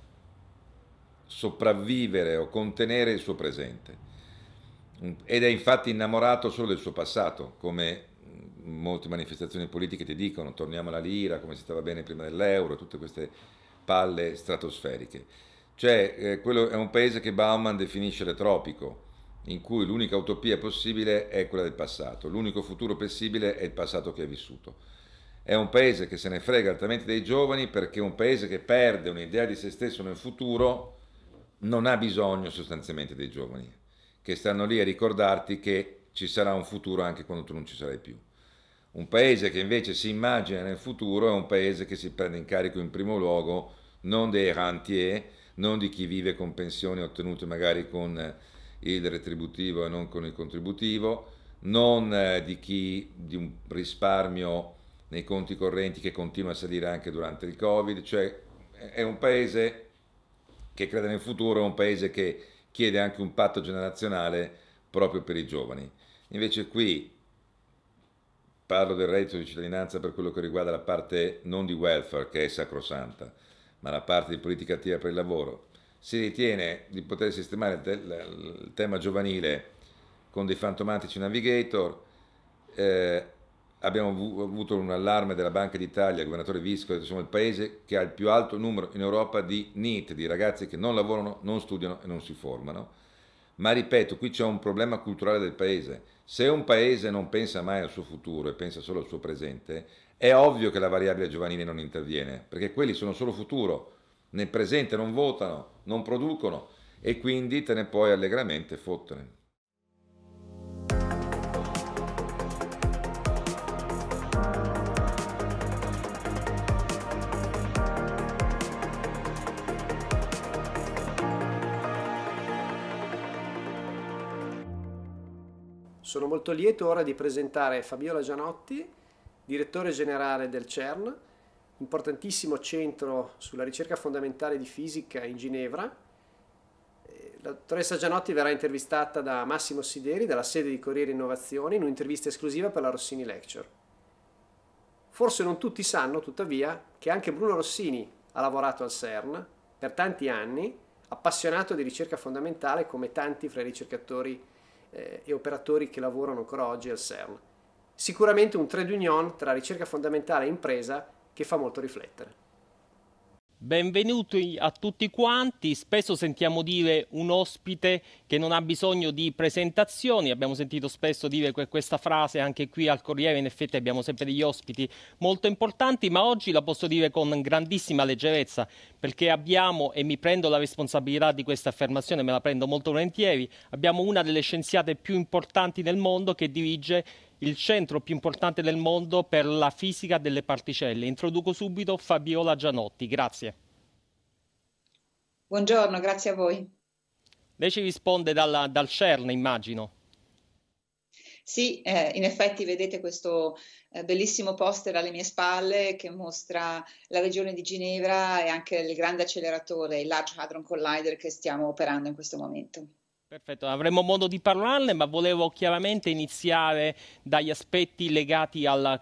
sopravvivere o contenere il suo presente, ed è infatti innamorato solo del suo passato, come molte manifestazioni politiche ti dicono: torniamo alla lira, come si stava bene prima dell'euro, tutte queste palle stratosferiche. Cioè quello è un paese che Bauman definisce retropico, in cui l'unica utopia possibile è quella del passato, l'unico futuro possibile è il passato che hai vissuto. È un paese che se ne frega altamente dei giovani, perché un paese che perde un'idea di se stesso nel futuro non ha bisogno sostanzialmente dei giovani, che stanno lì a ricordarti che ci sarà un futuro anche quando tu non ci sarai più. Un paese che invece si immagina nel futuro è un paese che si prende in carico in primo luogo non dei rentier, non di chi vive con pensioni ottenute magari con il retributivo e non con il contributivo, non di un risparmio nei conti correnti che continua a salire anche durante il Covid. Cioè è un paese che crede nel futuro, è un paese che chiede anche un patto generazionale proprio per i giovani. Invece qui parlo del reddito di cittadinanza per quello che riguarda la parte non di welfare, che è sacrosanta, ma la parte di politica attiva per il lavoro. Si ritiene di poter sistemare il tema giovanile con dei fantomatici navigator. Abbiamo avuto un allarme della Banca d'Italia, il governatore Visco ha detto: siamo il paese che ha il più alto numero in Europa di NEET, di ragazzi che non lavorano, non studiano e non si formano. Ma ripeto, qui c'è un problema culturale del paese. Se un paese non pensa mai al suo futuro e pensa solo al suo presente, è ovvio che la variabile giovanile non interviene, perché quelli sono solo futuro, nel presente non votano, non producono e quindi te ne puoi allegramente fottere. Sono molto lieto ora di presentare Fabiola Gianotti, direttore generale del CERN, importantissimo centro sulla ricerca fondamentale di fisica in Ginevra. La dottoressa Gianotti verrà intervistata da Massimo Sideri, dalla sede di Corriere Innovazione, in un'intervista esclusiva per la Rossini Lecture. Forse non tutti sanno, tuttavia, che anche Bruno Rossini ha lavorato al CERN per tanti anni, appassionato di ricerca fondamentale come tanti fra i ricercatori e operatori che lavorano ancora oggi al CERN. Sicuramente un trade union tra ricerca fondamentale e impresa che fa molto riflettere. Benvenuti a tutti quanti. Spesso sentiamo dire un ospite che non ha bisogno di presentazioni. Abbiamo sentito spesso dire questa frase anche qui al Corriere. In effetti abbiamo sempre degli ospiti molto importanti, ma oggi la posso dire con grandissima leggerezza, perché abbiamo, e mi prendo la responsabilità di questa affermazione, me la prendo molto volentieri, abbiamo una delle scienziate più importanti del mondo che dirige il centro più importante del mondo per la fisica delle particelle. Introduco subito Fabiola Gianotti. Grazie. Buongiorno, grazie a voi. Lei ci risponde dal CERN, immagino. Sì, in effetti vedete questo bellissimo poster alle mie spalle che mostra la regione di Ginevra e anche il grande acceleratore, il Large Hadron Collider che stiamo operando in questo momento. Perfetto, avremo modo di parlarne, ma volevo chiaramente iniziare dagli aspetti legati al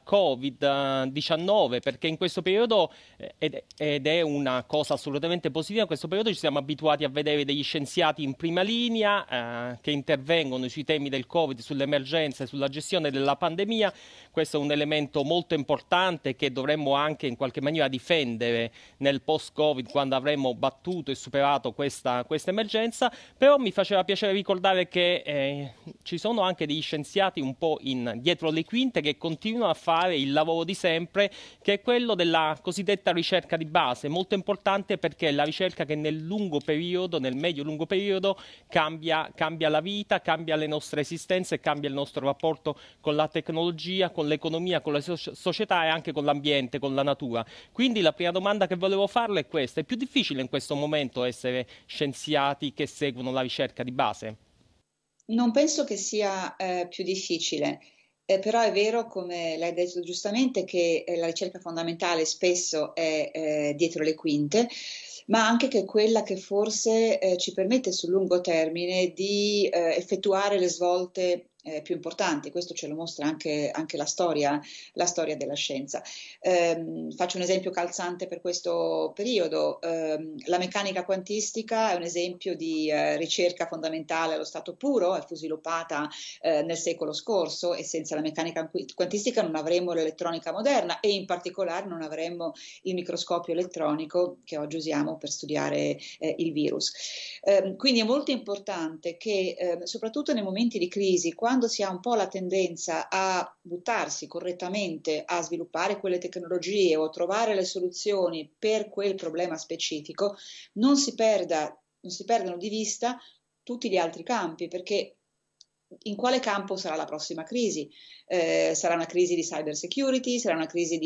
Covid-19, perché in questo periodo, ed è una cosa assolutamente positiva, in questo periodo ci siamo abituati a vedere degli scienziati in prima linea che intervengono sui temi del Covid, sulle emergenze, sulla gestione della pandemia. Questo è un elemento molto importante che dovremmo anche in qualche maniera difendere nel post-Covid, quando avremo battuto e superato questa emergenza, però mi faceva piacere ricordare che ci sono anche degli scienziati un po' dietro le quinte che continuano a fare il lavoro di sempre, che è quello della cosiddetta ricerca di base, molto importante perché è la ricerca che nel lungo periodo, nel medio-lungo periodo, cambia la vita, cambia le nostre esistenze, cambia il nostro rapporto con la tecnologia, con l'economia, con la società e anche con l'ambiente, con la natura. Quindi la prima domanda che volevo farle è questa: è più difficile in questo momento essere scienziati che seguono la ricerca di base? Non penso che sia più difficile, però è vero, come lei ha detto giustamente, che la ricerca fondamentale spesso è dietro le quinte, ma anche che è quella che forse ci permette sul lungo termine di effettuare le svolte più importanti. Questo ce lo mostra anche la storia della scienza. Faccio un esempio calzante per questo periodo. La meccanica quantistica è un esempio di ricerca fondamentale allo stato puro, fu sviluppata nel secolo scorso, e senza la meccanica quantistica non avremmo l'elettronica moderna e in particolare non avremmo il microscopio elettronico che oggi usiamo per studiare il virus. Quindi è molto importante che soprattutto nei momenti di crisi, quando si ha un po' la tendenza a buttarsi correttamente a sviluppare quelle tecnologie o trovare le soluzioni per quel problema specifico, non si perdano di vista tutti gli altri campi, perché in quale campo sarà la prossima crisi? Sarà una crisi di cyber security, sarà una crisi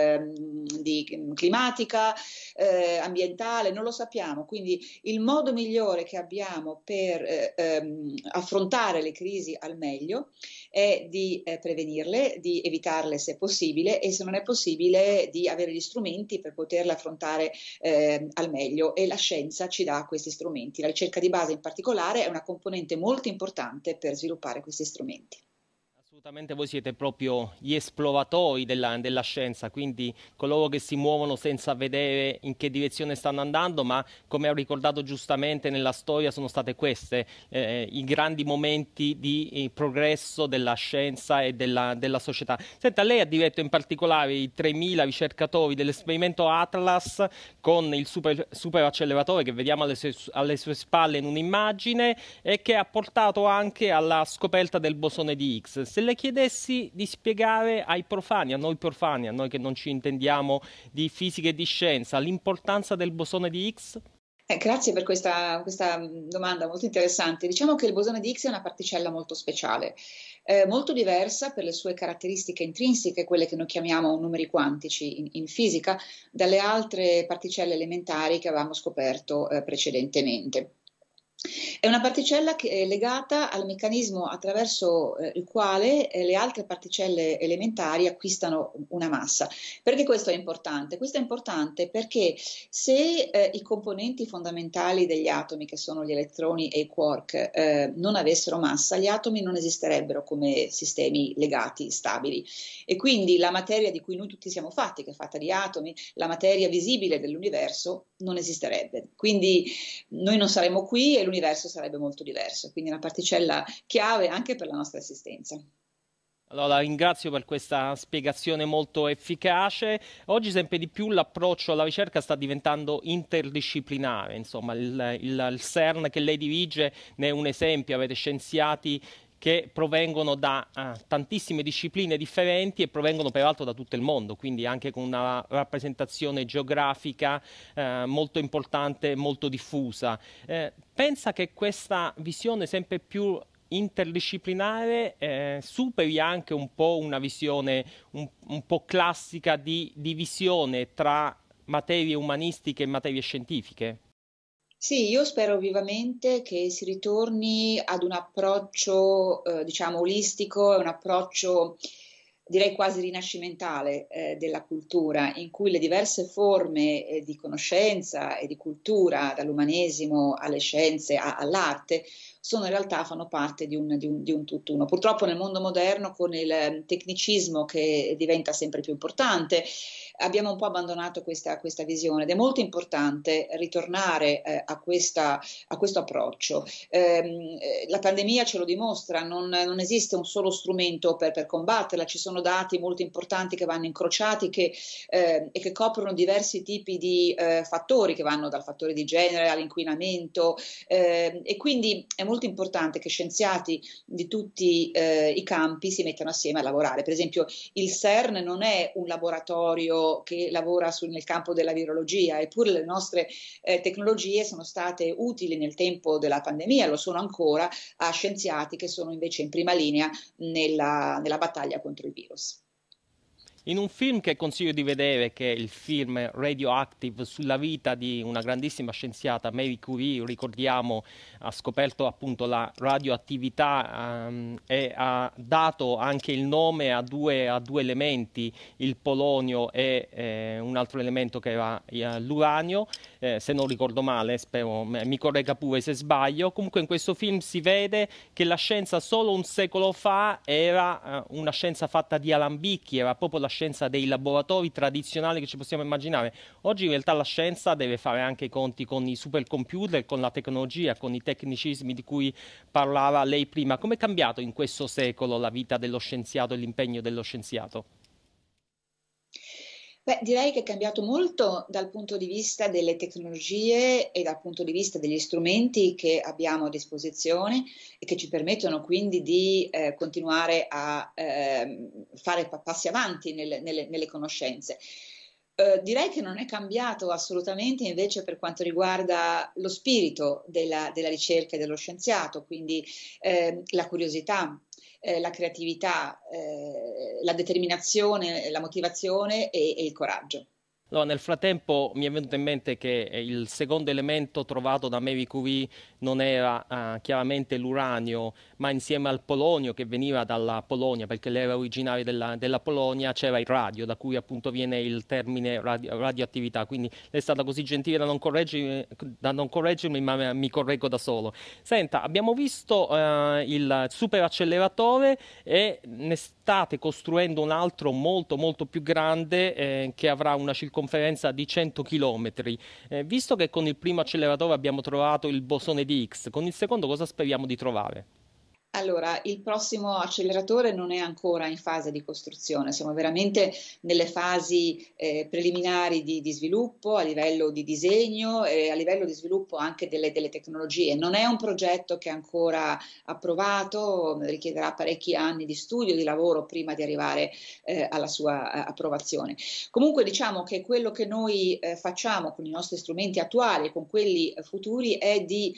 di climatica, ambientale, non lo sappiamo. Quindi il modo migliore che abbiamo per affrontare le crisi al meglio è di prevenirle, di evitarle se possibile, e se non è possibile di avere gli strumenti per poterle affrontare al meglio, e la scienza ci dà questi strumenti. La ricerca di base in particolare è una componente molto importante per sviluppare questi strumenti. Assolutamente, voi siete proprio gli esploratori della scienza, quindi coloro che si muovono senza vedere in che direzione stanno andando, ma come ho ricordato giustamente nella storia sono state queste i grandi momenti di progresso della scienza e della società. Senta, lei ha diretto in particolare i 3.000 ricercatori dell'esperimento Atlas con il super acceleratore che vediamo alle sue spalle in un'immagine, e che ha portato anche alla scoperta del bosone di Higgs. Se le chiedessi di spiegare ai profani, a noi che non ci intendiamo di fisica e di scienza, l'importanza del bosone di Higgs? Grazie per questa domanda molto interessante. Diciamo che il bosone di Higgs è una particella molto speciale, molto diversa per le sue caratteristiche intrinseche, quelle che noi chiamiamo numeri quantici in fisica, dalle altre particelle elementari che avevamo scoperto precedentemente. È una particella che è legata al meccanismo attraverso il quale le altre particelle elementari acquistano una massa. Perché questo è importante? Questo è importante perché se i componenti fondamentali degli atomi, che sono gli elettroni e i quark, non avessero massa, gli atomi non esisterebbero come sistemi legati, stabili. E quindi la materia di cui noi tutti siamo fatti, che è fatta di atomi, la materia visibile dell'universo, non esisterebbe. Quindi noi non saremmo qui e l'universo sarebbe molto diverso, quindi è una particella chiave anche per la nostra esistenza. Allora, ringrazio per questa spiegazione molto efficace. Oggi sempre di più l'approccio alla ricerca sta diventando interdisciplinare, insomma il CERN che lei dirige ne è un esempio, avete scienziati che provengono da tantissime discipline differenti e provengono peraltro da tutto il mondo, quindi anche con una rappresentazione geografica molto importante, molto diffusa. Pensa che questa visione sempre più interdisciplinare superi anche un po' una visione un po' classica di divisione tra materie umanistiche e materie scientifiche? Sì, io spero vivamente che si ritorni ad un approccio, diciamo, olistico, un approccio direi quasi rinascimentale, della cultura, in cui le diverse forme, di conoscenza e di cultura, dall'umanesimo alle scienze all'arte, sono in realtà fanno parte di un tutt'uno. Purtroppo nel mondo moderno, con il tecnicismo che diventa sempre più importante, abbiamo un po' abbandonato questa visione ed è molto importante ritornare a questo approccio. La pandemia ce lo dimostra, non esiste un solo strumento per combatterla, ci sono dati molto importanti che vanno incrociati e che coprono diversi tipi di fattori, che vanno dal fattore di genere all'inquinamento, e quindi è molto importante che scienziati di tutti i campi si mettano assieme a lavorare. Per esempio il CERN non è un laboratorio che lavora nel campo della virologia, eppure le nostre tecnologie sono state utili nel tempo della pandemia, lo sono ancora a scienziati che sono invece in prima linea nella battaglia contro il virus. In un film che consiglio di vedere, che è il film Radioactive, sulla vita di una grandissima scienziata, Marie Curie, ricordiamo, ha scoperto appunto la radioattività e ha dato anche il nome a due elementi, il polonio e un altro elemento che era l'uranio, se non ricordo male, spero mi corregga pure se sbaglio. Comunque in questo film si vede che la scienza solo un secolo fa era una scienza fatta di alambicchi, era proprio la scienza dei laboratori tradizionali che ci possiamo immaginare. Oggi in realtà la scienza deve fare anche i conti con i supercomputer, con la tecnologia, con i tecnicismi di cui parlava lei prima. Come è cambiato in questo secolo la vita dello scienziato e l'impegno dello scienziato? Beh, direi che è cambiato molto dal punto di vista delle tecnologie e dal punto di vista degli strumenti che abbiamo a disposizione e che ci permettono quindi di continuare a fare passi avanti nelle conoscenze. Direi che non è cambiato assolutamente invece per quanto riguarda lo spirito della ricerca e dello scienziato, quindi la curiosità, la creatività, la determinazione, la motivazione e il coraggio. Allora, nel frattempo mi è venuto in mente che il secondo elemento trovato da Marie Curie non era chiaramente l'uranio, ma insieme al polonio, che veniva dalla Polonia, perché lei era originaria della Polonia, c'era il radio, da cui appunto viene il termine radioattività. Quindi lei è stata così gentile da non correggermi, ma mi correggo da solo. Senta, abbiamo visto il superacceleratore e ne state costruendo un altro molto molto più grande che avrà una circonferenza di 100 km. Visto che con il primo acceleratore abbiamo trovato il bosone di Higgs, con il secondo cosa speriamo di trovare? Allora, il prossimo acceleratore non è ancora in fase di costruzione, siamo veramente nelle fasi preliminari di sviluppo, a livello di disegno e a livello di sviluppo anche delle tecnologie. Non è un progetto che è ancora approvato, richiederà parecchi anni di studio, di lavoro prima di arrivare alla sua approvazione. Comunque diciamo che quello che noi facciamo con i nostri strumenti attuali e con quelli futuri è di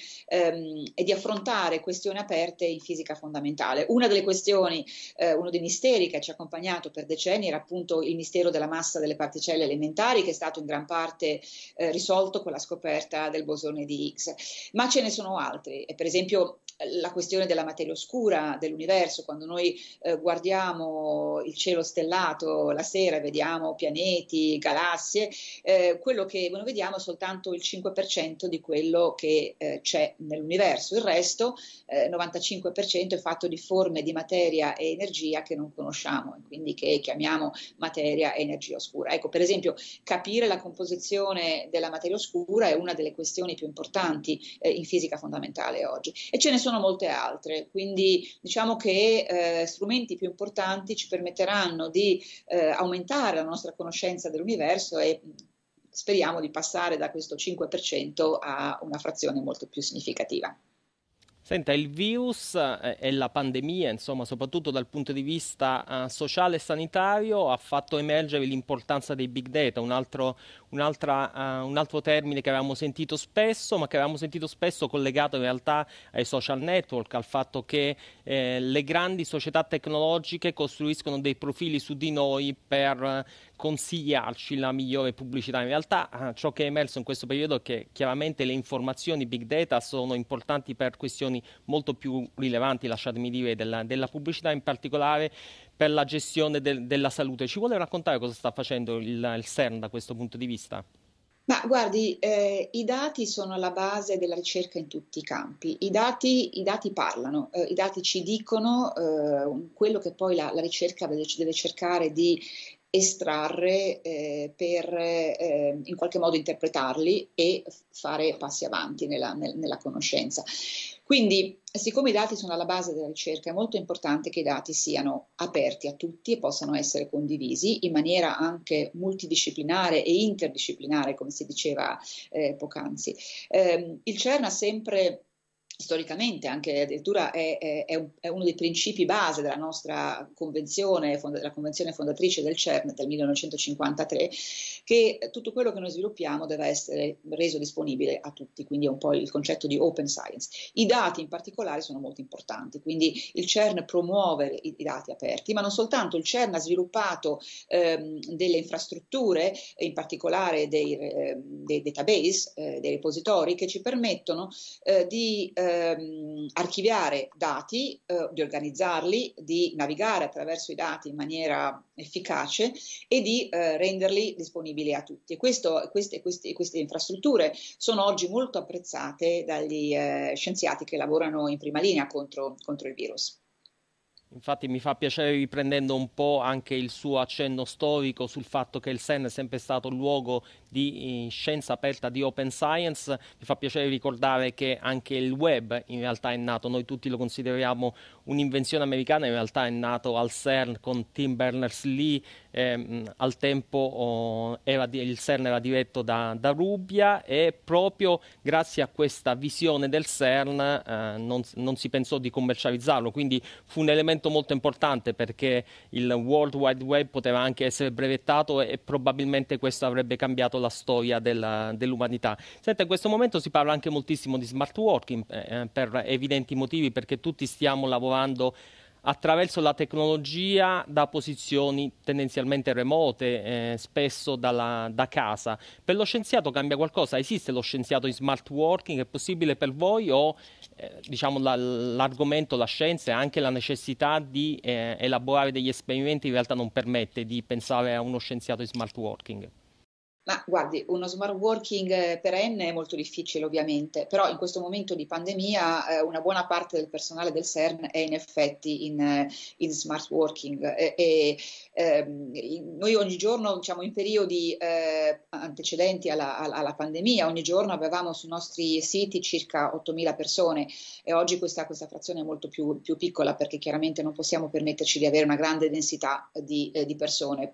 affrontare questioni aperte in fisica fondamentale. Una delle questioni, uno dei misteri che ci ha accompagnato per decenni era appunto il mistero della massa delle particelle elementari, che è stato in gran parte risolto con la scoperta del bosone di Higgs. Ma ce ne sono altri, per esempio la questione della materia oscura dell'universo. Quando noi guardiamo il cielo stellato la sera, vediamo pianeti, galassie, quello che noi vediamo è soltanto il 5% di quello che c'è nell'universo, il resto 95% è fatto di forme di materia e energia che non conosciamo, quindi che chiamiamo materia e energia oscura. Ecco, per esempio, capire la composizione della materia oscura è una delle questioni più importanti in fisica fondamentale oggi, e ce ne sono molte altre, quindi diciamo che strumenti più importanti ci permetteranno di aumentare la nostra conoscenza dell'universo e speriamo di passare da questo 5% a una frazione molto più significativa. Senta, il virus e la pandemia, insomma, soprattutto dal punto di vista sociale e sanitario, ha fatto emergere l'importanza dei big data, un altro termine che avevamo sentito spesso, ma che avevamo sentito spesso collegato in realtà ai social network, al fatto che le grandi società tecnologiche costruiscono dei profili su di noi per consigliarci la migliore pubblicità. In realtà ciò che è emerso in questo periodo è che chiaramente le informazioni big data sono importanti per questioni molto più rilevanti, lasciatemi dire, della pubblicità, in particolare per la gestione della salute. Ci vuole raccontare cosa sta facendo il CERN da questo punto di vista? Ma guardi, i dati sono alla base della ricerca in tutti i campi. I dati parlano, i dati ci dicono quello che poi la ricerca deve cercare di estrarre per in qualche modo interpretarli e fare passi avanti nella conoscenza. Quindi, siccome i dati sono alla base della ricerca, è molto importante che i dati siano aperti a tutti e possano essere condivisi in maniera anche multidisciplinare e interdisciplinare, come si diceva poc'anzi. Il CERN ha sempre, storicamente, anche addirittura è uno dei principi base della nostra convenzione, della convenzione fondatrice del CERN del 1953, che tutto quello che noi sviluppiamo deve essere reso disponibile a tutti, quindi è un po' il concetto di open science. I dati in particolare sono molto importanti, quindi il CERN promuove i dati aperti, ma non soltanto. Il CERN ha sviluppato delle infrastrutture, in particolare dei database, dei repositori, che ci permettono di archiviare dati, di organizzarli, di navigare attraverso i dati in maniera efficace e di renderli disponibili a tutti. E queste infrastrutture sono oggi molto apprezzate dagli scienziati che lavorano in prima linea contro il virus. Infatti mi fa piacere, riprendendo un po' anche il suo accenno storico sul fatto che il CERN è sempre stato un luogo di scienza aperta, di open science, mi fa piacere ricordare che anche il web in realtà è nato, noi tutti lo consideriamo un'invenzione americana, in realtà è nato al CERN con Tim Berners-Lee, al tempo il CERN era diretto da Rubbia e proprio grazie a questa visione del CERN non si pensò di commercializzarlo, quindi fu un elemento molto importante perché il World Wide Web poteva anche essere brevettato e probabilmente questo avrebbe cambiato la storia dell'umanità. Senta, in questo momento si parla anche moltissimo di smart working per evidenti motivi, perché tutti stiamo lavorando attraverso la tecnologia da posizioni tendenzialmente remote, spesso da casa. Per lo scienziato cambia qualcosa? Esiste lo scienziato in smart working? È possibile per voi o diciamo l'argomento, la scienza e anche la necessità di elaborare degli esperimenti in realtà non permette di pensare a uno scienziato in smart working? Ma guardi, uno smart working perenne è molto difficile ovviamente, però in questo momento di pandemia una buona parte del personale del CERN è in effetti in smart working noi ogni giorno, diciamo in periodi antecedenti alla pandemia, ogni giorno avevamo sui nostri siti circa 8.000 persone e oggi questa frazione è molto più piccola perché chiaramente non possiamo permetterci di avere una grande densità di persone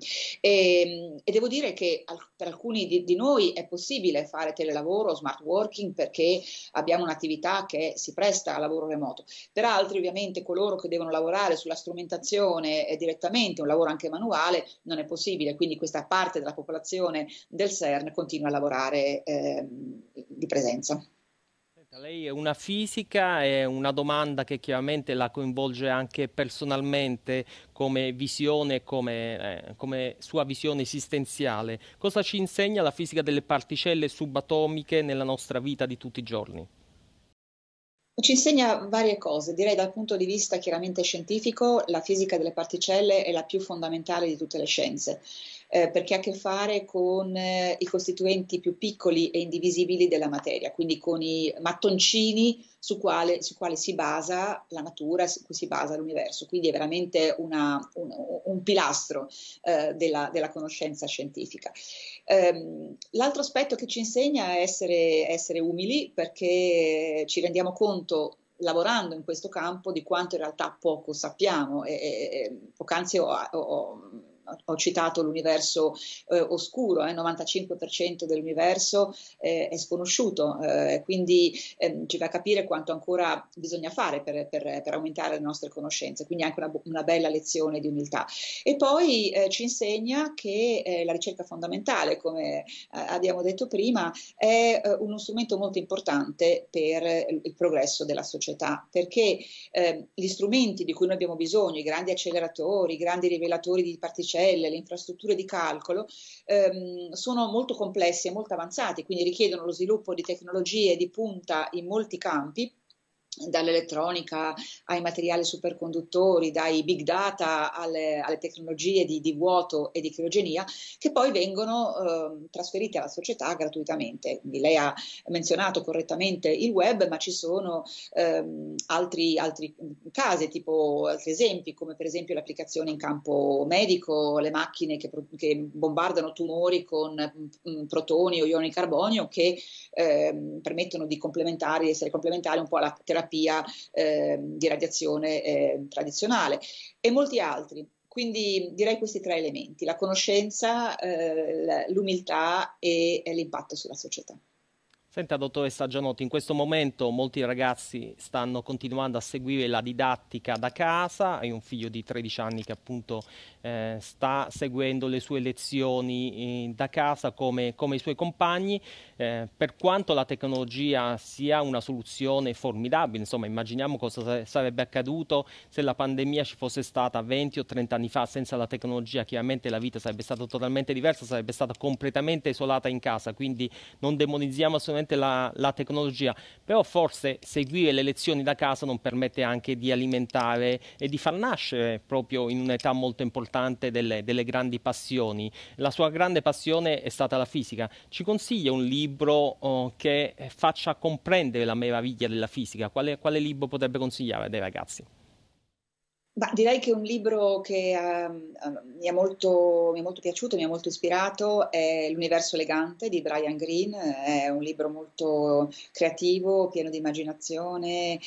e devo dire che per alcuni di noi è possibile fare telelavoro, smart working, perché abbiamo un'attività che si presta a lavoro remoto. Per altri, ovviamente, coloro che devono lavorare sulla strumentazione direttamente, un lavoro anche manuale, non è possibile. Quindi questa parte della popolazione del CERN continua a lavorare di presenza. Lei è una fisica, è una domanda che chiaramente la coinvolge anche personalmente come visione, come sua visione esistenziale. Cosa ci insegna la fisica delle particelle subatomiche nella nostra vita di tutti i giorni? Ci insegna varie cose, direi dal punto di vista chiaramente scientifico la fisica delle particelle è la più fondamentale di tutte le scienze. Perché ha a che fare con i costituenti più piccoli e indivisibili della materia, quindi con i mattoncini su quali si basa la natura, su cui si basa l'universo, quindi è veramente un pilastro della conoscenza scientifica. L'altro aspetto che ci insegna è essere umili, perché ci rendiamo conto lavorando in questo campo di quanto in realtà poco sappiamo poc'anzi ho citato l'universo oscuro, il 95% dell'universo è sconosciuto, quindi ci fa capire quanto ancora bisogna fare per aumentare le nostre conoscenze, quindi anche una bella lezione di umiltà. E poi ci insegna che la ricerca fondamentale, come abbiamo detto prima, è uno strumento molto importante per il progresso della società, perché gli strumenti di cui noi abbiamo bisogno, i grandi acceleratori, i grandi rivelatori di particelle celle, le infrastrutture di calcolo sono molto complessi e molto avanzati, quindi richiedono lo sviluppo di tecnologie di punta in molti campi, dall'elettronica ai materiali superconduttori, dai big data alle tecnologie di vuoto e di criogenia, che poi vengono trasferite alla società gratuitamente. Quindi lei ha menzionato correttamente il web, ma ci sono altri casi, tipo altri esempi, come per esempio le applicazioni in campo medico, le macchine che bombardano tumori con protoni o ioni carbonio, che permettono di essere complementari un po' alla terapia di radiazione tradizionale, e molti altri. Quindi direi questi 3 elementi: la conoscenza, l'umiltà e l'impatto sulla società. Senta, dottoressa Gianotti, in questo momento molti ragazzi stanno continuando a seguire la didattica da casa. Hai un figlio di 13 anni che appunto sta seguendo le sue lezioni da casa come i suoi compagni. Per quanto la tecnologia sia una soluzione formidabile, insomma, immaginiamo cosa sarebbe accaduto se la pandemia ci fosse stata 20 o 30 anni fa. Senza la tecnologia chiaramente la vita sarebbe stata totalmente diversa, sarebbe stata completamente isolata in casa, quindi non demonizziamo assolutamente la tecnologia, però forse seguire le lezioni da casa non permette anche di alimentare e di far nascere proprio in un'età molto importante delle grandi passioni. La sua grande passione è stata la fisica. Ci consiglia un libro che faccia comprendere la meraviglia della fisica? Quale libro potrebbe consigliare dei ragazzi? Direi che un libro che mi è molto piaciuto, mi ha molto ispirato, è L'universo elegante di Brian Greene. È un libro molto creativo, pieno di immaginazione,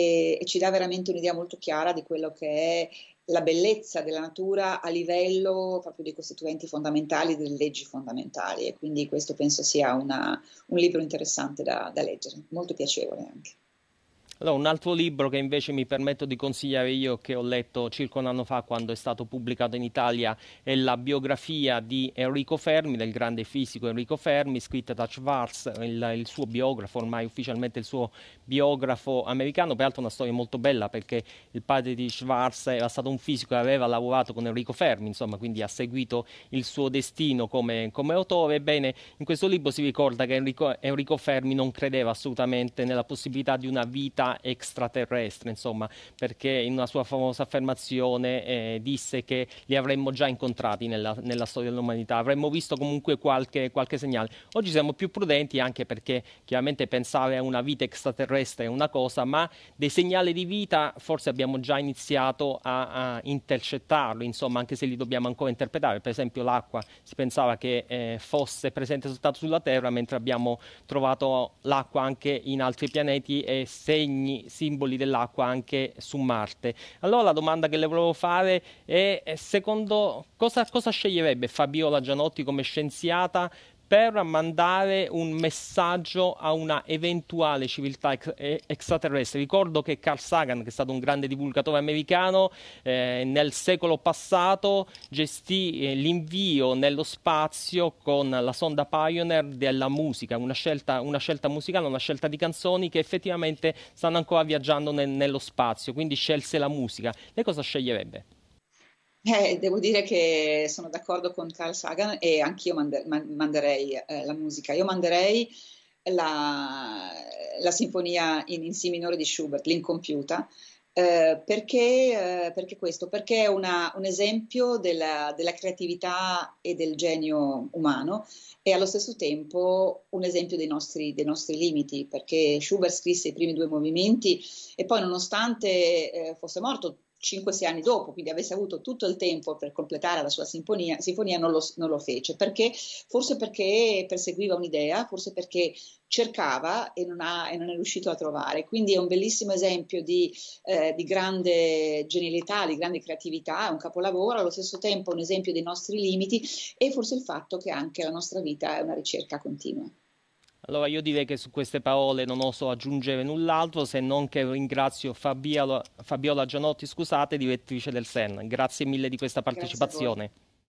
e ci dà veramente un'idea molto chiara di quello che è la bellezza della natura a livello proprio dei costituenti fondamentali, delle leggi fondamentali, e quindi questo penso sia un libro interessante da leggere, molto piacevole anche. Allora, un altro libro che invece mi permetto di consigliare io, che ho letto circa un anno fa quando è stato pubblicato in Italia, è la biografia di Enrico Fermi, del grande fisico Enrico Fermi, scritta da Schwartz, il suo biografo, ormai ufficialmente il suo biografo americano. Peraltro una storia molto bella, perché il padre di Schwartz era stato un fisico e aveva lavorato con Enrico Fermi, insomma, quindi ha seguito il suo destino come autore. Ebbene, in questo libro si ricorda che Enrico Fermi non credeva assolutamente nella possibilità di una vita extraterrestre, insomma, perché in una sua famosa affermazione disse che li avremmo già incontrati nella storia dell'umanità, avremmo visto comunque qualche segnale. Oggi siamo più prudenti, anche perché chiaramente pensare a una vita extraterrestre è una cosa, ma dei segnali di vita forse abbiamo già iniziato a intercettarli, insomma, anche se li dobbiamo ancora interpretare. Per esempio l'acqua, si pensava che fosse presente soltanto sulla Terra, mentre abbiamo trovato l'acqua anche in altri pianeti e simboli dell'acqua anche su Marte. Allora la domanda che le volevo fare è: secondo cosa sceglierebbe Fabiola Gianotti come scienziata per mandare un messaggio a una eventuale civiltà extraterrestre? Ricordo che Carl Sagan, che è stato un grande divulgatore americano, nel secolo passato gestì l'invio nello spazio con la sonda Pioneer della musica, una scelta musicale, una scelta di canzoni che effettivamente stanno ancora viaggiando nello spazio, quindi scelse la musica. Lei cosa sceglierebbe? Devo dire che sono d'accordo con Carl Sagan, e anch'io manderei la musica. Io manderei la sinfonia in Si minore di Schubert, l'incompiuta, perché questo? Perché è un esempio della creatività e del genio umano, e allo stesso tempo un esempio dei nostri limiti, perché Schubert scrisse i primi 2 movimenti e poi, nonostante fosse morto 5-6 anni dopo, quindi avesse avuto tutto il tempo per completare la sua sinfonia non lo fece. Perché? Forse perché perseguiva un'idea, forse perché cercava e non è riuscito a trovare. Quindi è un bellissimo esempio di grande genialità, di grande creatività, è un capolavoro, allo stesso tempo un esempio dei nostri limiti, e forse il fatto che anche la nostra vita è una ricerca continua. Allora io direi che su queste parole non oso aggiungere null'altro, se non che ringrazio Fabiola Gianotti, scusate, direttrice del SEN. Grazie mille di questa partecipazione.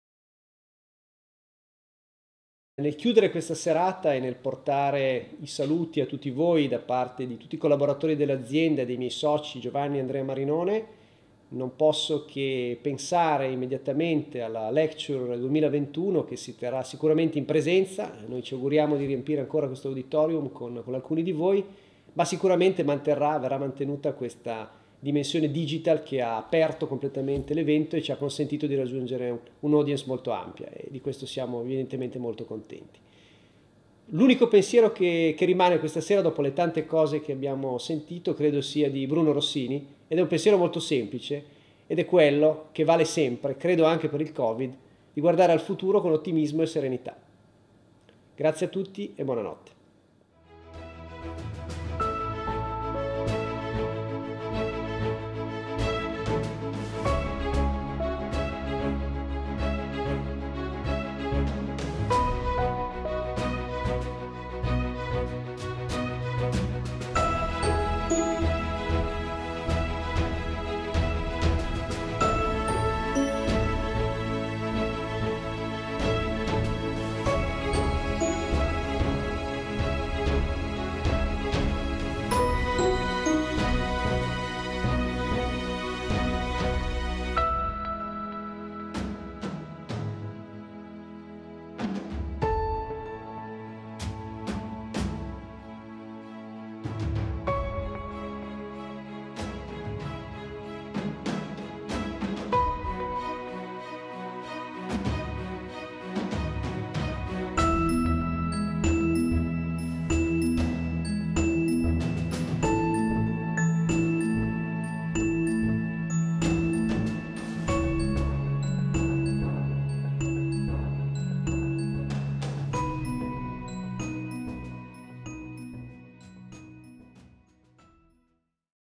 Nel chiudere questa serata e nel portare i saluti a tutti voi da parte di tutti i collaboratori dell'azienda e dei miei soci Giovanni e Andrea Marinone, Non posso che pensare immediatamente alla Lecture 2021 che si terrà sicuramente in presenza. Noi ci auguriamo di riempire ancora questo auditorium con alcuni di voi, ma sicuramente verrà mantenuta questa dimensione digital che ha aperto completamente l'evento e ci ha consentito di raggiungere un'audience molto ampia, e di questo siamo evidentemente molto contenti. L'unico pensiero che rimane questa sera, dopo le tante cose che abbiamo sentito, credo sia di Bruno Rossini, ed è un pensiero molto semplice, ed è quello che vale sempre, credo anche per il Covid, di guardare al futuro con ottimismo e serenità. Grazie a tutti e buonanotte.